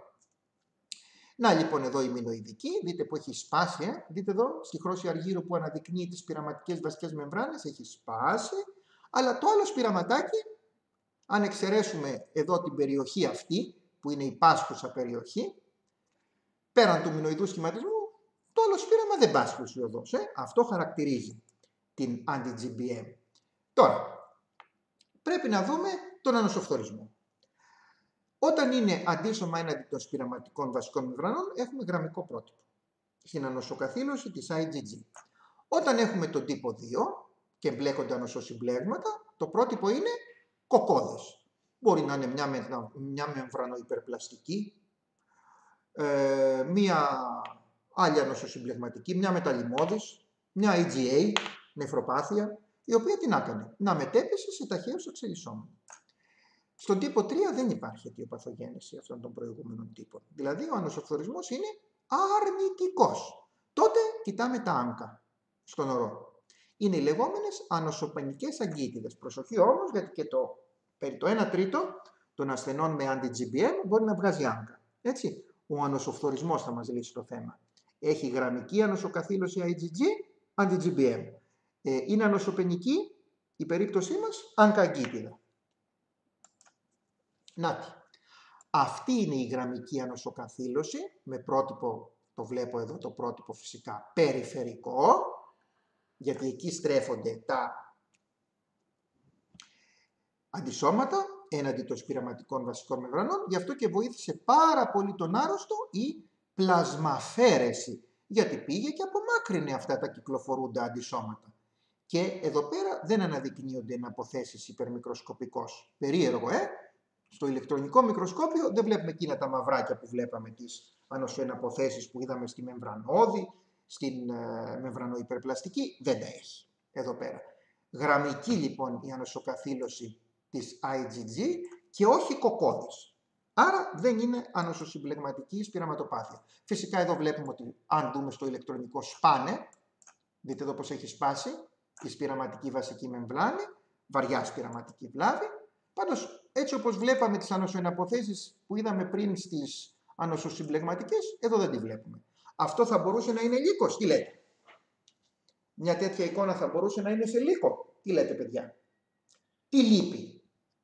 [SPEAKER 1] Να λοιπόν εδώ η μηνοειδική, δείτε που έχει σπάσει, ε? Δείτε εδώ στη χρώση αργύρου που αναδεικνύει τις πειραματικές βασικές μεμβράνες, έχει σπάσει, αλλά το άλλο σπειραματάκι, αν εξαιρέσουμε εδώ την περιοχή αυτή, που είναι η πάσχουσα περιοχή, πέραν του μηνοειδού σχηματισμού, το άλλο σπήραμα δεν πάσχει ουσιοδός. Ε? Αυτό χαρακτηρίζει την αντι-τζι μπι εμ. Τώρα, πρέπει να δούμε τον ανοσοφθορισμό. Όταν είναι αντίσωμα έναντι των σπειραματικών βασικών μεμβρανών, έχουμε γραμμικό πρότυπο στην ανοσοκαθήλωση της άι τζι τζι. Όταν έχουμε τον τύπο δύο και μπλέκονται ανοσοσυμπλέγματα, το πρότυπο είναι κοκκώδες. Μπορεί να είναι μια, με, μια μεμβρανοϊπερπλαστική, ε, μια άλλη ανοσοσυμπλεγματική, μια μεταλλιμώδης, μια άι τζι έι, νεφροπάθεια, η οποία τι να κάνει, να μετέπεσε σε ταχαίως εξελισσόμενο. Στον τύπο τρία δεν υπάρχει αιτιοπαθογένεση αυτών των προηγούμενων τύπων. Δηλαδή ο ανοσοφθορισμός είναι αρνητικός. Τότε κοιτάμε τα άμκα στον ορό. Είναι οι λεγόμενες ανοσοπενικές αγκίτιδες. Προσοχή όμως, γιατί και το, περί το ένα τρίτο των ασθενών με αντι-τζι μπι εμ μπορεί να βγάζει άμκα. Έτσι, ο ανοσοφθορισμός θα μας λύσει το θέμα. Έχει γραμμική ανοσοκαθήλωση άι τζι τζι, αντι-τζι μπι εμ. Ε, είναι ανοσοπενική η περίπτωσή μας άμκα αγκίτιδα. Νάτι. Αυτή είναι η γραμμική ανοσοκαθήλωση, με πρότυπο, το βλέπω εδώ το πρότυπο φυσικά, περιφερικό, γιατί εκεί στρέφονται τα αντισώματα έναντι των σπειραματικών βασικών μεμβρανών, γι' αυτό και βοήθησε πάρα πολύ τον άρρωστο η πλασμαφέρεση, γιατί πήγε και απομάκρυνε αυτά τα κυκλοφορούντα αντισώματα. Και εδώ πέρα δεν αναδεικνύονται εν αποθέσεις υπερμικροσκοπικώς. Περίεργο, ε! Στο ηλεκτρονικό μικροσκόπιο δεν βλέπουμε εκείνα τα μαυράκια που βλέπαμε, τις ανοσοεναποθέσεις που είδαμε στη μεμβρανώδη, στην ε, μεμβρανοϊπερπλαστική, δεν τα έχει εδώ πέρα. Γραμμική λοιπόν η ανοσοκαθήλωση της άι τζι τζι και όχι κοκκώδης. Άρα δεν είναι ανοσοσυμπλεγματική σπειραματοπάθεια. Φυσικά εδώ βλέπουμε ότι αν δούμε στο ηλεκτρονικό σπάνε, δείτε εδώ πως έχει σπάσει η σπειραματική βασική μεμβράνη, βαριά σπειραματική βλάβη. Πάντως, έτσι όπως βλέπαμε τις ανοσοεναποθέσεις που είδαμε πριν στις ανοσοσυμπλεγματικές, εδώ δεν τη βλέπουμε. Αυτό θα μπορούσε να είναι λύκος, τι λέτε? Μια τέτοια εικόνα θα μπορούσε να είναι σε λύκο, τι λέτε παιδιά? Τι λείπει?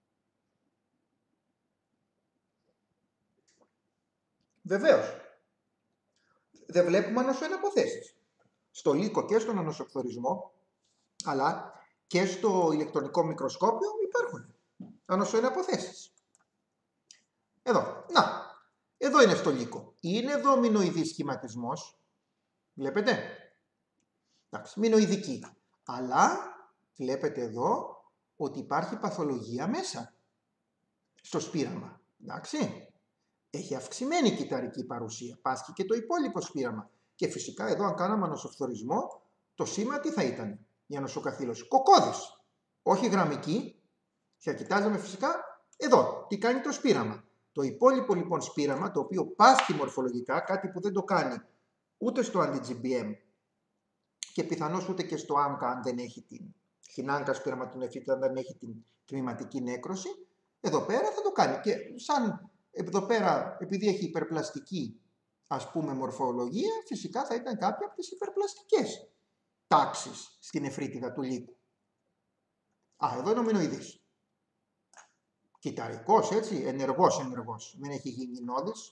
[SPEAKER 1] Βεβαίως, δεν βλέπουμε ανοσοεναποθέσεις. Στο λύκο και στον ανοσοκθορισμό, αλλά και στο ηλεκτρονικό μικροσκόπιο υπάρχουν ανοσοεναποθέσεις. Εδώ, να, εδώ είναι στο λύκο. Είναι εδώ μινοειδής σχηματισμός, βλέπετε, εντάξει, μινοειδική. Αλλά βλέπετε εδώ ότι υπάρχει παθολογία μέσα στο σπήραμα, εντάξει. Έχει αυξημένη κυταρική παρουσία, πάσχει και το υπόλοιπο σπήραμα. Και φυσικά εδώ αν κάναμε ανοσοφθορισμό, το σήμα τι θα ήταν? Η ανοσοκαθήλωση. Κοκκώδης, όχι γραμμική. Θα κοιτάζαμε φυσικά εδώ, τι κάνει το σπήραμα. Το υπόλοιπο λοιπόν σπήραμα, το οποίο πάσχει μορφολογικά, κάτι που δεν το κάνει ούτε στο αντι-τζι μπι εμ και πιθανώς ούτε και στο άμκα αν δεν έχει την χινάνκα σπειραματονεφρίτη, αν δεν έχει την τμηματική νέκρωση, εδώ πέρα θα το κάνει. Και σαν εδώ πέρα, επειδή έχει υπερπλαστική, ας πούμε, μορφολογία, φυσικά θα ήταν κάποια από τις υπερπλαστικές τάξεις στην νεφρίτιδα του λύκου. Α, εδώ είναι ο μινοειδής. Κυταρικός, έτσι, ενεργός, ενεργός. Δεν έχει γίνει νόδης.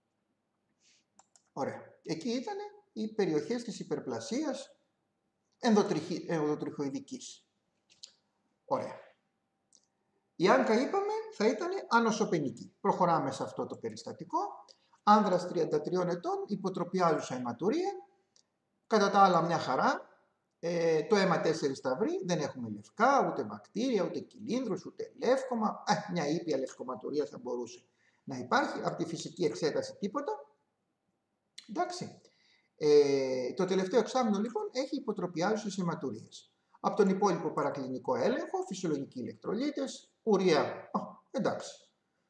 [SPEAKER 1] Ωραία. Εκεί ήταν οι περιοχές της υπερπλασίας ενδοτριχοειδικής. Ωραία. Η άνκα είπαμε θα ήταν ανοσοπενική. Προχωράμε σε αυτό το περιστατικό. Άνδρας τριάντα τριών ετών, υποτροπιάζουσα αιματουρία. Κατά τα άλλα μια χαρά. Ε, το αίμα τέσσερις σταυροί, δεν έχουμε λευκά, ούτε βακτήρια, ούτε κυλίνδρους, ούτε λεύκομα. Ε, μια ήπια λευκοματουρία θα μπορούσε να υπάρχει. Από τη φυσική εξέταση τίποτα. Εντάξει. Ε, το τελευταίο εξάμηνο λοιπόν έχει υποτροπιάζουσες αιματουρίες. Από τον υπόλοιπο παρακλινικό έλεγχο, φυσιολογικοί ηλεκτρολίτες, ουρία, α, εντάξει.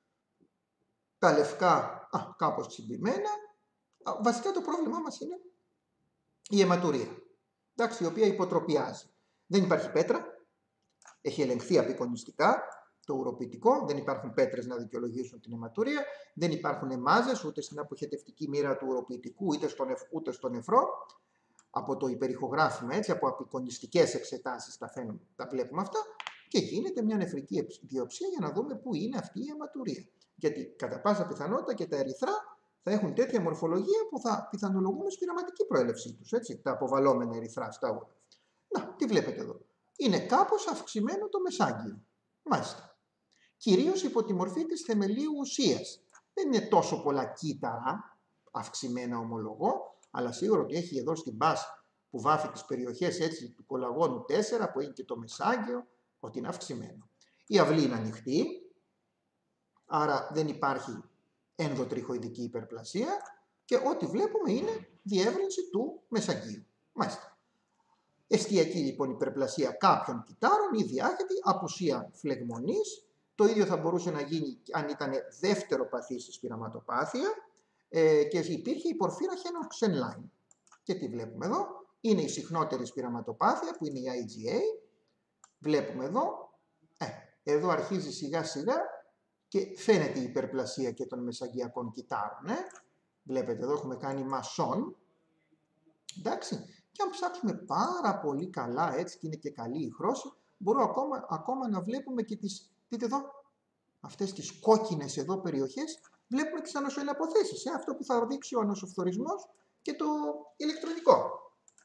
[SPEAKER 1] Τα λευκά, α, κάπως τσιμπημένα. Α, βασικά το πρόβλημά μας είναι η αιματουρία, εντάξει, η οποία υποτροπιάζει. Δεν υπάρχει πέτρα, έχει ελεγχθεί απεικονιστικά το ουροποιητικό, δεν υπάρχουν πέτρες να δικαιολογήσουν την αιματουρία, δεν υπάρχουν μάζες ούτε στην αποχετευτική μοίρα του ουροποιητικού, είτε στο, νεφ, ούτε στο νεφρό. Από το υπερηχογράφημα, έτσι, από απεικονιστικές εξετάσεις τα, φαίνουμε, τα βλέπουμε αυτά και γίνεται μια νεφρική βιοψία για να δούμε πού είναι αυτή η αιματουρία. Γιατί κατά πάσα πιθανότητα και τα ερυθρά θα έχουν τέτοια μορφολογία που θα πιθανολογούμε σπειραματική προέλευσή τους, έτσι, τα αποβαλλόμενα ερυθρά στα ούρα. Να, τι βλέπετε εδώ. Είναι κάπως αυξημένο το μεσάγγιο. Μάλιστα. Κυρίως υπό τη μορφή της θεμελίου ουσίας. Δεν είναι τόσο πολλά κύτταρα, αυξημένα ομολογώ, αλλά σίγουρα ότι έχει εδώ στην μπάση που βάφει τις περιοχές έτσι του κολαγόνου τέσσερα, που έχει και το μεσάγγιο, ότι είναι αυξημένο. Η αυλή είναι ανοιχτή, άρα δεν υπάρχει ενδοτριχοειδική υπερπλασία και ό,τι βλέπουμε είναι διεύρυνση του μεσαγγείου. Μάλιστα. Εστιακή λοιπόν υπερπλασία κάποιων κυττάρων ή διάχυτη, απουσία φλεγμονής. Το ίδιο θα μπορούσε να γίνει αν ήταν δεύτερο παθή στη σπειραματοπάθεια. Ε, και υπήρχε η πορφύρα Χένος-Ξενλάιν. Και τι βλέπουμε εδώ? Είναι η συχνότερη σπειραματοπάθεια που είναι η άι τζι έι. Βλέπουμε εδώ. Ε, εδώ αρχίζει σιγά σιγά και φαίνεται η υπερπλασία και των μεσαγγειακών κυττάρων. Ε. Βλέπετε εδώ έχουμε κάνει μασόν. Εντάξει. Και αν ψάξουμε πάρα πολύ καλά, έτσι και είναι και καλή η χρώση, μπορούμε ακόμα, ακόμα να βλέπουμε και τις, δείτε εδώ, αυτές τις κόκκινες εδώ περιοχές. Βλέπουμε τις ανοσοεναποθέσεις, ε, αυτό που θα δείξει ο ανοσοφθορισμός και το ηλεκτρονικό.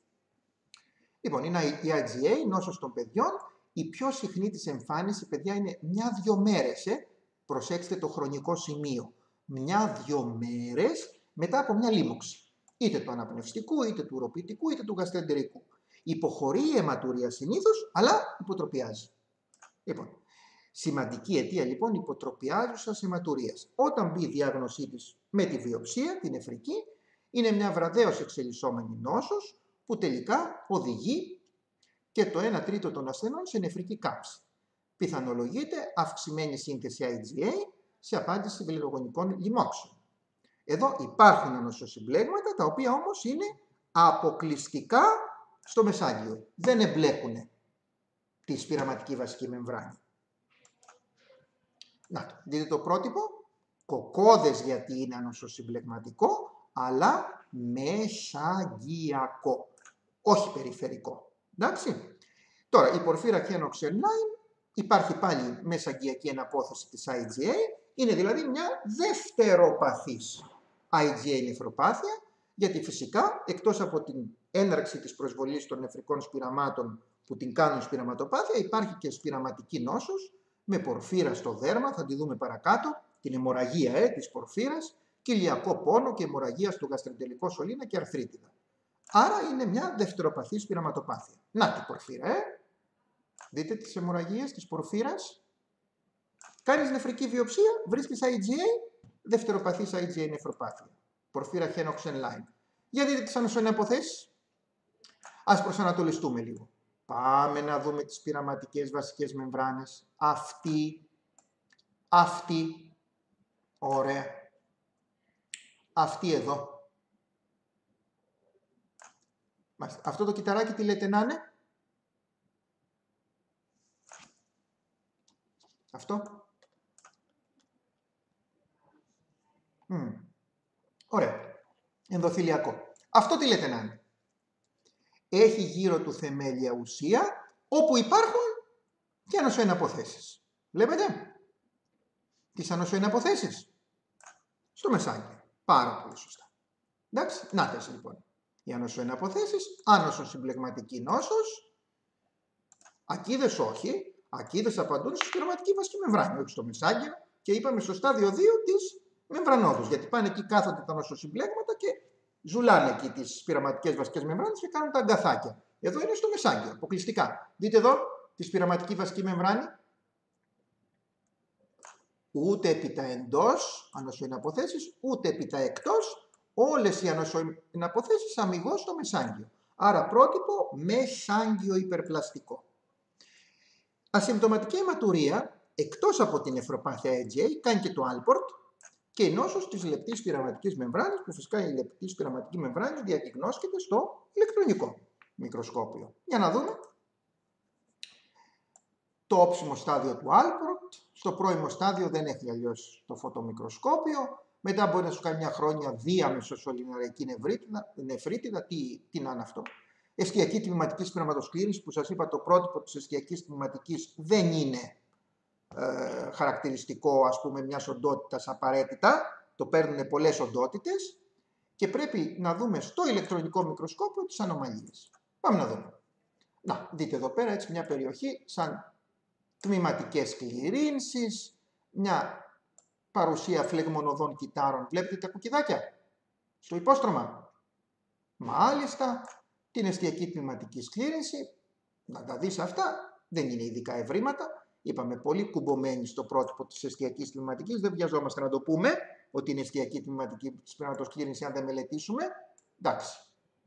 [SPEAKER 1] Λοιπόν, είναι η άι τζι έι, νόσος των παιδιών. Η πιο συχνή της εμφάνιση, παιδιά, είναι μια-δυο μέρες. Ε. Προσέξτε το χρονικό σημείο. Μια-δυο μέρες μετά από μια λίμωξη. Είτε του αναπνευστικού, είτε του ουροποιητικού, είτε του γαστρεντερικού. Υποχωρεί η αιματουρία συνήθως, αλλά υποτροπιάζει. Λοιπόν. Σημαντική αιτία λοιπόν υποτροπιάζουσας αιματουρίας. Όταν μπει η διάγνωσή της με τη βιοψία, την νεφρική, είναι μια βραδέως εξελισσόμενη νόσος που τελικά οδηγεί και το ένα τρίτο των ασθενών σε νεφρική κάμψη. Πιθανολογείται αυξημένη σύνθεση άι τζι έι σε απάντηση βληρογονικών λοιμόξεων. Εδώ υπάρχουν ανοσοσυμπλέγματα, τα οποία όμως είναι αποκλειστικά στο μεσάγγιο. Δεν εμπλέκουν τη σπειραματική βασική μεμβράνη. Να το, δείτε το πρότυπο. Κοκκώδες γιατί είναι ανοσοσυμπλεγματικό, αλλά μεσαγγειακό, όχι περιφερικό. Εντάξει. Τώρα, η πορφύρα Henox-N-Line υπάρχει πάλι μεσαγγειακή εναπόθεση της άι τζι έι, είναι δηλαδή μια δευτεροπαθής άι τζι έι νεφροπάθεια, γιατί φυσικά, εκτός από την έναρξη της προσβολής των νεφρικών σπειραμάτων που την κάνουν σπειραματοπάθεια, υπάρχει και σπειραματική νόσος με πορφύρα στο δέρμα, θα τη δούμε παρακάτω, την αιμορραγία ε, της πορφύρας, κοιλιακό πόνο και αιμορραγία στο γαστρεντελικό σωλήνα και αρθρίτιδα. Άρα είναι μια δευτεροπαθή σπειραματοπάθεια. Να την πορφύρα, ε! Δείτε τις αιμορραγίες της πορφύρας. Κάνεις νεφρική βιοψία, βρίσκεις άι τζι έι, δευτεροπαθής άι τζι έι νεφροπάθεια. Πορφύρα Henox-N-Line. Για δείτε τις ανοσοεναποθέσεις. Ας προσανατολιστούμε λίγο. Πάμε να δούμε τις πειραματικές βασικές μεμβράνες. Αυτή, αυτή, ωραία. Αυτή εδώ. Αυτό το κυταράκι τι λέτε να είναι? Αυτό. Mm. Ωραία. Ενδοθυλιακό. Αυτό τι λέτε να είναι? Έχει γύρω του θεμέλια ουσία, όπου υπάρχουν και ανοσοεναποθέσεις. Βλέπετε? Τις ανοσοεναποθέσεις. Στο μεσάγγιο. Πάρα πολύ σωστά. Εντάξει. Νάτες λοιπόν. Οι ανοσοεναποθέσεις, άνοσο-συμπλεγματική νόσος, ακίδες όχι, ακίδες απαντούν στη σπειραματική βασική μεμβράνη, όχι στο μεσάγγιο, και είπαμε στο στάδιο δύο της μεμβρανόδους, γιατί πάνε εκεί, κάθονται τα νοσοσυμπλέγματα και ζουλάνε εκεί τις σπειραματικές βασικές μεμβράνες και κάνουν τα αγκαθάκια. Εδώ είναι στο μεσάγγιο, αποκλειστικά. Δείτε εδώ τη σπειραματική βασική μεμβράνη. Ούτε επί τα εντός ανοσοεναποθέσεις, ούτε επί τα εκτός. Όλες οι ανοσοεναποθέσεις αμιγώς στο μεσάγγιο. Άρα πρότυπο μεσάγγιο υπερπλαστικό. Ασυμπτωματική αιματουρία, εκτός από την νεφροπάθεια άι τζι έι, κάνει και το Alport και η νόσος της λεπτής πειραματικής μεμβράνης, που φυσικά η λεπτή πειραματική μεμβράνη διακυγνώσκεται στο ηλεκτρονικό μικροσκόπιο. Για να δούμε. Το όψιμο στάδιο του Alport, στο πρώιμο στάδιο δεν έχει αλλιώς το φωτομικροσκόπιο. Μετά μπορεί να σου κάνει μια χρόνια διάμεσο σωληναριακή νεφρίτιδα. Τι, τι να είναι αυτό. Εστιακή τμηματική σπειραματοσκλήρυνση, που σας είπα το πρότυπο της εστιακής τμηματικής δεν είναι ε, χαρακτηριστικό, ας πούμε, μιας οντότητας απαραίτητα. Το παίρνουν πολλές οντότητες και πρέπει να δούμε στο ηλεκτρονικό μικροσκόπιο τις ανομαλίες. Πάμε να δούμε. Να, δείτε εδώ πέρα έτσι μια περιοχή σαν τμηματικές σκληρύνσεις, μια παρουσία φλεγμονωδών κυτάρων. Βλέπετε τα κουκκιδάκια στο υπόστρωμα. Μάλιστα, την εστιακή τμηματική σκλήρυνση, να τα δεις αυτά, δεν είναι ειδικά ευρήματα. Είπαμε πολύ κουμπωμένοι στο πρότυπο της εστιακής τμηματικής, δεν βιαζόμαστε να το πούμε ότι είναι εστιακή τμηματική σπειραματοσκλήρυνση αν δεν μελετήσουμε. Εντάξει.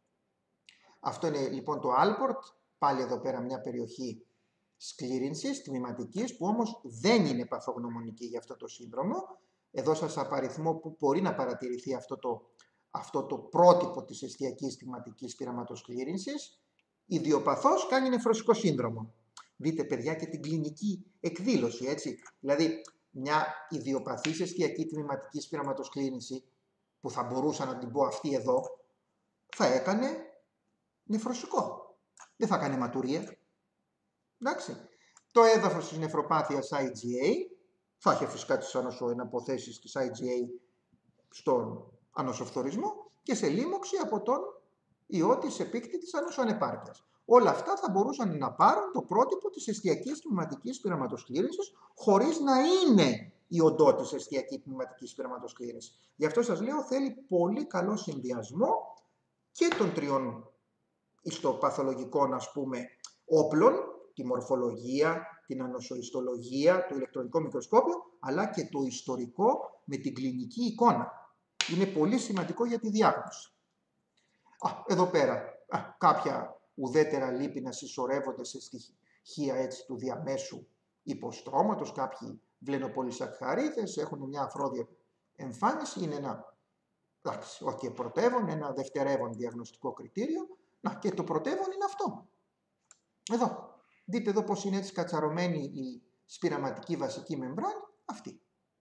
[SPEAKER 1] Αυτό είναι λοιπόν το Alport, πάλι εδώ πέρα μια περιοχή σκλήρυνσης τμηματικής, που όμως δεν είναι παθογνωμονική για αυτό το σύνδρομο. Εδώ σας απαριθμώ που μπορεί να παρατηρηθεί αυτό το, αυτό το πρότυπο της εστιακής τμηματικής πειραματοσκλήρυνσης. Ιδιοπαθώς κάνει νεφρωσικό σύνδρομο. Δείτε παιδιά και την κλινική εκδήλωση, έτσι. Δηλαδή μια ιδιοπαθής εστιακή τμηματική πειραματοσκλήρυνση, που θα μπορούσα να την πω αυτή εδώ, θα έκανε νεφρωσικό. Δεν θα έκανε αιματουρία. Εντάξει. Το έδαφος της νεφροπάθειας άι τζι έι θα είχε φυσικά τις ανοσοεναποθέσεις της άι τζι έι στον ανοσοφθορισμό και σε λίμωξη από τον ιό της επίκτητης ανοσοανεπάρκειας. Όλα αυτά θα μπορούσαν να πάρουν το πρότυπο της εστιακής τμηματικής πειραματοσκλήρυνσης χωρίς να είναι η οντότης εστιακή τμηματικής πειραματοσκλήρυνσης. Γι' αυτό σας λέω θέλει πολύ καλό συνδυασμό και των τριών ιστοπαθολογικών, ας πούμε, όπλων, τη μορφολογία, την ανοσοϊστολογία, το ηλεκτρονικό μικροσκόπιο, αλλά και το ιστορικό με την κλινική εικόνα. Είναι πολύ σημαντικό για τη διάγνωση. Α, εδώ πέρα α, κάποια ουδέτερα λίπη να συσσωρεύονται σε στοιχεία έτσι, του διαμέσου υποστρώματος, κάποιοι βλενοπολυσακχαρίδες, έχουν μια αφρόδια εμφάνιση, είναι ένα, εντάξει, όχι πρωτεύον, ένα δευτερεύον διαγνωστικό κριτήριο. Να, και το πρωτεύον είναι αυτό. Εδώ. Δείτε εδώ πώς είναι έτσι κατσαρωμένη η σπειραματική βασική μεμβράνη. Αυτή.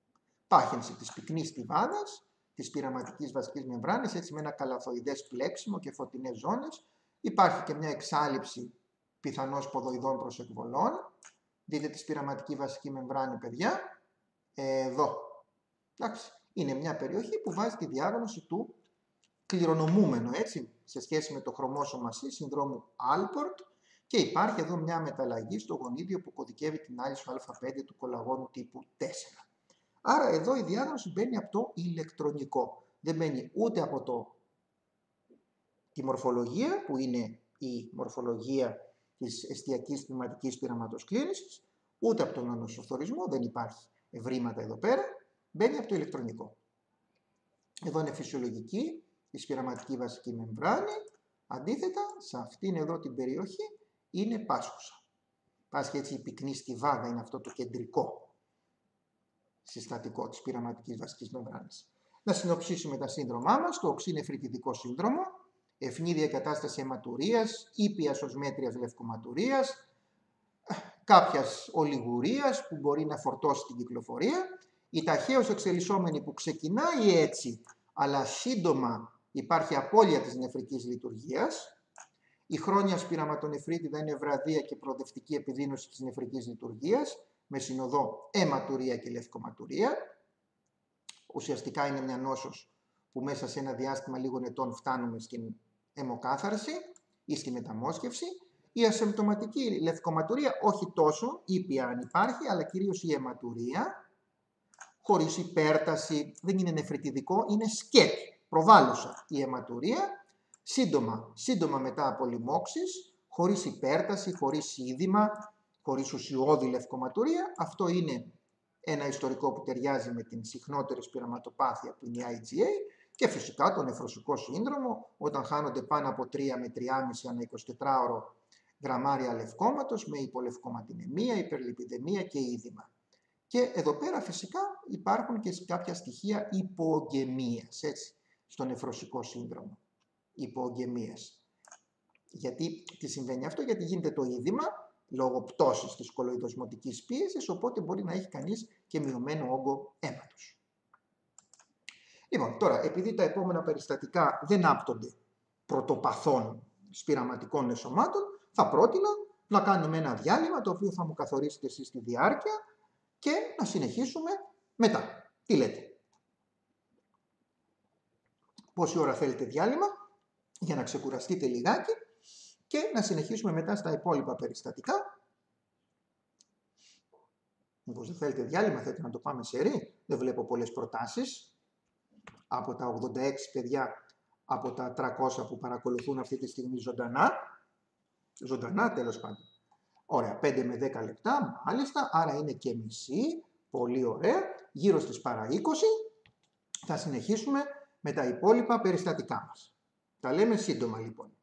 [SPEAKER 1] πάχυνση της πυκνής στιβάδας, της πειραματικής βασικής μεμβράνης, έτσι με ένα καλαθοειδές πλέξιμο και φωτεινές ζώνες. Υπάρχει και μια εξάλειψη πιθανώς ποδοειδών προσεκβολών. Δείτε τη πειραματική βασική μεμβράνη, παιδιά, εδώ. Εντάξει. Είναι μια περιοχή που βάζει τη διάγνωση του κληρονομούμενου, έτσι, σε σχέση με το χρωμόσωμα C, συνδρόμου Alport, και υπάρχει εδώ μια μεταλλαγή στο γονίδιο που κωδικεύει την άλυσο α πέντε του κολαγόνου τύπου τέσσερα. Άρα εδώ η διάγνωση μπαίνει από το ηλεκτρονικό. Δεν μπαίνει ούτε από το, τη μορφολογία, που είναι η μορφολογία της εστιακής πνευματικής πειραματοσκλήρησης, ούτε από τον ανοσοθορισμό, δεν υπάρχει ευρήματα εδώ πέρα, μπαίνει από το ηλεκτρονικό. Εδώ είναι φυσιολογική η σπειραματική βασική μεμβράνη, αντίθετα σε αυτήν εδώ την περιοχή είναι πάσχουσα. Πάσχει έτσι η πυκνή στιβάδα, είναι αυτό το κεντρικό συστατικό της πειραματικής βασικής μεμβράνης. Να συνοψίσουμε τα σύνδρομά μας: το οξύνεφριτιδικό σύνδρομο, ευνίδια κατάσταση αιματουρίας, ήπιας ως μέτριας λευκοματουρίας, κάποιας ολιγουρίας που μπορεί να φορτώσει την κυκλοφορία, η ταχαίως εξελισσόμενη που ξεκινάει έτσι, αλλά σύντομα υπάρχει απώλεια της νεφρικής λειτουργίας, η χρόνια σπειραματονεφρίτιδα είναι βραδία και προοδευτική επιδείνωση της νεφρικής λειτουργίας, με συνοδό αιματουρία και λευκοματουρία. Ουσιαστικά είναι μια νόσος που μέσα σε ένα διάστημα λίγων ετών φτάνουμε στην αιμοκάθαρση ή στη μεταμόσχευση. Η ασυμπτωματική λευκοματουρία όχι τόσο, ήπια αν υπάρχει, αλλά κυρίως η αιματουρία, χωρίς υπέρταση, δεν είναι νεφριτιδικό, είναι σκέτη, προβάλλουσα η αιματουρία, σύντομα, σύντομα μετά από λοιμώξεις, χωρίς υπέρταση, χωρίς είδημα, χωρίς ουσιώδη λευκοματουρία. Αυτό είναι ένα ιστορικό που ταιριάζει με την συχνότερη σπειραματοπάθεια που είναι η άι τζι έι, και φυσικά το νεφρωσικό σύνδρομο, όταν χάνονται πάνω από τρία με τρία κόμμα πέντε ανά εικοσιτετράωρο γραμμάρια λευκόματος, με υπολευκοματινεμία, υπερλιπιδεμία και είδημα. Και εδώ πέρα φυσικά υπάρχουν και κάποια στοιχεία υποογγεμίας, έτσι, στο νεφρωσικό σύνδρομο, υποογγεμίας. Γιατί τι συμβαίνει αυτό? Γιατί γίνεται το είδημα λόγω πτώσης της κολοειδοσμοτικής πίεσης, οπότε μπορεί να έχει κανείς και μειωμένο όγκο αίματος. Λοιπόν, τώρα, επειδή τα επόμενα περιστατικά δεν άπτονται πρωτοπαθών σπειραματικών εσωμάτων, θα πρότεινα να κάνουμε ένα διάλειμμα, το οποίο θα μου καθορίσετε εσείς τη διάρκεια, και να συνεχίσουμε μετά. Τι λέτε? Πόση ώρα θέλετε διάλειμμα για να ξεκουραστείτε λιγάκι και να συνεχίσουμε μετά στα υπόλοιπα περιστατικά? Μήπως δεν θέλετε διάλειμμα, θέλετε να το πάμε σε ρί? Δεν βλέπω πολλές προτάσεις. Από τα ογδόντα έξι παιδιά, από τα τριακόσια που παρακολουθούν αυτή τη στιγμή ζωντανά. Ζωντανά τέλος πάντων. Ωραία, πέντε με δέκα λεπτά, μάλιστα, άρα είναι και μισή. Πολύ ωραία. Γύρω στις παρά είκοσι θα συνεχίσουμε με τα υπόλοιπα περιστατικά μας. Τα λέμε σύντομα λοιπόν.